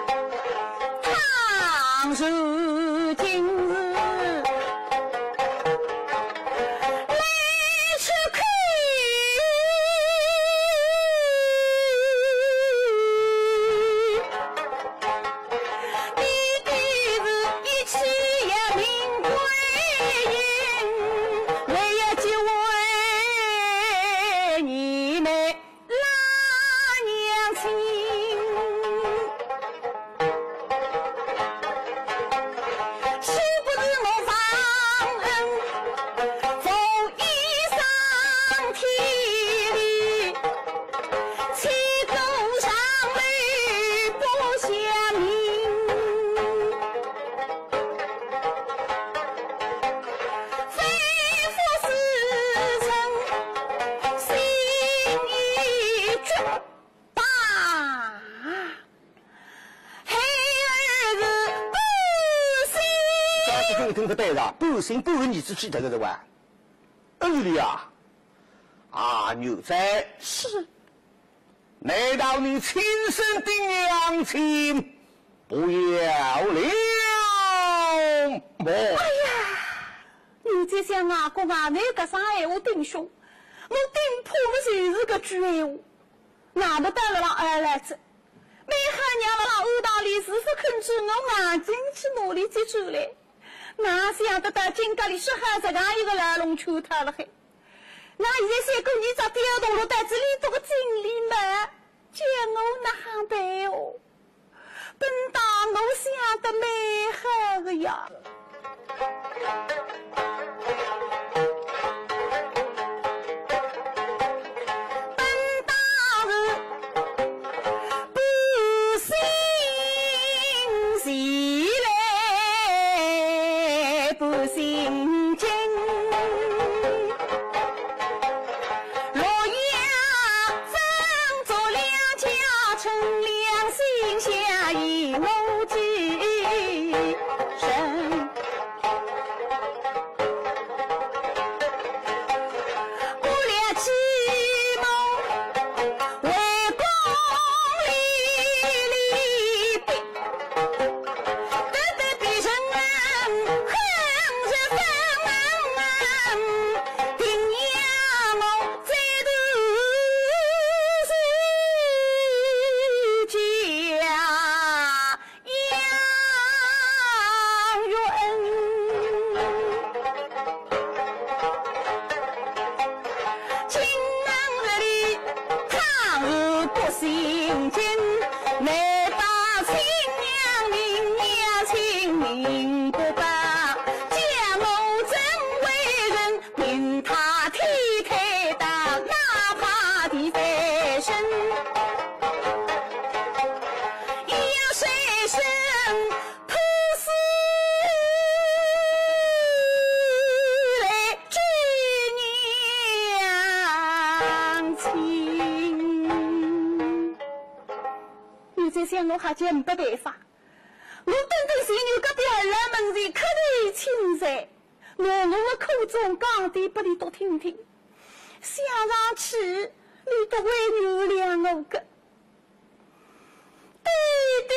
如今日带上半信半疑之气，得个是吧？恩里啊，啊牛仔是， 难道你亲生的娘亲不要了么？ 哎呀，你这像外公外奶搿啥闲话顶凶，我顶怕的就是搿句闲话。外头带了了二来子，每喊娘了了欧大里是否肯知我眼睛去哪里去走来？哪想得到金家里是还这样一个来龙去他了嘿？那现在三个你咋掉动了袋子里多个精力嘛？叫我那行办哦？本大我想得蛮好的呀。我还就没办法，我等等前牛隔壁二来门前可得清噻，我我的口中讲的不你多听听，想上去你都会原谅我个弟弟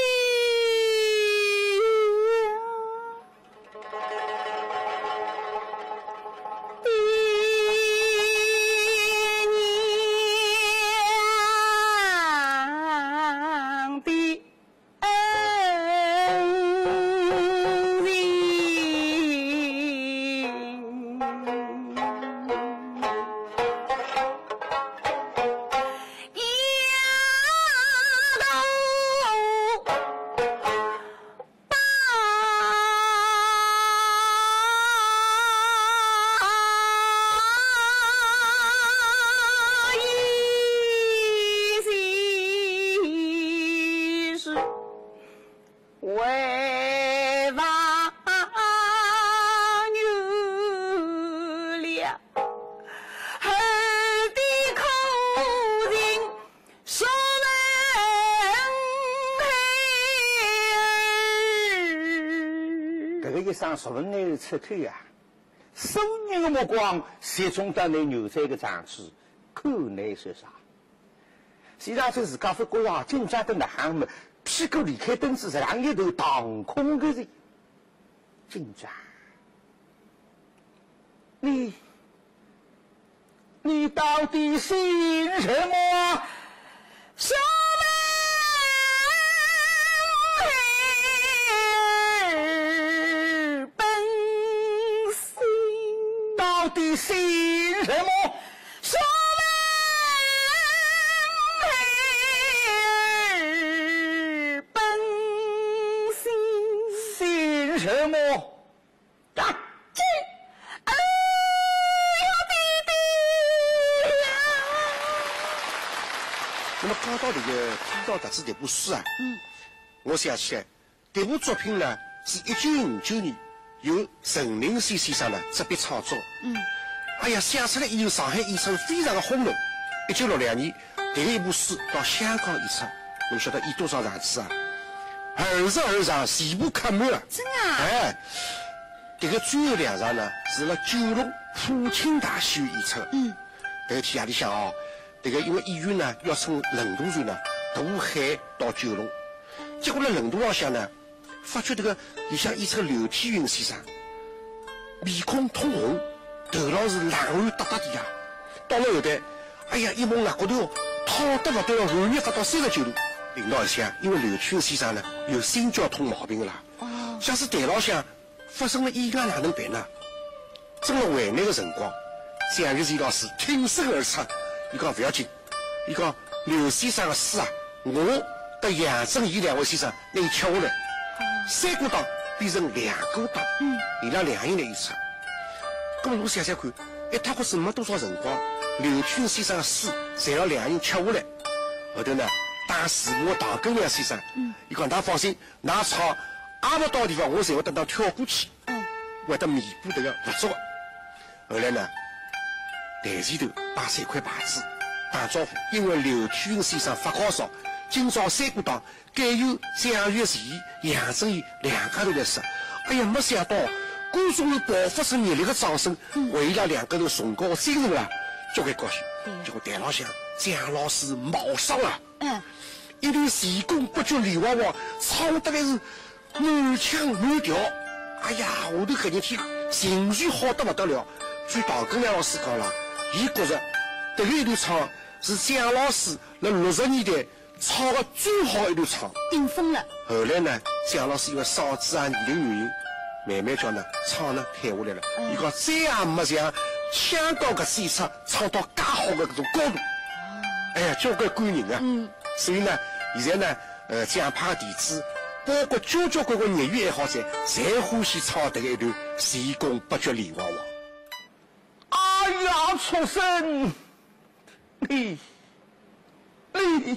熟人那撤退啊，手人的目光集中到那牛仔的长子，看内说啥？现在这自家不觉啊，紧张的那行么，屁股离开凳子上一头荡空的人，紧张。你，你到底姓什么？什到底姓什么？什么本姓？姓什么？啊，这，哎呀，弟弟呀！ 那么讲到这个听到搿子这部书啊，嗯，我想起来，这部作品呢是一九五九年。由陈林先先生呢执笔创作，嗯，哎呀，写出来以后，上海译成非常的轰动。一九六两年，这个一部书到香港译出，你晓得译多少场次啊？二十二场，全部刻满了。 真啊！ 哎， 这个最后两场呢，是了九龙普清大戏院演出。 嗯。 这个天夜里向哦，这个因为演员呢要乘轮渡船呢渡海到九龙，结果呢轮渡浪向呢，发觉这个里向演出刘天云先生，面孔通红，头上是冷汗哒哒的呀。到了后头，哎呀，一摸额骨头烫得不得了，寒热发到三十九度。领导一想，因为刘天云先生呢有心绞痛毛病啦。哦。像是台浪向发生了意外，哪能办呢？正了为难的辰光，蒋玉成老师挺身而出，伊讲不要紧，伊讲刘先生的诗啊，我和杨振义两位先生能吃下来，三个档变成两个档，嗯，伊拉两人来演出。咁么我想想看，一趟或是没多少辰光，刘天先生的诗侪让两人吃下来。后头呢，打字幕的唐根良先生，嗯，伊讲㑚放心，㑚唱阿不到地方，我侪会等到跳过去，嗯，会得弥补这个不足。后来呢，台前头摆三块牌子打招呼，因为刘天云先生发高烧，今朝三个档改由蒋玉成、杨振义两家头来说。哎呀，没想到观众们爆发出热烈的掌声，为伊拉两个头崇高的精神啦，交关高兴。结果台浪向蒋老师冒伤了，嗯，一段奇功不绝李娃娃唱得来是满腔满调。哎呀，下头搿日天情绪好得不得了。据唐根良老师讲了，伊觉着这个一段唱是蒋老师辣六十年代唱的最好一段唱， 顶峰了。 后来呢，蒋老师因为嗓子啊年龄原因，慢慢叫呢唱呢退下来了。伊讲再也没像香港搿次演出唱到介好的搿种高度。哎呀，交关感人啊！嗯，所以呢，现在呢，呃，蒋派的弟子，包括交交关关业余爱好者，侪欢喜唱这个一段奇功不绝李娃娃。 哎呀，畜生！你你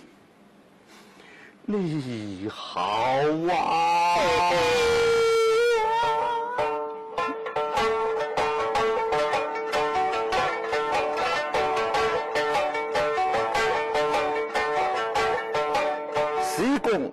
你好啊！西宫。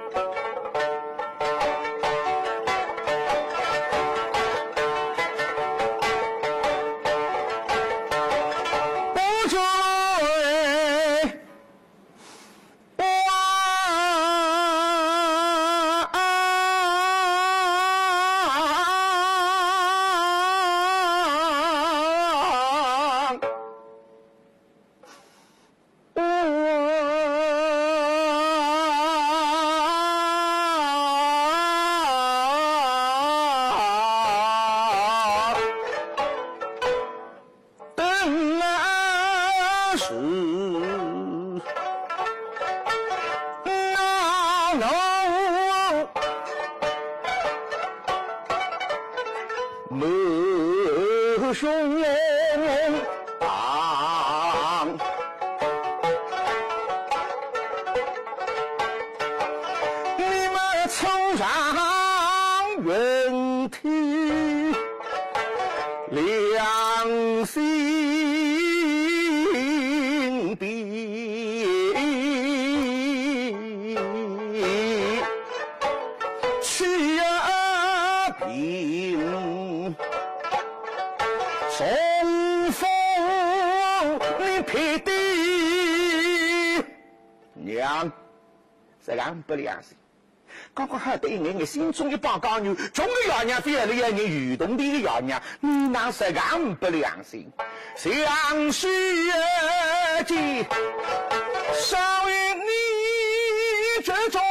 不良心，刚刚还对一眼眼心中一帮讲牛，中的爷娘非要了一眼愚钝的爷娘，你那实干不良心，相许计，少于你这种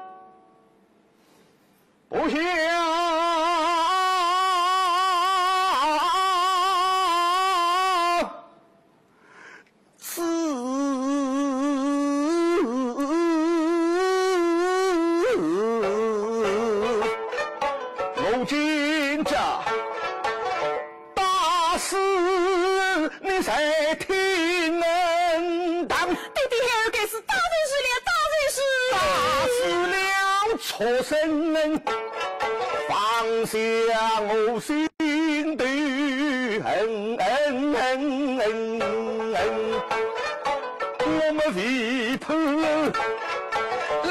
不孝。畜生人放下我心的恨恨恨恨，我们为盼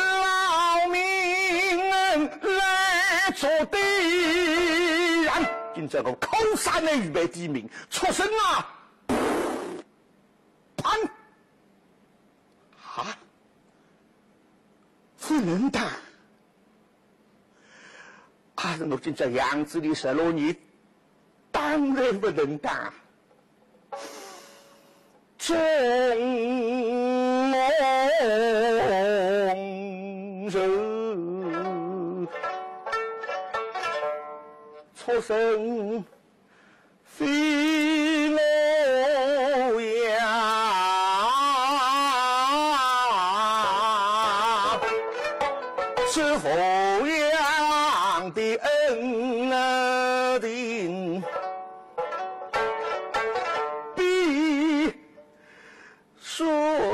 老命来做对人。 今朝我口杀难预备地名，畜生啊！砰！啊！不能打！啊，我今朝样子里十六年，当然不能打。中人，畜生非我呀，是佛样的恩定。水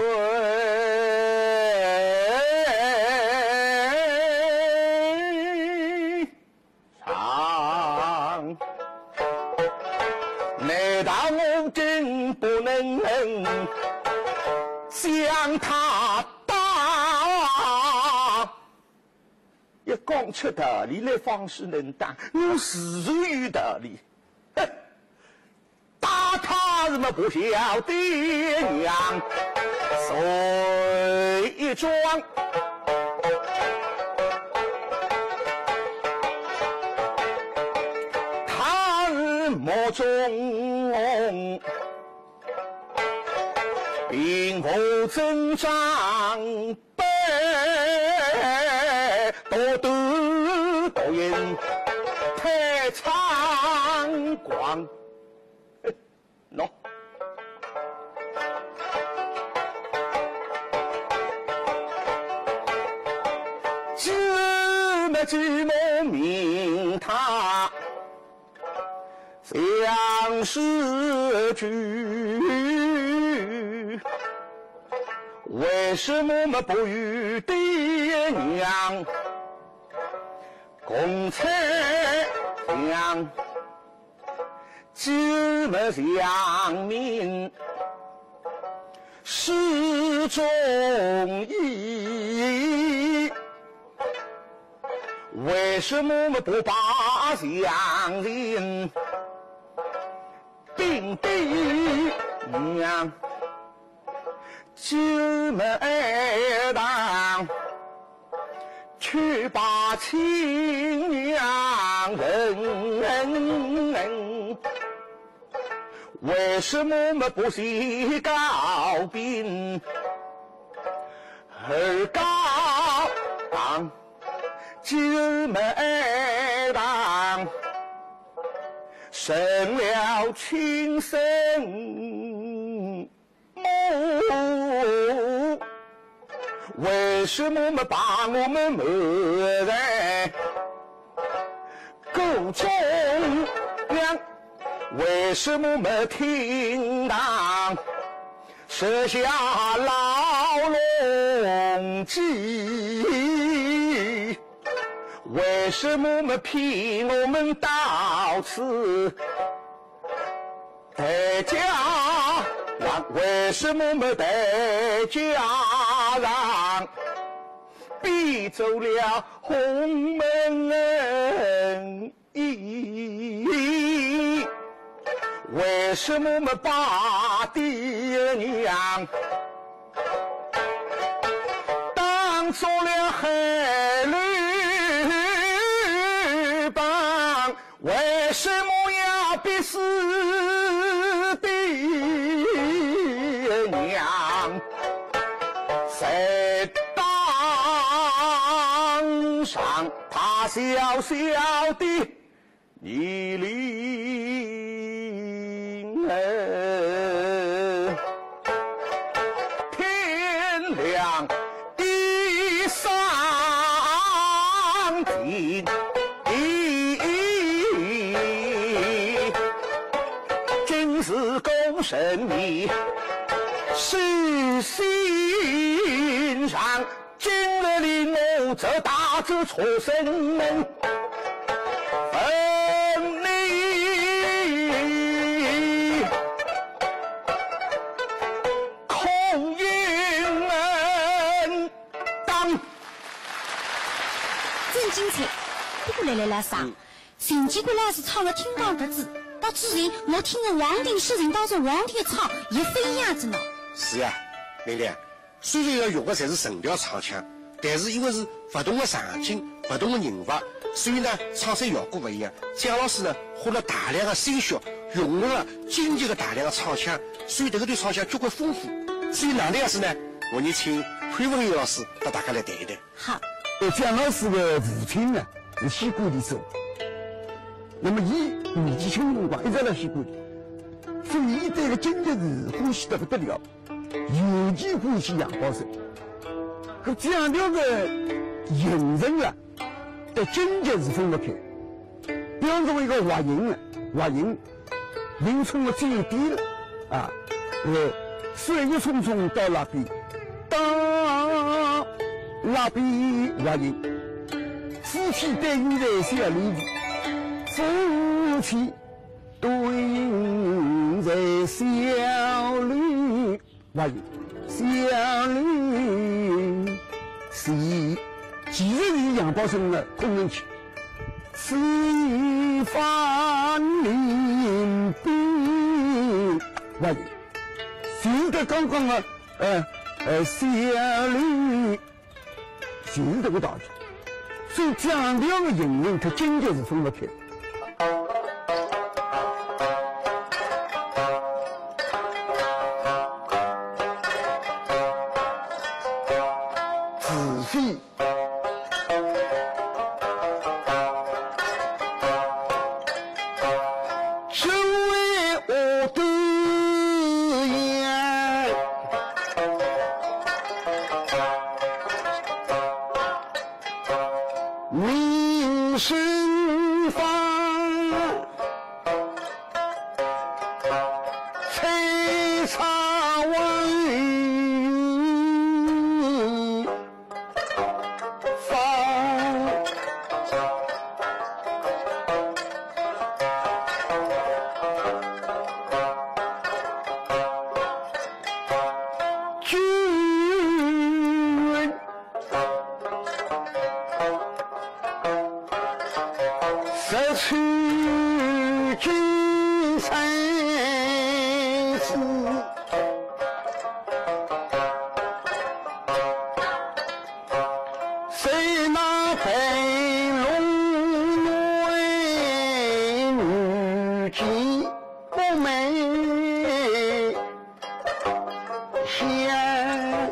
上，难道我真不能将他打？一讲出道理来方式能打，我自然有道理。哼！打他怎么不晓得娘？随庄他日莫中，并无增长辈，多德多言太猖狂。喏，怎么怎么命他相思聚？为什么么不与爹娘共采香？怎么相民是忠义？为什么不把乡邻并对娘？怎么当去把亲娘人？为什么不惜告兵而告党？怎么当生了亲生母？为什么把我们没在够中央？为什么没听当设下牢笼计？为什么没批我们到此带家让？为什么没带家让？逼走了鸿门义？为什么没把爹娘当做了害侣帮？为什么要逼死爹娘？在当上他小小的你灵儿，天亮地上天，今日公审你是心上，今日里我这大这畜生们。 精彩，都来来来上， 陈机关老师唱了听到的字，到之前我听着王庭诗人当中王庭唱也非样子呢。 是呀，玲玲，虽然要用的侪是陈调唱腔，但是因为是不同的场景、不同的人物，所以呢，唱出效果不一样。蒋老师呢，花了大量的心血，用了精简的大量的唱腔，所以这个对唱腔足够丰富。所以哪能样子呢？我们请潘文玉老师和大家来谈一谈。 好。 蒋老师的父亲呢是西关的州，那么伊年纪轻辰光一直在西关里，所以伊对个京剧是欢喜得不得了，尤其欢喜杨宝生。可这样条个形成啊，对京剧是分不开。比方说一个滑行啊，滑行，迎春的最低了啊，呃，岁月匆匆到那边，当那边滑行，夫妻对饮在小里子，夫妻对饮在小里滑行，小里是其实是杨宝生的空人曲。四方林边滑行，就是个刚刚的呃呃小里。就是这个道理，所以这样两个形容它经济是分不开的。子非身为我的眼。名声放，采茶闻放，君失去君才子，谁拿飞龙为女妓不美仙，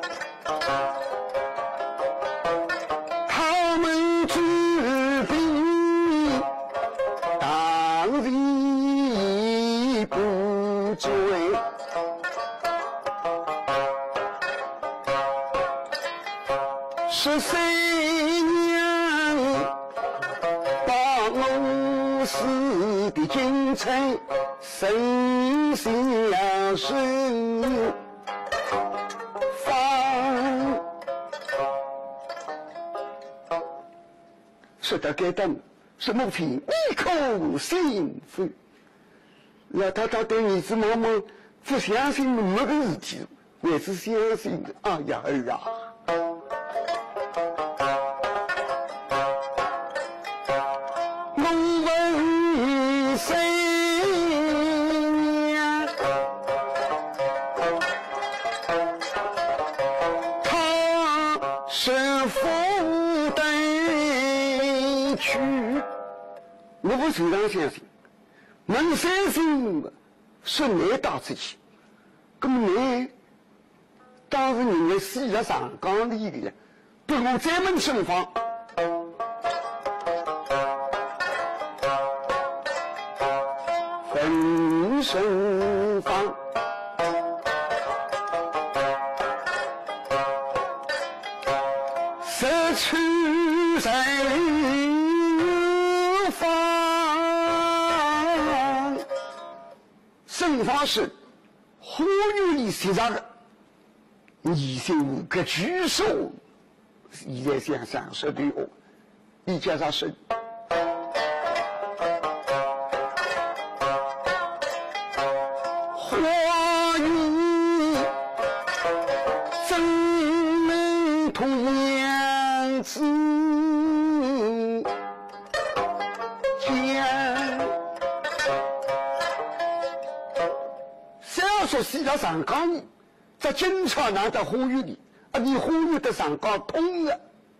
他们治病当然不追，是谁娘把我死的精彩生相识放，是的该等是母亲一口心肺，让他他对儿子妈妈不相信那个事体，也是相信哎呀儿啊。我问谁呀？他是否得去？我不非常相信，能相信是你打出去，那么你当时你们死在上岗里的，不如咱们身方。分身方，失去在流芳，身方是忽悠你身上的，你是五个举手，现在想想说的哦，你加上是。花语怎能同样子，将说是要上岗呢，在警察那在呼吁你，啊，你呼吁的上岗通了。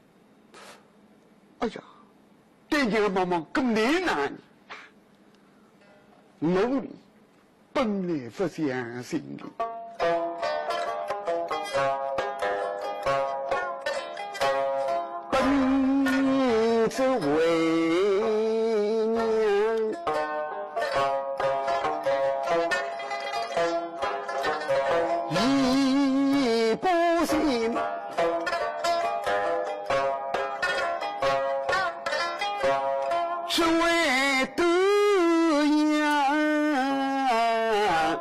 哎呀，爹娘妈妈更难难，努力本来不相信的。本是为娘，一不信。是为德呀，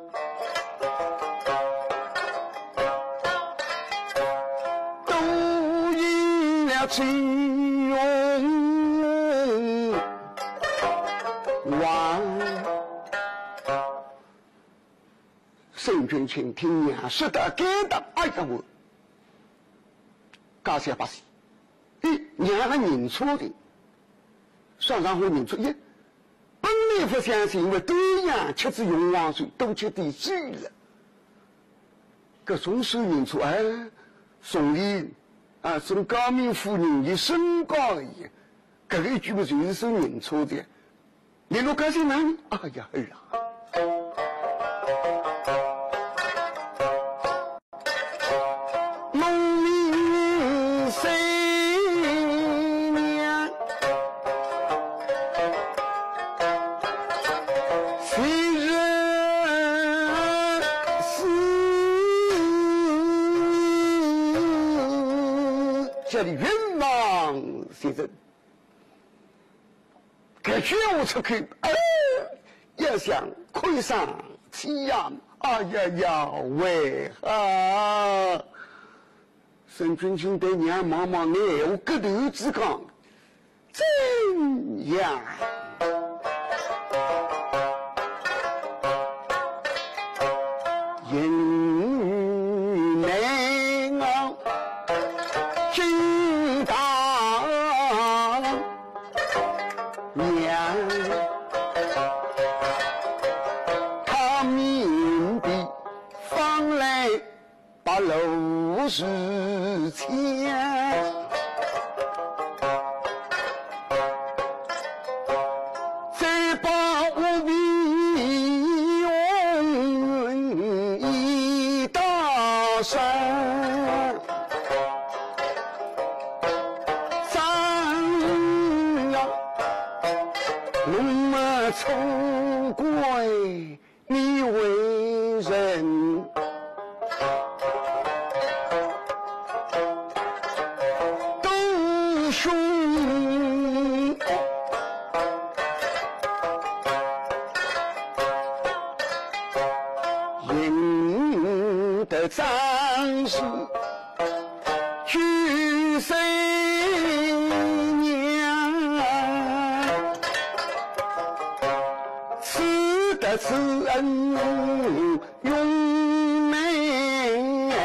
都应了情用王。圣君请听呀，是的，给的，哎呀我，感谢巴西，哎，娘还认错的。上上会认出，耶，本来不相信，因为对呀，吃子用王水都吃得起了。搿种时认出，哎，送礼啊，送高明夫人的身高而已。搿个一句嘛，就是说认错的。联络干些哪里？哎呀，儿啊！梦里谁？这里冤枉先生，该劝我出去，哎，要想亏上欺阳，哎呀呀，为何？沈君卿对娘妈妈你有个头之讲，怎样？因内昂。知道娘，他明笔方来把楼市牵，再把无比用一大山。聪贵你为人，都兄赢得战士去谁此恩永没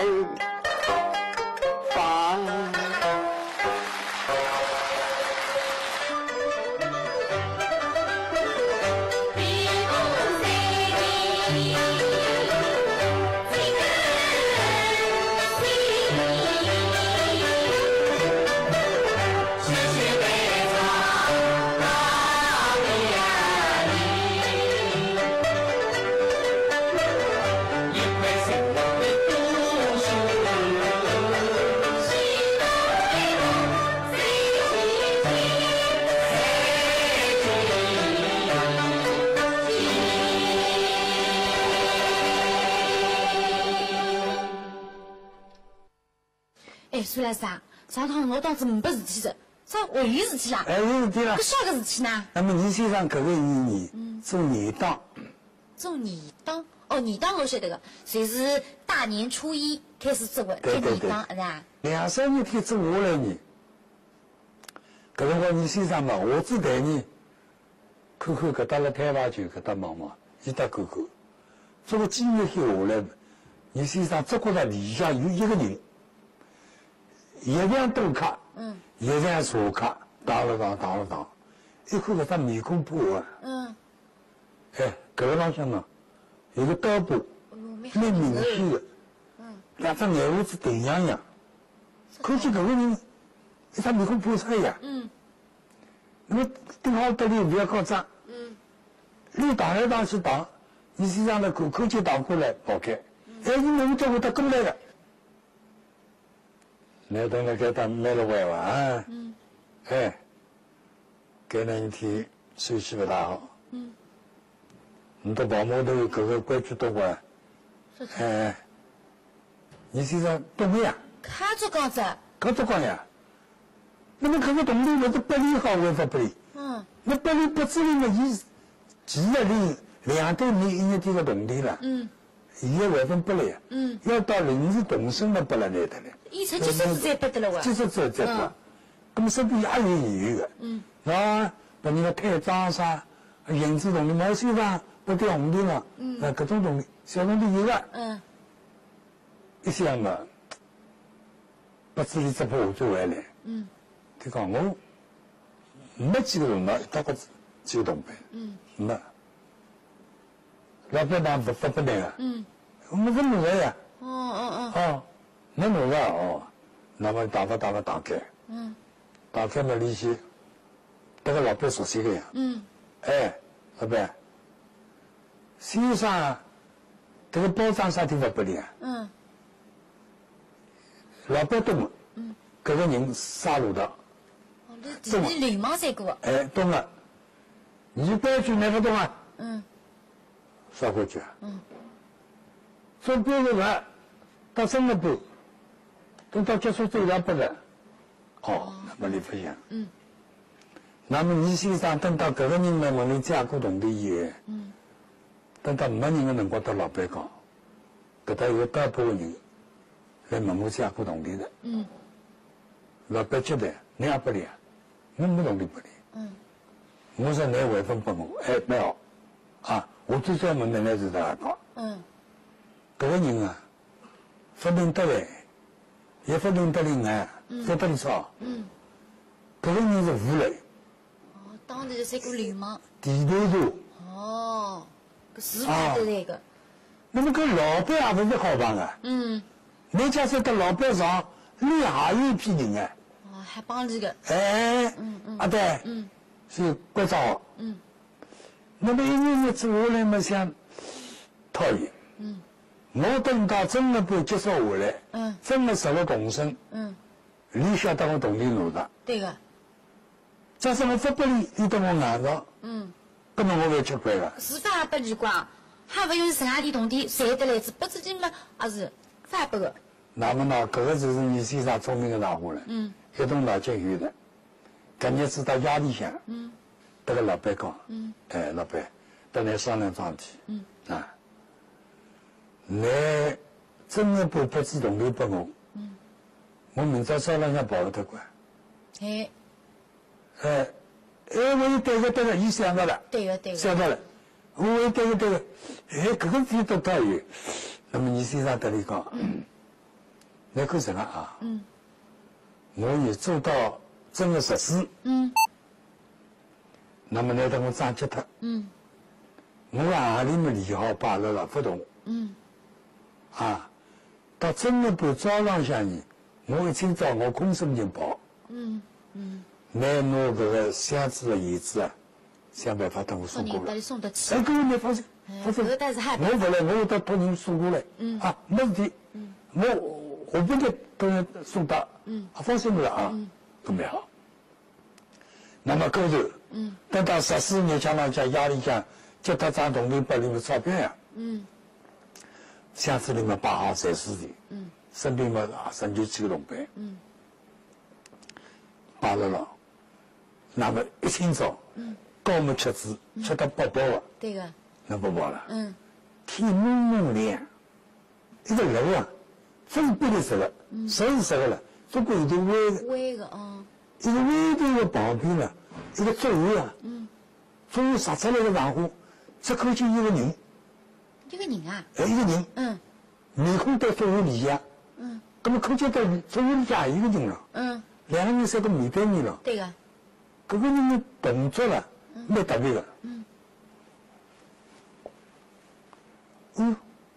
法。 苏老师啊，上趟我当时没事体的，啥回忆事体啦？ 哎，有事体啦。 搿啥个事体呢？ 那么你先生搿个意义， 嗯， 做年档。 做年档？哦，年档我晓得个，就是大年初一开始做的，开年档是吧？ 两三年天做下来呢，搿辰光你先生嘛，我只带你看看搿搭辣太华区搿搭望望，伊搭看看。做了几月天下来，你先生只觉着里向有一个人。一辆灯卡， 嗯， 一辆茶卡，打了打，打了打，一看搿只面孔不啊， 嗯， 哎，搿个浪向呢，有个刀疤， 蛮明显的， 嗯， 两只眼胡子对样样，看见搿个人，一张面孔破出来呀， 嗯， 那么顶好得力不要搞脏， 嗯， 你打来打去打，你身上的口口就打过来跑开，哎，你能叫我他过来了，那等那给他买了歪哇啊， 嗯， 哎，搿那一天手气不大好， 嗯， 你到跑码头搿个规矩多怪，哎，你身上懂没呀？ 看着讲子， 搿做讲呀，那么搿个动力勿是不利好违法不利？ 嗯， 那不利不知利嘛，伊其实里两对面一日天个动力了， 嗯， 伊个违分不利， 嗯， 要到临时动身了不来来得了， 伊成绩是再不得了哇， 几十次再不，那么身边也有疑虑个， 嗯， 啊，把人家推装啥，引子动力毛线上不对红灯了， 嗯， 啊，各种动力小动力有个， 嗯， 一想嘛，不知理只怕下作回来， 嗯， 他讲我没几个人嘛，大概几个同伴， 嗯， 没，老板娘不不不那个， 嗯， 我们不努力呀， 哦哦哦， 哦，没努力哦，那么打发打发打开， 嗯， 打开嘛利息，这个老板熟悉的呀， 嗯， 哎，老板，先生，这个包装啥地方不灵啊？ 嗯， 老板懂了， 嗯， 这个人杀戮的， 哦，这你流氓三个， 哎，懂了，你规矩没不懂啊？ 嗯， 啥规矩啊？ 嗯， 从标准完到升了部，等到结束走两百个，哦，那么你不行， 嗯， 那么你先生等到搿个人来问你加股动力以后， 嗯， 等到没人的辰光，跟老板讲，搿搭有大把个人来问我加股动力的， 嗯， 老板觉得你也不理，我没动力不理， 嗯， 我说你回分拨我，哎，蛮好，啊，我最专门的来是哪讲， 嗯， 搿个人啊，不认得来，也不认得里外，不得里操， 嗯， 搿个人是无赖， 哦，当然是一个流氓， 地头蛇。 哦，搿是法的那个， 那么搿老板也不是好帮啊， 嗯， 你假设到老板上，你还有一批人啊， 哦，还帮你个， 哎， 嗯嗯， 啊对， 嗯， 是关照， 嗯， 那么一年日子下来嘛，想讨厌， 嗯， 我等到真的被接受下来， 嗯， 真的受了动身， 嗯， 你晓得我动力路的， 对个， 假设我发不理，你等我硬着， 嗯， 搿么我会吃亏个。 是法也不理光，还不用是外地同地，谁得来自不知情嘛，也是法不个， 那么呢，搿个就是你先生聪明的大话了， 嗯， 一动脑筋有的，搿日子到夜里向， 嗯， 这个老板讲， 嗯， 哎，老板，跟你商量桩事体， 嗯， 啊，你真的不不主动力拨我， 嗯， 我明朝早浪向跑不得关， 哎， 哎，哎，我又对个对个，伊想到了， 对个对个， 想到了，我又对个对个，哎，搿个事都到有，那么你先生得里讲，嗯，你看什么啊？ 嗯， 我也做到真的实施， 嗯， 那么你等我张接他， 嗯， 我行里面理好摆了了不动， 嗯， 啊，到真的半早浪向呢，我一清早我空身就跑， 嗯嗯， 拿拿搿个箱子的叶子啊，想办法等我送过来把你。送得起哎，，各位你放心，放心搿个，但是还我不来，我会到托人送过来。 嗯啊，没事体。 嗯， 我我不得等人送到。 嗯， 啊，放心不了啊， 嗯， 都蛮好。那么高头， 嗯， 等到十四年前浪家压力下，接他张同理把里面钞票呀， 嗯箱子里面摆好三四的， 嗯身边嘛啊十九几个同伴， 嗯摆了了。那么一清早， 嗯， 高木吃子吃得饱饱的， 对个， 那不饱了。 嗯天蒙蒙亮，一个楼啊，分别的实个，实是实个了，中国有点歪的， 歪个，嗯一个歪头的旁边呢，一个左右啊， 嗯， 左右杀出来的长花，这口就一个人， 一个人啊， 哎，一个人， 嗯面孔在左右里下， 嗯那么口就到左右里下一个人了， 嗯， 两个人在个面对面了， 对个， 这个人的动作了，蛮特别的， 嗯， 嗯，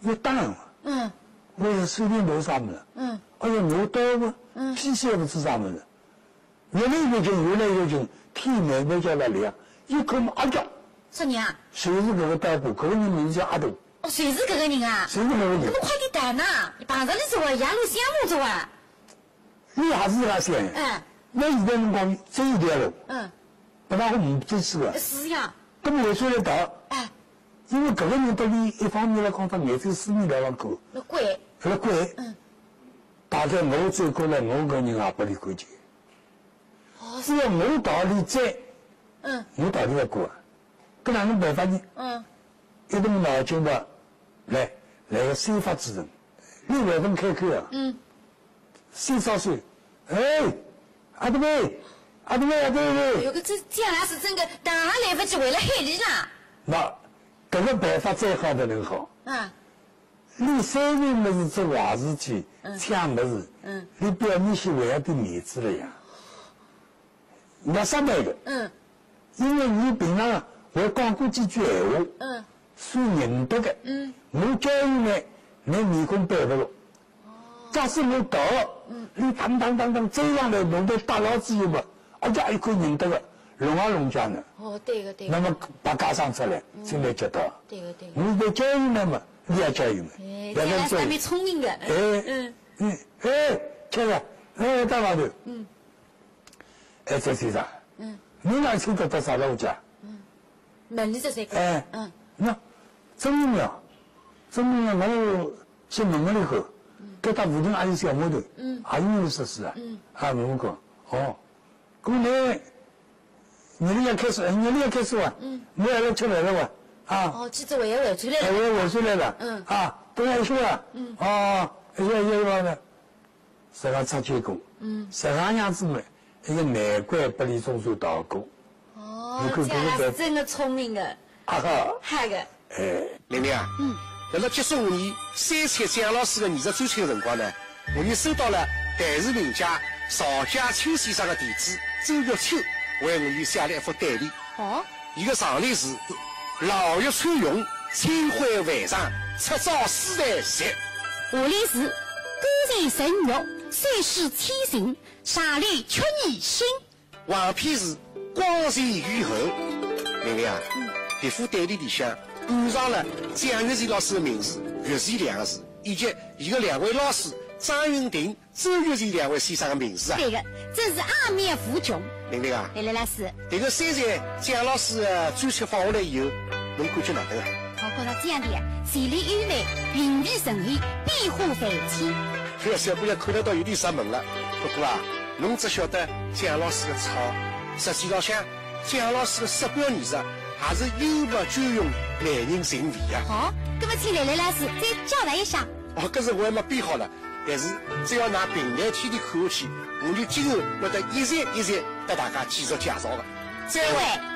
要打我。 嗯。 我是水灵头啥么子？ 嗯。 哎呀，我刀不， 嗯， 皮鞋不是啥么子？越来越近，越来越近，天慢慢叫来亮，一口阿叫。 啥人啊？ 谁是这个逮捕？这个人名字叫阿斗。 哦，谁是这个人啊？ 谁是这个人？ 那么快点带呐！你碰上你走啊，压路项目走啊。 你还是那些？ 嗯。 那现在侬讲这一条路， 嗯， 不然我唔支持个。 是呀。 那么我说来打， 哎， 因为这个人对你一方面来讲，他眼睛思面来讲高， 那贵， 那贵。 嗯。 大概我走过来，我个人也不理解钱。 哦。 只要我道理在， 嗯， 我道理要过，搿哪能办法呢？ 嗯。 一动脑筋的，来来个先发制人，六月份开口啊。 嗯。 先烧水，哎，阿德妹，阿德妹，阿德妹。 有个这这样还是真的，当然来不及为了害你啦。 那，搿个办法再好的能好。 嗯。 你三人么是做坏事体，抢么子， 嗯， 你表面上还要点面子了呀。那啥办的？ 嗯。 因为你平常我讲过几句闲话， 嗯， 算认得的， 嗯， 我教你呢，你面孔摆不落。假使我搞，嗯，你当当当当追上来，弄得打老子有么？而且还可以认得的，龙啊龙家呢。 哦，对个对个。那么把加上出来，就来接到。 对个对个。我在教育呢嘛，你也教育嘛。 哎，这样还蛮聪明的。 哎，嗯嗯，哎，吃了，哎，大老头。嗯。哎，在身上。嗯。你哪听得到啥了？我讲。 嗯。门里这些个。 哎。 嗯。 那，真的呀，真的呀，我去问问了后。搿搭附近还有小码头，嗯，也有有设施啊，嗯，啊，问我讲，哦，咁你，你们要开始，你们要开始哇，嗯，你还要出来了哇，啊， 哦，记者我也回出来了， 我也回出来了，嗯，啊，等下一说啊，嗯，哦，一下一下呢，这个出结果，嗯，这个样子嘛，一个难怪不离中山道过， 哦，这样是真的聪明的， 啊哈， 嗨个， 哎，玲玲啊，嗯。辣辣结束我们三七蒋老师的艺术专辑的辰光呢，我们收到了台视名家邵家秋先生的弟子周玉秋为我们写了一幅对联。 哦， 伊个上联是老月穿涌，清辉万丈，出招四代习。 下联是孤人神玉，虽是千行，傻里却你心。 横批是光前于后。玲玲啊，嗯，这幅对联里向补上了蒋玉婕老师的名字“玉婕”两个字，以及伊个两位老师张云婷、周玉婕两位先生的名字啊。 对个，真是阿弥陀佛。 玲玲啊， 来来老师， 这个三在蒋老师的专辑放下来以后，侬感觉哪能啊？ 我觉得这样的前例优美，云雨顺意，变化万千。 这个小姑娘看得到有点入门了，不过啊，侬只晓得蒋老师的唱，实际上向蒋老师的色表艺术还是幽默隽永，耐人寻味啊。 好，那么请来来老师再交代一下。 哦，可是我还没编好了，但是只要拿平台天天看下去，我就今后要得一站一站给大家继续介绍了。 再会。